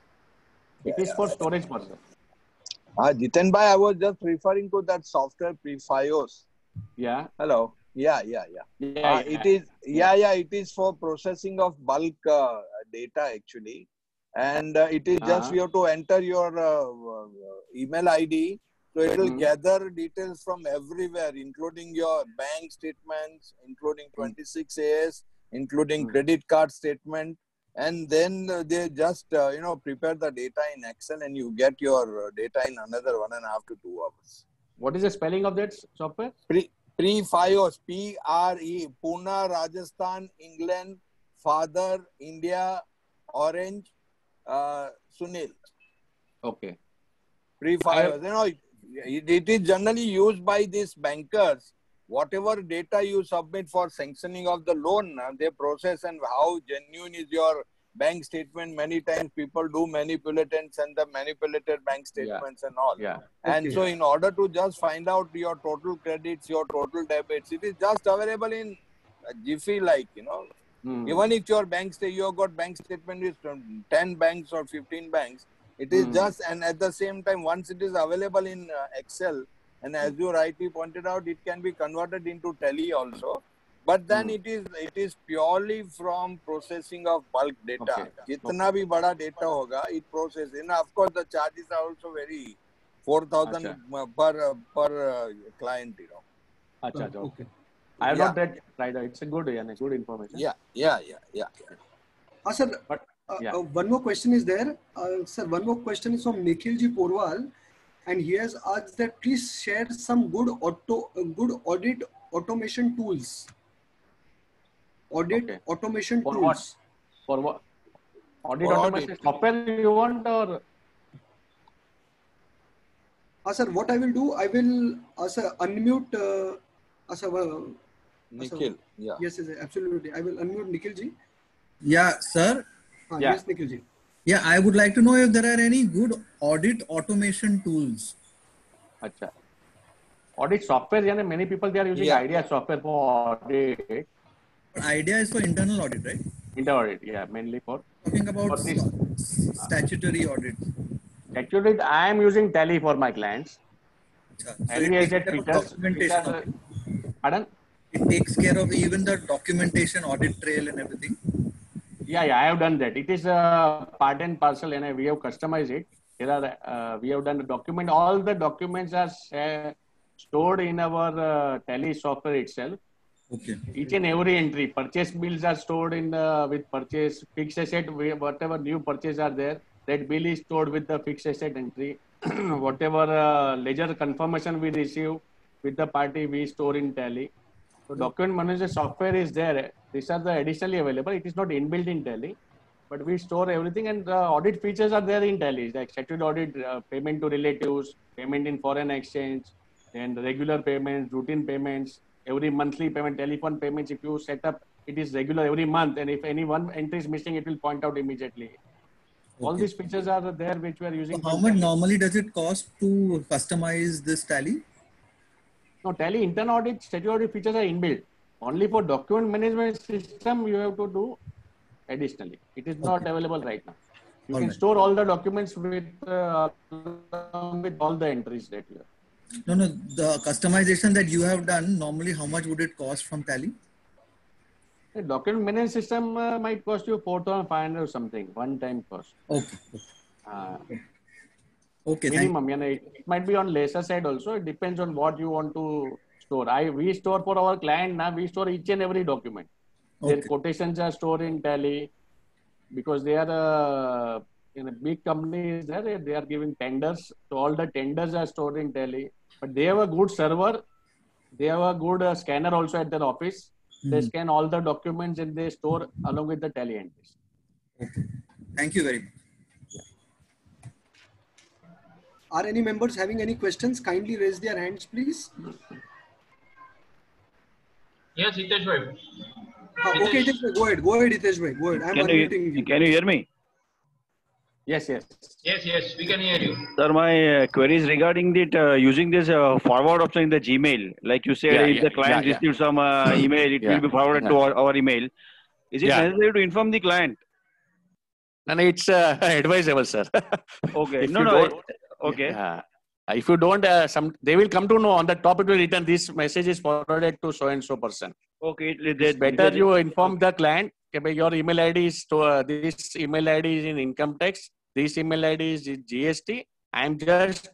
Speaker 1: It is for storage purpose.
Speaker 6: Ah, Jiten bhai, I was just referring to that software Prefios.
Speaker 1: Yeah.
Speaker 6: Hello. Yeah, yeah, yeah.
Speaker 1: Yeah,
Speaker 6: Uh,
Speaker 1: yeah.
Speaker 6: it is, yeah, yeah, it is for processing of bulk uh, data actually. And uh, it is just
Speaker 1: Uh-huh.
Speaker 6: you have to enter your uh, uh, email I D. So it will
Speaker 1: Mhm.
Speaker 6: gather details from everywhere, including your bank statements, including twenty-six A S, including
Speaker 1: Mm.
Speaker 6: credit card statement. And then uh, they just, uh, you know, prepare the data in Excel and you get your uh, data in another one and a half to two hours.
Speaker 1: What is the spelling of that s- software?
Speaker 6: Pre Prefios, P R E, Pune, Rajasthan, England, Father, India, Orange, uh, Sunil.
Speaker 1: Okay.
Speaker 6: Prefios. You know, it, it is generally used by these bankers. Whatever data you submit for sanctioning of the loan, uh, they process, and how genuine is your bank statement. Many times people do manipulate and send the manipulated bank statements and all.
Speaker 1: Yeah.
Speaker 6: And
Speaker 2: Okay.
Speaker 6: so in order to just find out your total credits, your total debits, it is just available in uh, Jiffy, like, you know.
Speaker 1: Mm.
Speaker 6: Even if your bank state, you have got bank statement with um, ten banks or fifteen banks, it is
Speaker 1: Mm.
Speaker 6: just, and at the same time, once it is available in uh, Excel, and as you rightly pointed out, it can be converted into Tally also. But then
Speaker 1: Mm.
Speaker 6: it is it is purely from processing of bulk data.
Speaker 1: Okay.
Speaker 6: Jitna bhi bada data hoga, it processes. And of course, the charges are also very four thousand
Speaker 1: Acha.
Speaker 6: per uh, per uh, client. You know.
Speaker 1: Acha, acha, okay.
Speaker 2: Okay.
Speaker 1: I have
Speaker 6: Yeah.
Speaker 1: not read, tried. it. It's a good, yeah, good information.
Speaker 6: Yeah, yeah, yeah, yeah. yeah.
Speaker 2: Ah, sir,
Speaker 1: But
Speaker 2: uh,
Speaker 1: yeah.
Speaker 2: uh, one more question is there. Uh, sir, one more question is from Nikhilji Porwal, and he has asked that please share some good auto, uh, good audit automation tools. Audit
Speaker 1: Okay.
Speaker 2: automation
Speaker 1: For
Speaker 2: tools.
Speaker 1: what? For what? Audit
Speaker 6: For
Speaker 1: automation
Speaker 6: audit.
Speaker 1: software you want or?
Speaker 2: Ah, sir, what I will do, I will, uh, sir, unmute. Uh, uh, sir, uh,
Speaker 6: Nikhil, yeah.
Speaker 2: yes, yes, absolutely. I will unmute Nikhilji.
Speaker 8: Yeah, sir.
Speaker 2: Ah,
Speaker 1: Yeah.
Speaker 2: Yes, Nikhilji.
Speaker 8: Yeah, I would like to know if there are any good audit automation tools.
Speaker 1: Acha. Audit software, yeah, many people they are using
Speaker 6: Yeah.
Speaker 1: idea software for audit.
Speaker 8: Idea is for internal audit, right?
Speaker 1: Inter audit, yeah, mainly for.
Speaker 8: Talking about
Speaker 1: For this.
Speaker 8: s- statutory audit.
Speaker 1: Actually, I am using Tally for my clients.
Speaker 8: Achha. So
Speaker 1: Tally
Speaker 8: it
Speaker 1: has
Speaker 8: takes
Speaker 1: that
Speaker 8: care of
Speaker 1: features.
Speaker 8: documentation.
Speaker 1: Which are,
Speaker 8: of-
Speaker 1: pardon?
Speaker 8: It takes care of even the documentation, audit trail, and everything.
Speaker 1: Yeah, yeah, I have done that. It is a part and parcel, and we have customized it. Here are uh, we have done the document. All the documents are uh, stored in our uh, Tally software itself.
Speaker 8: Okay.
Speaker 1: Each and every entry, purchase bills are stored in the with purchase fixed asset. Whatever new purchase are there, that bill is stored with the fixed asset entry. Whatever uh, ledger confirmation we receive with the party, we store in Tally. So document manager software is there. These are the additionally available. It is not inbuilt in Tally, but we store everything, and the audit features are there in Tally, like statutory audit, uh, payment to relatives, payment in foreign exchange, and regular payments, routine payments, every monthly payment, telephone payments. If you set up, it is regular every month, and if any one entry is missing, it will point out immediately. All
Speaker 8: Okay.
Speaker 1: these features are there which we are
Speaker 8: So
Speaker 1: using.
Speaker 8: how
Speaker 1: from
Speaker 8: much
Speaker 1: Tally.
Speaker 8: normally does it cost to customize this Tally?
Speaker 1: No, Tally internal audit, statutory audit features are inbuilt. Only for document management system, you have to do additionally. It is not
Speaker 8: Okay.
Speaker 1: available right now. You
Speaker 8: All
Speaker 1: can
Speaker 8: right.
Speaker 1: store all the documents with uh, along with all the entries that you have.
Speaker 8: No, no. The customization that you have done, normally how much would it cost from Tally?
Speaker 1: The document management system uh, might cost you four thousand five hundred or something, one time cost.
Speaker 8: Okay.
Speaker 1: Uh,
Speaker 8: Okay.
Speaker 1: minimum, you know, it, it might be on lesser side also. It depends on what you want to store. I we store for our client now. We store each and every document. Their
Speaker 8: Okay.
Speaker 1: quotations are stored in Tally because they are uh, in a big companies there. They are giving tenders. So all the tenders are stored in Tally. But they have a good server. They have a good uh, scanner also at their office. They
Speaker 8: Mhm.
Speaker 1: scan all the documents and they store along with the Tally entries.
Speaker 8: Okay. Thank you very much.
Speaker 2: Are any members having any questions? Kindly raise their hands, please.
Speaker 4: Yes, Hitesh bhai.
Speaker 2: Uh, okay, Hitesh bhai, go ahead. Go ahead, Hitesh bhai. Go ahead. I'm
Speaker 9: Can
Speaker 2: unmuting
Speaker 9: you,
Speaker 2: you.
Speaker 9: can you hear me?
Speaker 1: Yes, yes.
Speaker 4: Yes, yes, we can hear you.
Speaker 9: Sir, my uh, query is regarding that uh, using this uh, forward option in the Gmail. Like you said,
Speaker 1: Yeah,
Speaker 9: if
Speaker 1: yeah,
Speaker 9: the client
Speaker 1: yeah, yeah.
Speaker 9: receives some uh, email, it
Speaker 1: Yeah,
Speaker 9: will be forwarded
Speaker 1: yeah.
Speaker 9: to our, our email. Is it
Speaker 1: Yeah.
Speaker 9: necessary to inform the client?
Speaker 1: And it's uh, advisable, sir.
Speaker 9: Okay.
Speaker 1: If
Speaker 9: No,
Speaker 1: you
Speaker 9: no.
Speaker 1: don't,
Speaker 9: I- okay.
Speaker 1: yeah. If you don't, uh, some they will come to know on the top. It will written this message is forwarded to so and so person.
Speaker 9: Okay. It,
Speaker 1: It's
Speaker 9: that,
Speaker 1: better
Speaker 9: that-
Speaker 1: you inform the client. Okay, your email I D is to uh, this email I D is in income tax. This email I D is in G S T. I am just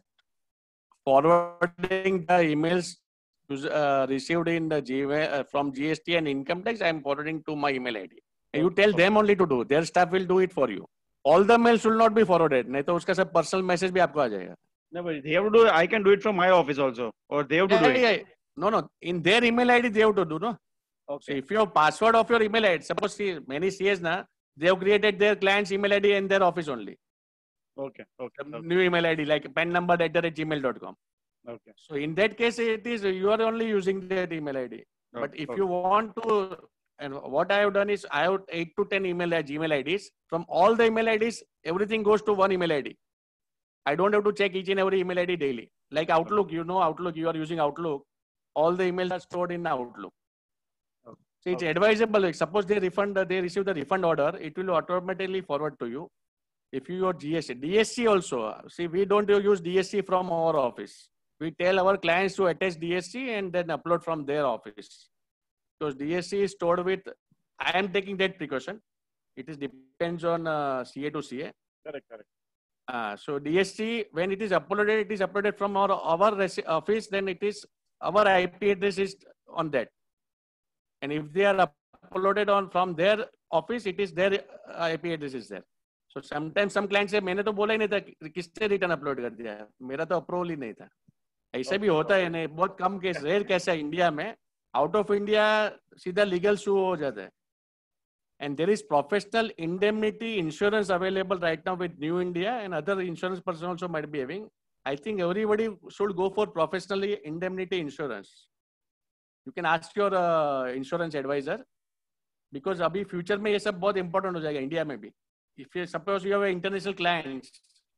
Speaker 1: forwarding the emails uh, received in the Gmail uh, from G S T and income tax. I am forwarding to my email I D. And you tell them only to do. Their staff will do it for you. All the mails will not be forwarded. नहीं तो उसका सब personal message भी आपको आ जाएगा.
Speaker 9: No, but they have to do. I can do it from my office also, or they have to
Speaker 1: Yeah,
Speaker 9: do it.
Speaker 1: yeah, yeah. No, no. In their email I D, they have to do, no? So
Speaker 9: Okay.
Speaker 1: if your password of your email I D, suppose see, many C As na, they have created their client's email I D in their office only.
Speaker 9: Okay. Okay.
Speaker 1: The
Speaker 9: Okay.
Speaker 1: new email I D like pen number at the rate gmail dot com.
Speaker 9: Okay.
Speaker 1: So in that case, it is you are only using that email I D. But
Speaker 9: Okay,
Speaker 1: if
Speaker 9: okay.
Speaker 1: you want to, and what I have done is I have eight to ten email at Gmail I Ds. From all the email I Ds, everything goes to one email I D. I don't have to check each and every email I D daily. Like Outlook, you know Outlook, you are using Outlook. All the emails are stored in Outlook.
Speaker 9: Okay.
Speaker 1: So it's
Speaker 9: Okay.
Speaker 1: advisable. Like suppose they refund, they receive the refund order, it will automatically forward to you. If you your G S T, D S C also. See, we don't use D S C from our office. We tell our clients to attach D S C and then upload from their office. Because D S C is stored with, I am taking that precaution. It is depends on uh, C A to C A.
Speaker 9: Correct. Correct.
Speaker 1: Uh, so D S C, when it is uploaded, it is uploaded from our, our resi- office, then it is, our I P address is on that. And if they are uploaded on from their office, it is their I P address is there. So sometimes some clients say, मैंने तो बोला ही नहीं था किसने return upload कर दिया, मेरा तो अप्रूवल ही नहीं था. ऐसा भी होता है नहीं, बहुत कम केस, रेयर कैसा है इंडिया में. आउट ऑफ इंडिया सीधा लीगल शू हो जाता है. And there is professional indemnity insurance available right now with New India, and other insurance person also might be having. I think everybody should go for professional indemnity insurance. You can ask your uh, insurance advisor, because अभी future में ये सब बहुत important हो जाएगा India में भी. If you suppose you have an international clients,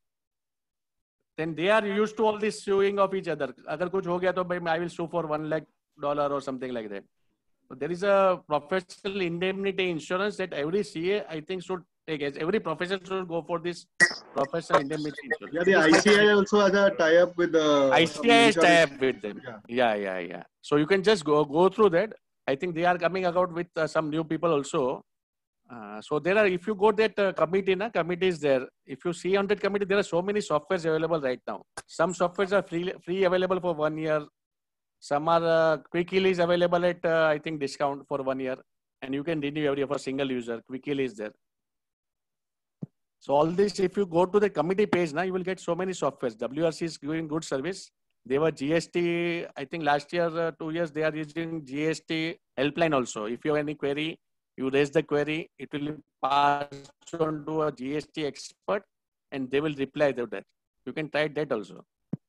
Speaker 1: then they are used to all this suing of each other. अगर कुछ हो गया तो भाई I will sue for one lakh dollar or something like that. So there is a professional indemnity insurance that every C A I think should take. As every profession should go for this professional indemnity insurance.
Speaker 3: Yeah, the I C I also has a tie-up with the
Speaker 1: I C I has
Speaker 3: some
Speaker 1: tie
Speaker 3: insurance-
Speaker 1: up with them.
Speaker 3: Yeah.
Speaker 1: Yeah, yeah, yeah. So you can just go go through that. I think they are coming out with uh, some new people also. Uh, so there are, if you go that uh, committee, na committee is there. If you see on that committee, there are so many softwares available right now. Some softwares are free, free available for one year. Some are uh, Quickheal is available at uh, I think discount for one year, and you can renew every year for single user. Quickheal is there. So all this, if you go to the committee page now, you will get so many softwares. W R C is giving good service. They were G S T. I think last year, uh, two years, they are using G S T helpline also. If you have any query, you raise the query. It will pass on to a G S T expert, and they will reply to that. You can try that also.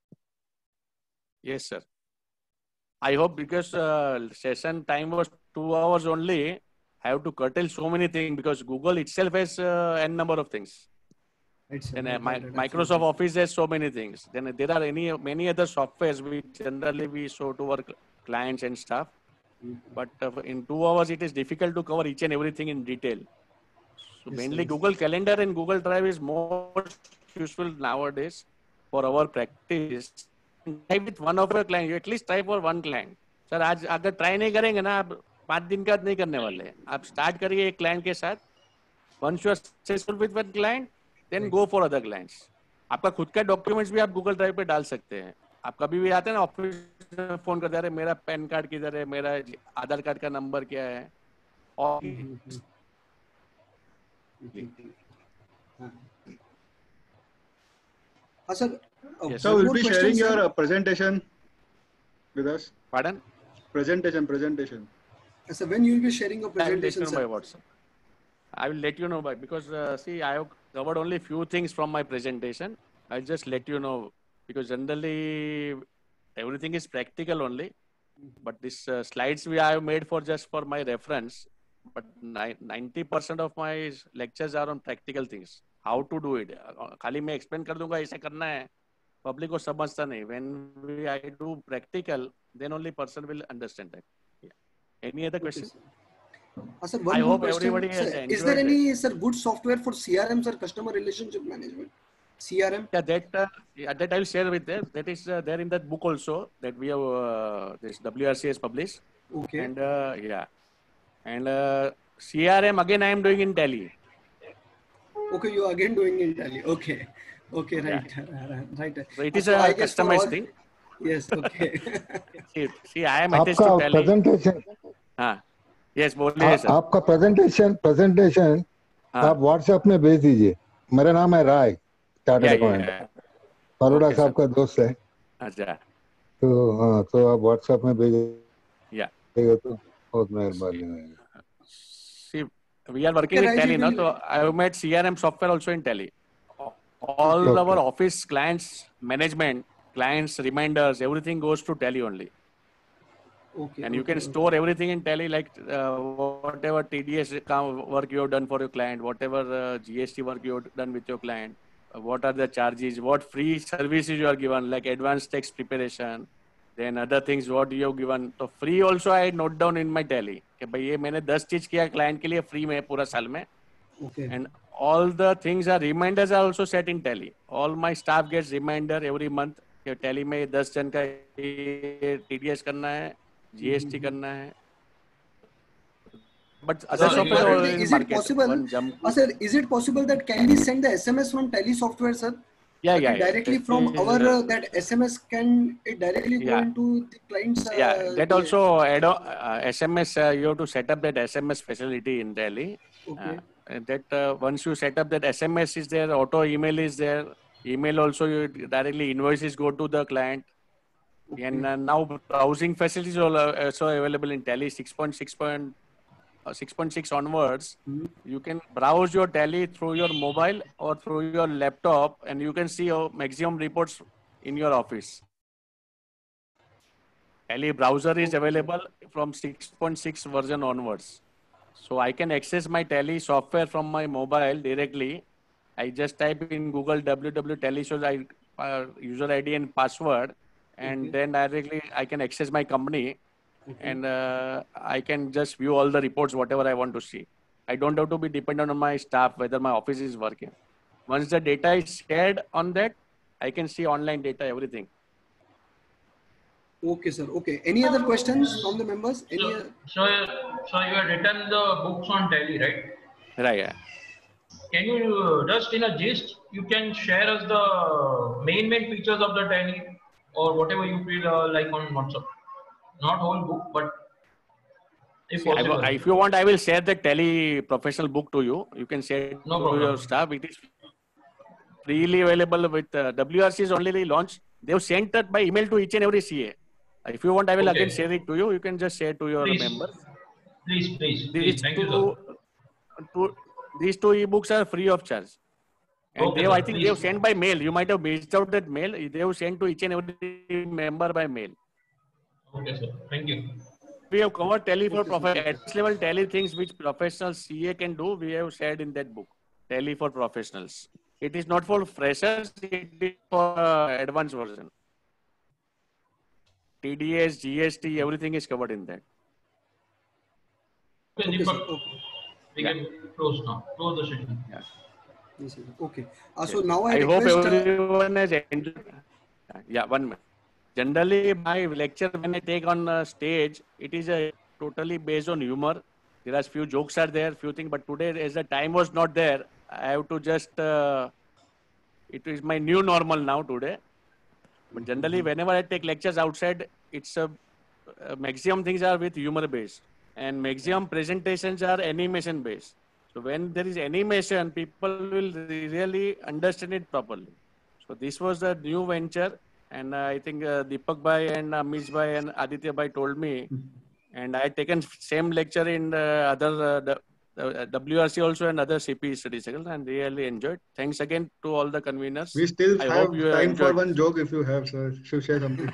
Speaker 1: Yes, sir. I hope because uh, session time was two hours only, I have to curtail so many things because Google itself has uh, n number of things.
Speaker 2: Right, sir.
Speaker 1: And uh,
Speaker 2: Right,
Speaker 1: my,
Speaker 2: right, right,
Speaker 1: Microsoft
Speaker 2: absolutely.
Speaker 1: Office has so many things. Then there are any many other softwares which generally we show to our cl- clients and staff. But uh, in two hours, it is difficult to cover each and everything in detail. So
Speaker 2: Yes,
Speaker 1: mainly
Speaker 2: sir, yes.
Speaker 1: Google Calendar and Google Drive is most useful nowadays for our practice. Try with one of your clients. You at least try for one client. Sir, आज अगर try नहीं करेंगे ना आप पांच दिन का नहीं करने वाले हैं. आप स्टार्ट करिए एक क्लाइंट के साथ. Once you are successful with one client, then go for other clients. आपका खुद का डॉक्यूमेंट्स भी आप गूगल ड्राइव पे डाल सकते हैं. आप कभी भी आते हैं ना ऑफिस में फोन करते हैं, मेरा पैन कार्ड किधर है, मेरा आधार कार्ड का नंबर क्या है, और
Speaker 2: Uh, sir, uh,
Speaker 1: Yes.
Speaker 3: So
Speaker 2: one
Speaker 3: we'll
Speaker 2: more
Speaker 3: be
Speaker 2: question,
Speaker 3: sharing
Speaker 2: sir.
Speaker 3: your uh, presentation with us.
Speaker 1: Pardon?
Speaker 3: Presentation, presentation.
Speaker 2: Uh, sir, when you will be sharing your
Speaker 1: I will let you
Speaker 2: presentation,
Speaker 1: know by
Speaker 2: sir?
Speaker 1: WhatsApp. I will let you know by because uh, see I have covered only few things from my presentation. I'll just let you know because generally everything is practical only. But this uh, slides we I have made for just for my reference. But ninety percent of my lectures are on practical things. How to do it? खाली मैं explain कर दूंगा ऐसे करना है. Public को समझता नहीं. When we I do practical, then only person will understand that. Yeah. Any other question?
Speaker 2: Uh, sir, one
Speaker 1: I
Speaker 2: more
Speaker 1: hope
Speaker 2: question.
Speaker 1: everybody has
Speaker 2: Sir, is there
Speaker 1: enjoyed
Speaker 2: any sir good software for C R M, sir, customer relationship management? C R M?
Speaker 1: Yeah, that uh, yeah, that I'll share with them. That is uh, there in that book also that we have uh, this W R C has published.
Speaker 2: Okay.
Speaker 1: And uh, yeah, and uh, C R M again I am doing in Tally.
Speaker 2: Okay, you are again doing in Tally. Okay. Okay,
Speaker 1: Yeah.
Speaker 2: right. Uh, right.
Speaker 1: So it is
Speaker 2: So
Speaker 1: a
Speaker 2: I guess for
Speaker 1: customized
Speaker 2: all-
Speaker 1: thing.
Speaker 2: Yes, okay.
Speaker 1: See, see, I am attached to
Speaker 10: आपका
Speaker 1: Tally.
Speaker 10: Presentation
Speaker 1: हाँ, yes, बोलिए sir.
Speaker 10: आपका presentation presentation
Speaker 1: हाँ.
Speaker 10: आप WhatsApp में भेज दीजिए. मेरा नाम है Rai, chartered
Speaker 1: Yeah,
Speaker 10: accountant,
Speaker 1: yeah.
Speaker 10: Baroda
Speaker 1: Okay,
Speaker 10: साहब
Speaker 1: sir.
Speaker 10: का दोस्त है.
Speaker 1: अच्छा.
Speaker 10: तो हाँ, तो आप व्हाट्सएप में भेजिएगा
Speaker 1: Yeah.
Speaker 10: तो बहुत मेहरबानी होगी.
Speaker 1: See, we are working
Speaker 2: Okay,
Speaker 1: with
Speaker 2: Raji,
Speaker 1: Tally now.
Speaker 2: we'll-
Speaker 1: So I have made C R M software also in Tally. All
Speaker 10: Okay.
Speaker 1: our office clients management, clients reminders, everything goes to Tally only.
Speaker 2: Okay.
Speaker 1: And you
Speaker 2: okay,
Speaker 1: can
Speaker 2: okay.
Speaker 1: store everything in Tally, like uh, whatever T D S com- work you have done for your client, whatever uh, G S T work you have done with your client, uh, what are the charges, what free services you are given, like advanced text preparation, then other things what you have given. So free also I note down in my Tally कि भाई ये मैंने दस चीज किया client के लिए free में पूरा साल में.
Speaker 2: Okay.
Speaker 1: And all the things are reminders are also set in Tally. All my staff gets reminder every month कि Tally में दस जन का T D S करना है, G S T करना है. But other
Speaker 4: So,
Speaker 1: software
Speaker 4: you are-
Speaker 1: are in
Speaker 2: Is it
Speaker 1: market.
Speaker 2: possible?
Speaker 1: One jump.
Speaker 2: Uh, sir, is it possible that can we send the S M S from Tally software, sir?
Speaker 1: Yeah,
Speaker 2: That
Speaker 1: yeah,
Speaker 2: it
Speaker 1: yeah.
Speaker 2: directly
Speaker 1: That
Speaker 2: from
Speaker 1: is,
Speaker 2: our
Speaker 1: uh,
Speaker 2: uh, that S M S can it directly go
Speaker 1: Yeah.
Speaker 2: into the client's? Uh,
Speaker 1: Yeah, that
Speaker 2: the-
Speaker 1: also add on, uh, S M S. Uh, you have to set up that S M S facility in Tally.
Speaker 2: Okay.
Speaker 1: Uh, and that uh, once you set up that S M S is there, auto email is there. Email also you directly invoices go to the client.
Speaker 2: Okay.
Speaker 1: And uh, now browsing facilities are also available in Tally six point six point six point six onwards.
Speaker 2: Mhm.
Speaker 1: You can browse your Tally through your mobile or through your laptop, and you can see your maximum reports in your office. Tally browser is available from six point six version onwards. So I can access my Tally software from my mobile directly. I just type in Google www Tally shows I uh, user I D and password, and
Speaker 2: Okay.
Speaker 1: then directly I can access my company,
Speaker 2: Okay.
Speaker 1: and uh, I can just view all the reports whatever I want to see. I don't have to be dependent on my staff whether my office is working. Once the data is shared on that, I can see online data everything.
Speaker 2: Okay, sir. Okay. Any other questions from the members? Any?
Speaker 4: So,
Speaker 2: uh,
Speaker 4: so, so you have written the books on Tally, right?
Speaker 1: Right. Yeah.
Speaker 4: Can you uh, just in a gist, you can share us the main main features of the Tally or whatever you feel uh, like on WhatsApp. Not whole book, but if
Speaker 1: See, I,
Speaker 4: possible.
Speaker 1: will- if you want, I will share the Tally professional book to you. You can share it
Speaker 4: No
Speaker 1: to
Speaker 4: problem.
Speaker 1: your staff. It is freely available with uh, W R C is only launched. They have sent that by email to each and every C A. If you want, I will
Speaker 4: Okay.
Speaker 1: again share it to you. You can just share to your
Speaker 4: Please.
Speaker 1: members.
Speaker 4: Please, please, please.
Speaker 1: These
Speaker 4: Thank you,
Speaker 1: two,
Speaker 4: sir.
Speaker 1: two, these two ebooks are free of charge. And
Speaker 4: Okay,
Speaker 1: they have,
Speaker 4: sir,
Speaker 1: I think they have
Speaker 4: please.
Speaker 1: sent by mail. You might have missed out that mail. They have sent to each and every member by mail.
Speaker 4: Okay, sir. Thank you.
Speaker 1: We have covered Tally for
Speaker 2: Okay, sir.
Speaker 1: professional, advanced level Tally things which professional C A can do. We have shared in that book, Tally for professionals. It is not for freshers. It is for uh, advanced version. T D S, G S T, everything is covered in that.
Speaker 4: Okay,
Speaker 2: Okay, sir.
Speaker 4: Deepak,
Speaker 2: Okay.
Speaker 4: we
Speaker 1: Yeah.
Speaker 4: can close now. Close the session.
Speaker 1: Yeah.
Speaker 2: Yes, sir. Okay. Uh, so now I,
Speaker 1: I hope
Speaker 2: request. Uh,
Speaker 1: everyone has enjoyed. Yeah, one minute. Generally, my lecture when I take on uh, stage, it is a totally based on humor. There are few jokes are there, few things, but today as the time was not there, I have to just, uh, it is my new normal now today. But generally, whenever I take lectures outside, it's a, uh, maximum things are with humor based, and maximum presentations are animation based. So when there is animation, people will really understand it properly. So this was the new venture, and uh, I think uh, Deepak Bhai and Amish Bhai and Aditya Bhai told me, and I had taken same lecture in uh, other uh, the, uh, W R C also and other C P study circles, and really enjoyed. Thanks again to all the conveners.
Speaker 3: We still
Speaker 1: I
Speaker 3: have
Speaker 1: hope you
Speaker 3: time for
Speaker 1: enjoyed.
Speaker 3: one joke if you have, sir. Should share something.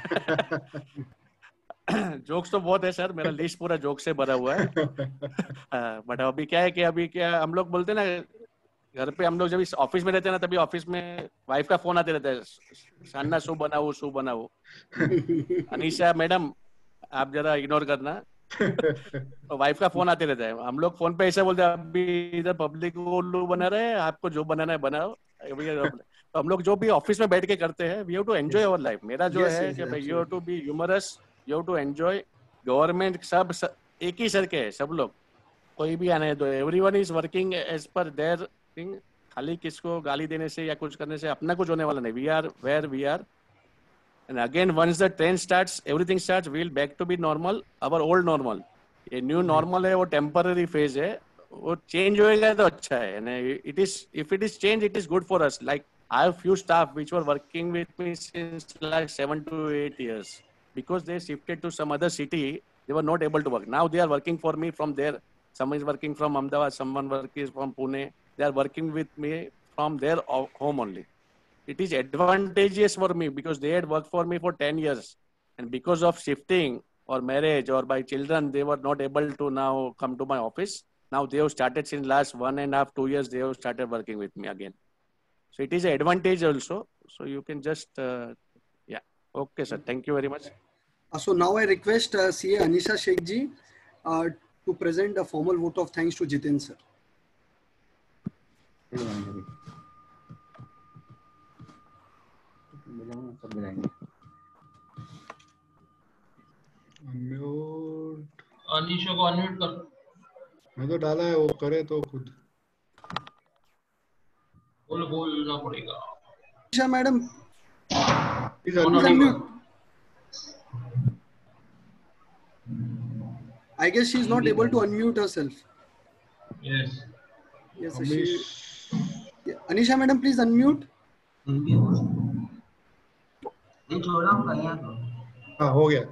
Speaker 1: Jokes तो बहुत है sir, मेरा list पूरा joke से भरा हुआ है. But अभी क्या है कि अभी क्या हम लोग बोलते हैं ना, घर पे हम लोग जब इस ऑफिस में रहते हैं ना, तभी ऑफिस में वाइफ का फोन आते रहता है, सान्ना शू बनाओ शू बनाओ. अनीशा मैडम आप जरा इग्नोर करना. तो वाइफ का फोन आते रहता है. हम लोग फोन पे ऐसा बोलते हैं, अभी इधर पब्लिक को उल्लू बना रहे हैं, आपको जो बनाना है बनाओ. तो हम लोग जो भी ऑफिस में बैठ के करते हैं, we have to enjoy our life. मेरा जो है कि भाई you have to be humorous, you have to enjoy. Government सब एक ही सर के है, सब लोग कोई भी आने दो. Everyone is working as per their thing. खाली किसको गाली देने से या कुछ करने से अपना कुछ होने वाला नहीं. We are where we are. And again, once the trend starts, everything starts, we'll back to be normal, our old normal. ये new normal है, वो temporary phase है, वो change होएगा तो अच्छा है. And it is, if it is change, it is good for us. Like I have few staff which were working with me since like seven to eight years. Because they shifted to some other city, they were not able to work. Now they are working for me from there. Someone is working from Ahmedabad, someone working from Pune. They are working with me from their home only. It is advantageous for me because they had worked for me for ten years. And because of shifting or marriage or by children, they were not able to now come to my office. Now they have started since last one and a half, two years, they have started working with me again. So it is an advantage also. So you can just, uh, yeah. Okay, sir. Thank you very much.
Speaker 2: Uh, so now I request uh, C A Anisha Sheikh ji uh, to present a formal vote of thanks to Jitin sir.
Speaker 3: Unmute.
Speaker 4: Anisha को unmute कर.
Speaker 3: मैं तो डाला है, वो करे तो खुद.
Speaker 4: बोल बोलना पड़ेगा.
Speaker 2: Anisha madam,
Speaker 3: Please
Speaker 2: please
Speaker 3: unmute.
Speaker 2: unmute. I guess she is not able to unmute herself.
Speaker 4: Yes.
Speaker 2: Yes, sir, she. Yeah. Anisha madam, please unmute.
Speaker 3: हाँ हो गया.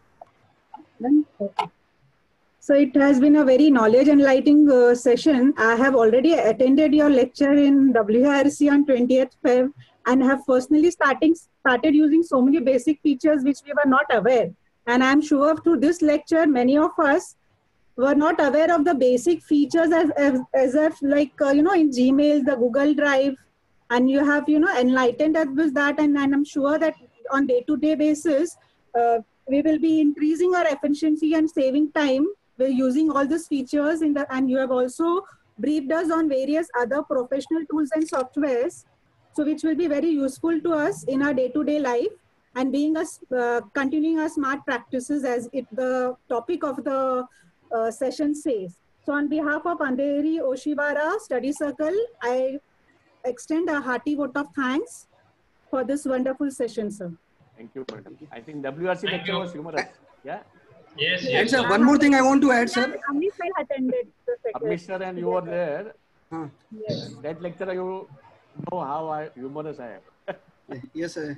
Speaker 11: So it has been a very knowledge enlightening uh, session. I have already attended your lecture in W R C on twentieth February and have personally starting started using so many basic features which we were not aware. And I am sure through this lecture, many of us were not aware of the basic features as as, as if like uh, you know in Gmail, the Google Drive, and you have you know enlightened us with that. And, and I'm sure that on day-to-day basis, uh, we will be increasing our efficiency and saving time. We're using all these features in the, and you have also briefed us on various other professional tools and softwares, so which will be very useful to us in our day-to-day life and being us uh, continuing our smart practices as it the topic of the uh, session says. So on behalf of Andheri Oshibara Study Circle, I extend a hearty vote of thanks for this wonderful session, sir.
Speaker 1: Thank you, madam. I think W R C
Speaker 4: Thank
Speaker 1: lecture
Speaker 4: you.
Speaker 1: was humorous. Yeah.
Speaker 4: Yes,
Speaker 2: And
Speaker 4: yes.
Speaker 2: sir, one more thing I want to add, sir.
Speaker 11: Amish sir attended the second.
Speaker 1: Amish sir and you were there.
Speaker 2: Huh.
Speaker 11: Yes.
Speaker 1: That lecture, you know how I, humorous I am.
Speaker 2: Yes, sir.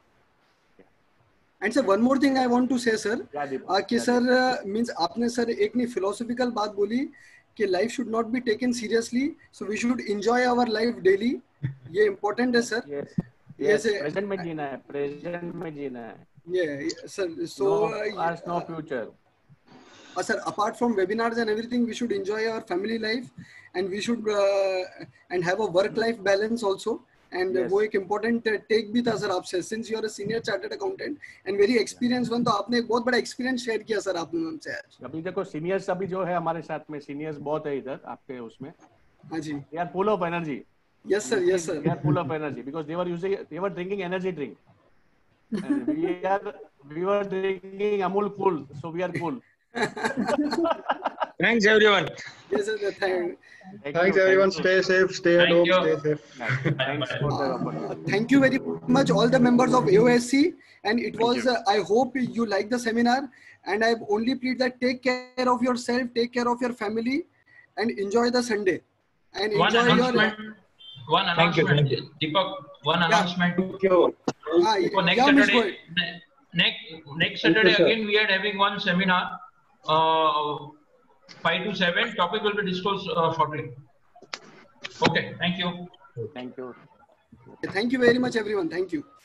Speaker 2: And sir, one more thing I want to say, sir.
Speaker 1: Yeah, Deepak.
Speaker 2: Uh, कि
Speaker 1: Yeah,
Speaker 2: sir
Speaker 1: Deepak.
Speaker 2: uh, means आपने sir एक नहीं philosophical बात बोली कि life should not be taken seriously, so we should enjoy our life daily. ये important है sir.
Speaker 1: Yes.
Speaker 2: Yes,
Speaker 1: Yes.
Speaker 2: sir.
Speaker 1: Present में जीना है. Present में जीना है.
Speaker 2: Yeah, yeah, sir. So
Speaker 1: No
Speaker 2: uh,
Speaker 1: past, no future.
Speaker 2: uh, sir, apart from webinars and everything, we should enjoy our family life, and we should uh, and have a work-life balance also. And
Speaker 1: Yes.
Speaker 2: वो एक important take भी था sir आपसे, since you are a senior chartered accountant and very experienced one, तो आपने एक बहुत बड़ा experience share किया sir आपने हमसे आज.
Speaker 1: अभी देखो सीनियर्स अभी जो है हमारे साथ में सीनियर्स बहुत है इधर आपके उसमें.
Speaker 2: हाँ जी.
Speaker 1: They are full of energy.
Speaker 2: Yes sir, yes sir.
Speaker 1: They are full of energy because they were using, they were drinking energy drink. And we are, we were drinking Amul Cool, so we are cool.
Speaker 12: Thanks, everyone.
Speaker 2: Yes, sir. Thank,
Speaker 3: Thanks, thank everyone. You. Stay safe. Stay at
Speaker 4: Thank
Speaker 3: home.
Speaker 4: you.
Speaker 3: Stay safe.
Speaker 1: Thanks for the opportunity.
Speaker 2: Thank you very much, all the members of A O S C. And it was, uh, I hope you like the seminar. And I only plead that take care of yourself, take care of your family, and enjoy the Sunday. And
Speaker 4: One
Speaker 2: enjoy
Speaker 4: announcement.
Speaker 2: your.
Speaker 4: One
Speaker 12: Thank you,
Speaker 4: announcement.
Speaker 12: thank you.
Speaker 4: Deepak, one
Speaker 2: Yeah.
Speaker 4: announcement.
Speaker 12: Thank you.
Speaker 2: Ah,
Speaker 4: For next
Speaker 2: yeah, Miss
Speaker 4: Saturday,
Speaker 2: Goyal.
Speaker 4: ne- next next
Speaker 12: Thank you,
Speaker 4: Saturday
Speaker 12: sir.
Speaker 4: again we are having one seminar. Uh, five to seven. Topic will be disclosed uh, shortly. Okay. Thank you.
Speaker 1: Thank you.
Speaker 2: Thank you very much, everyone. Thank you.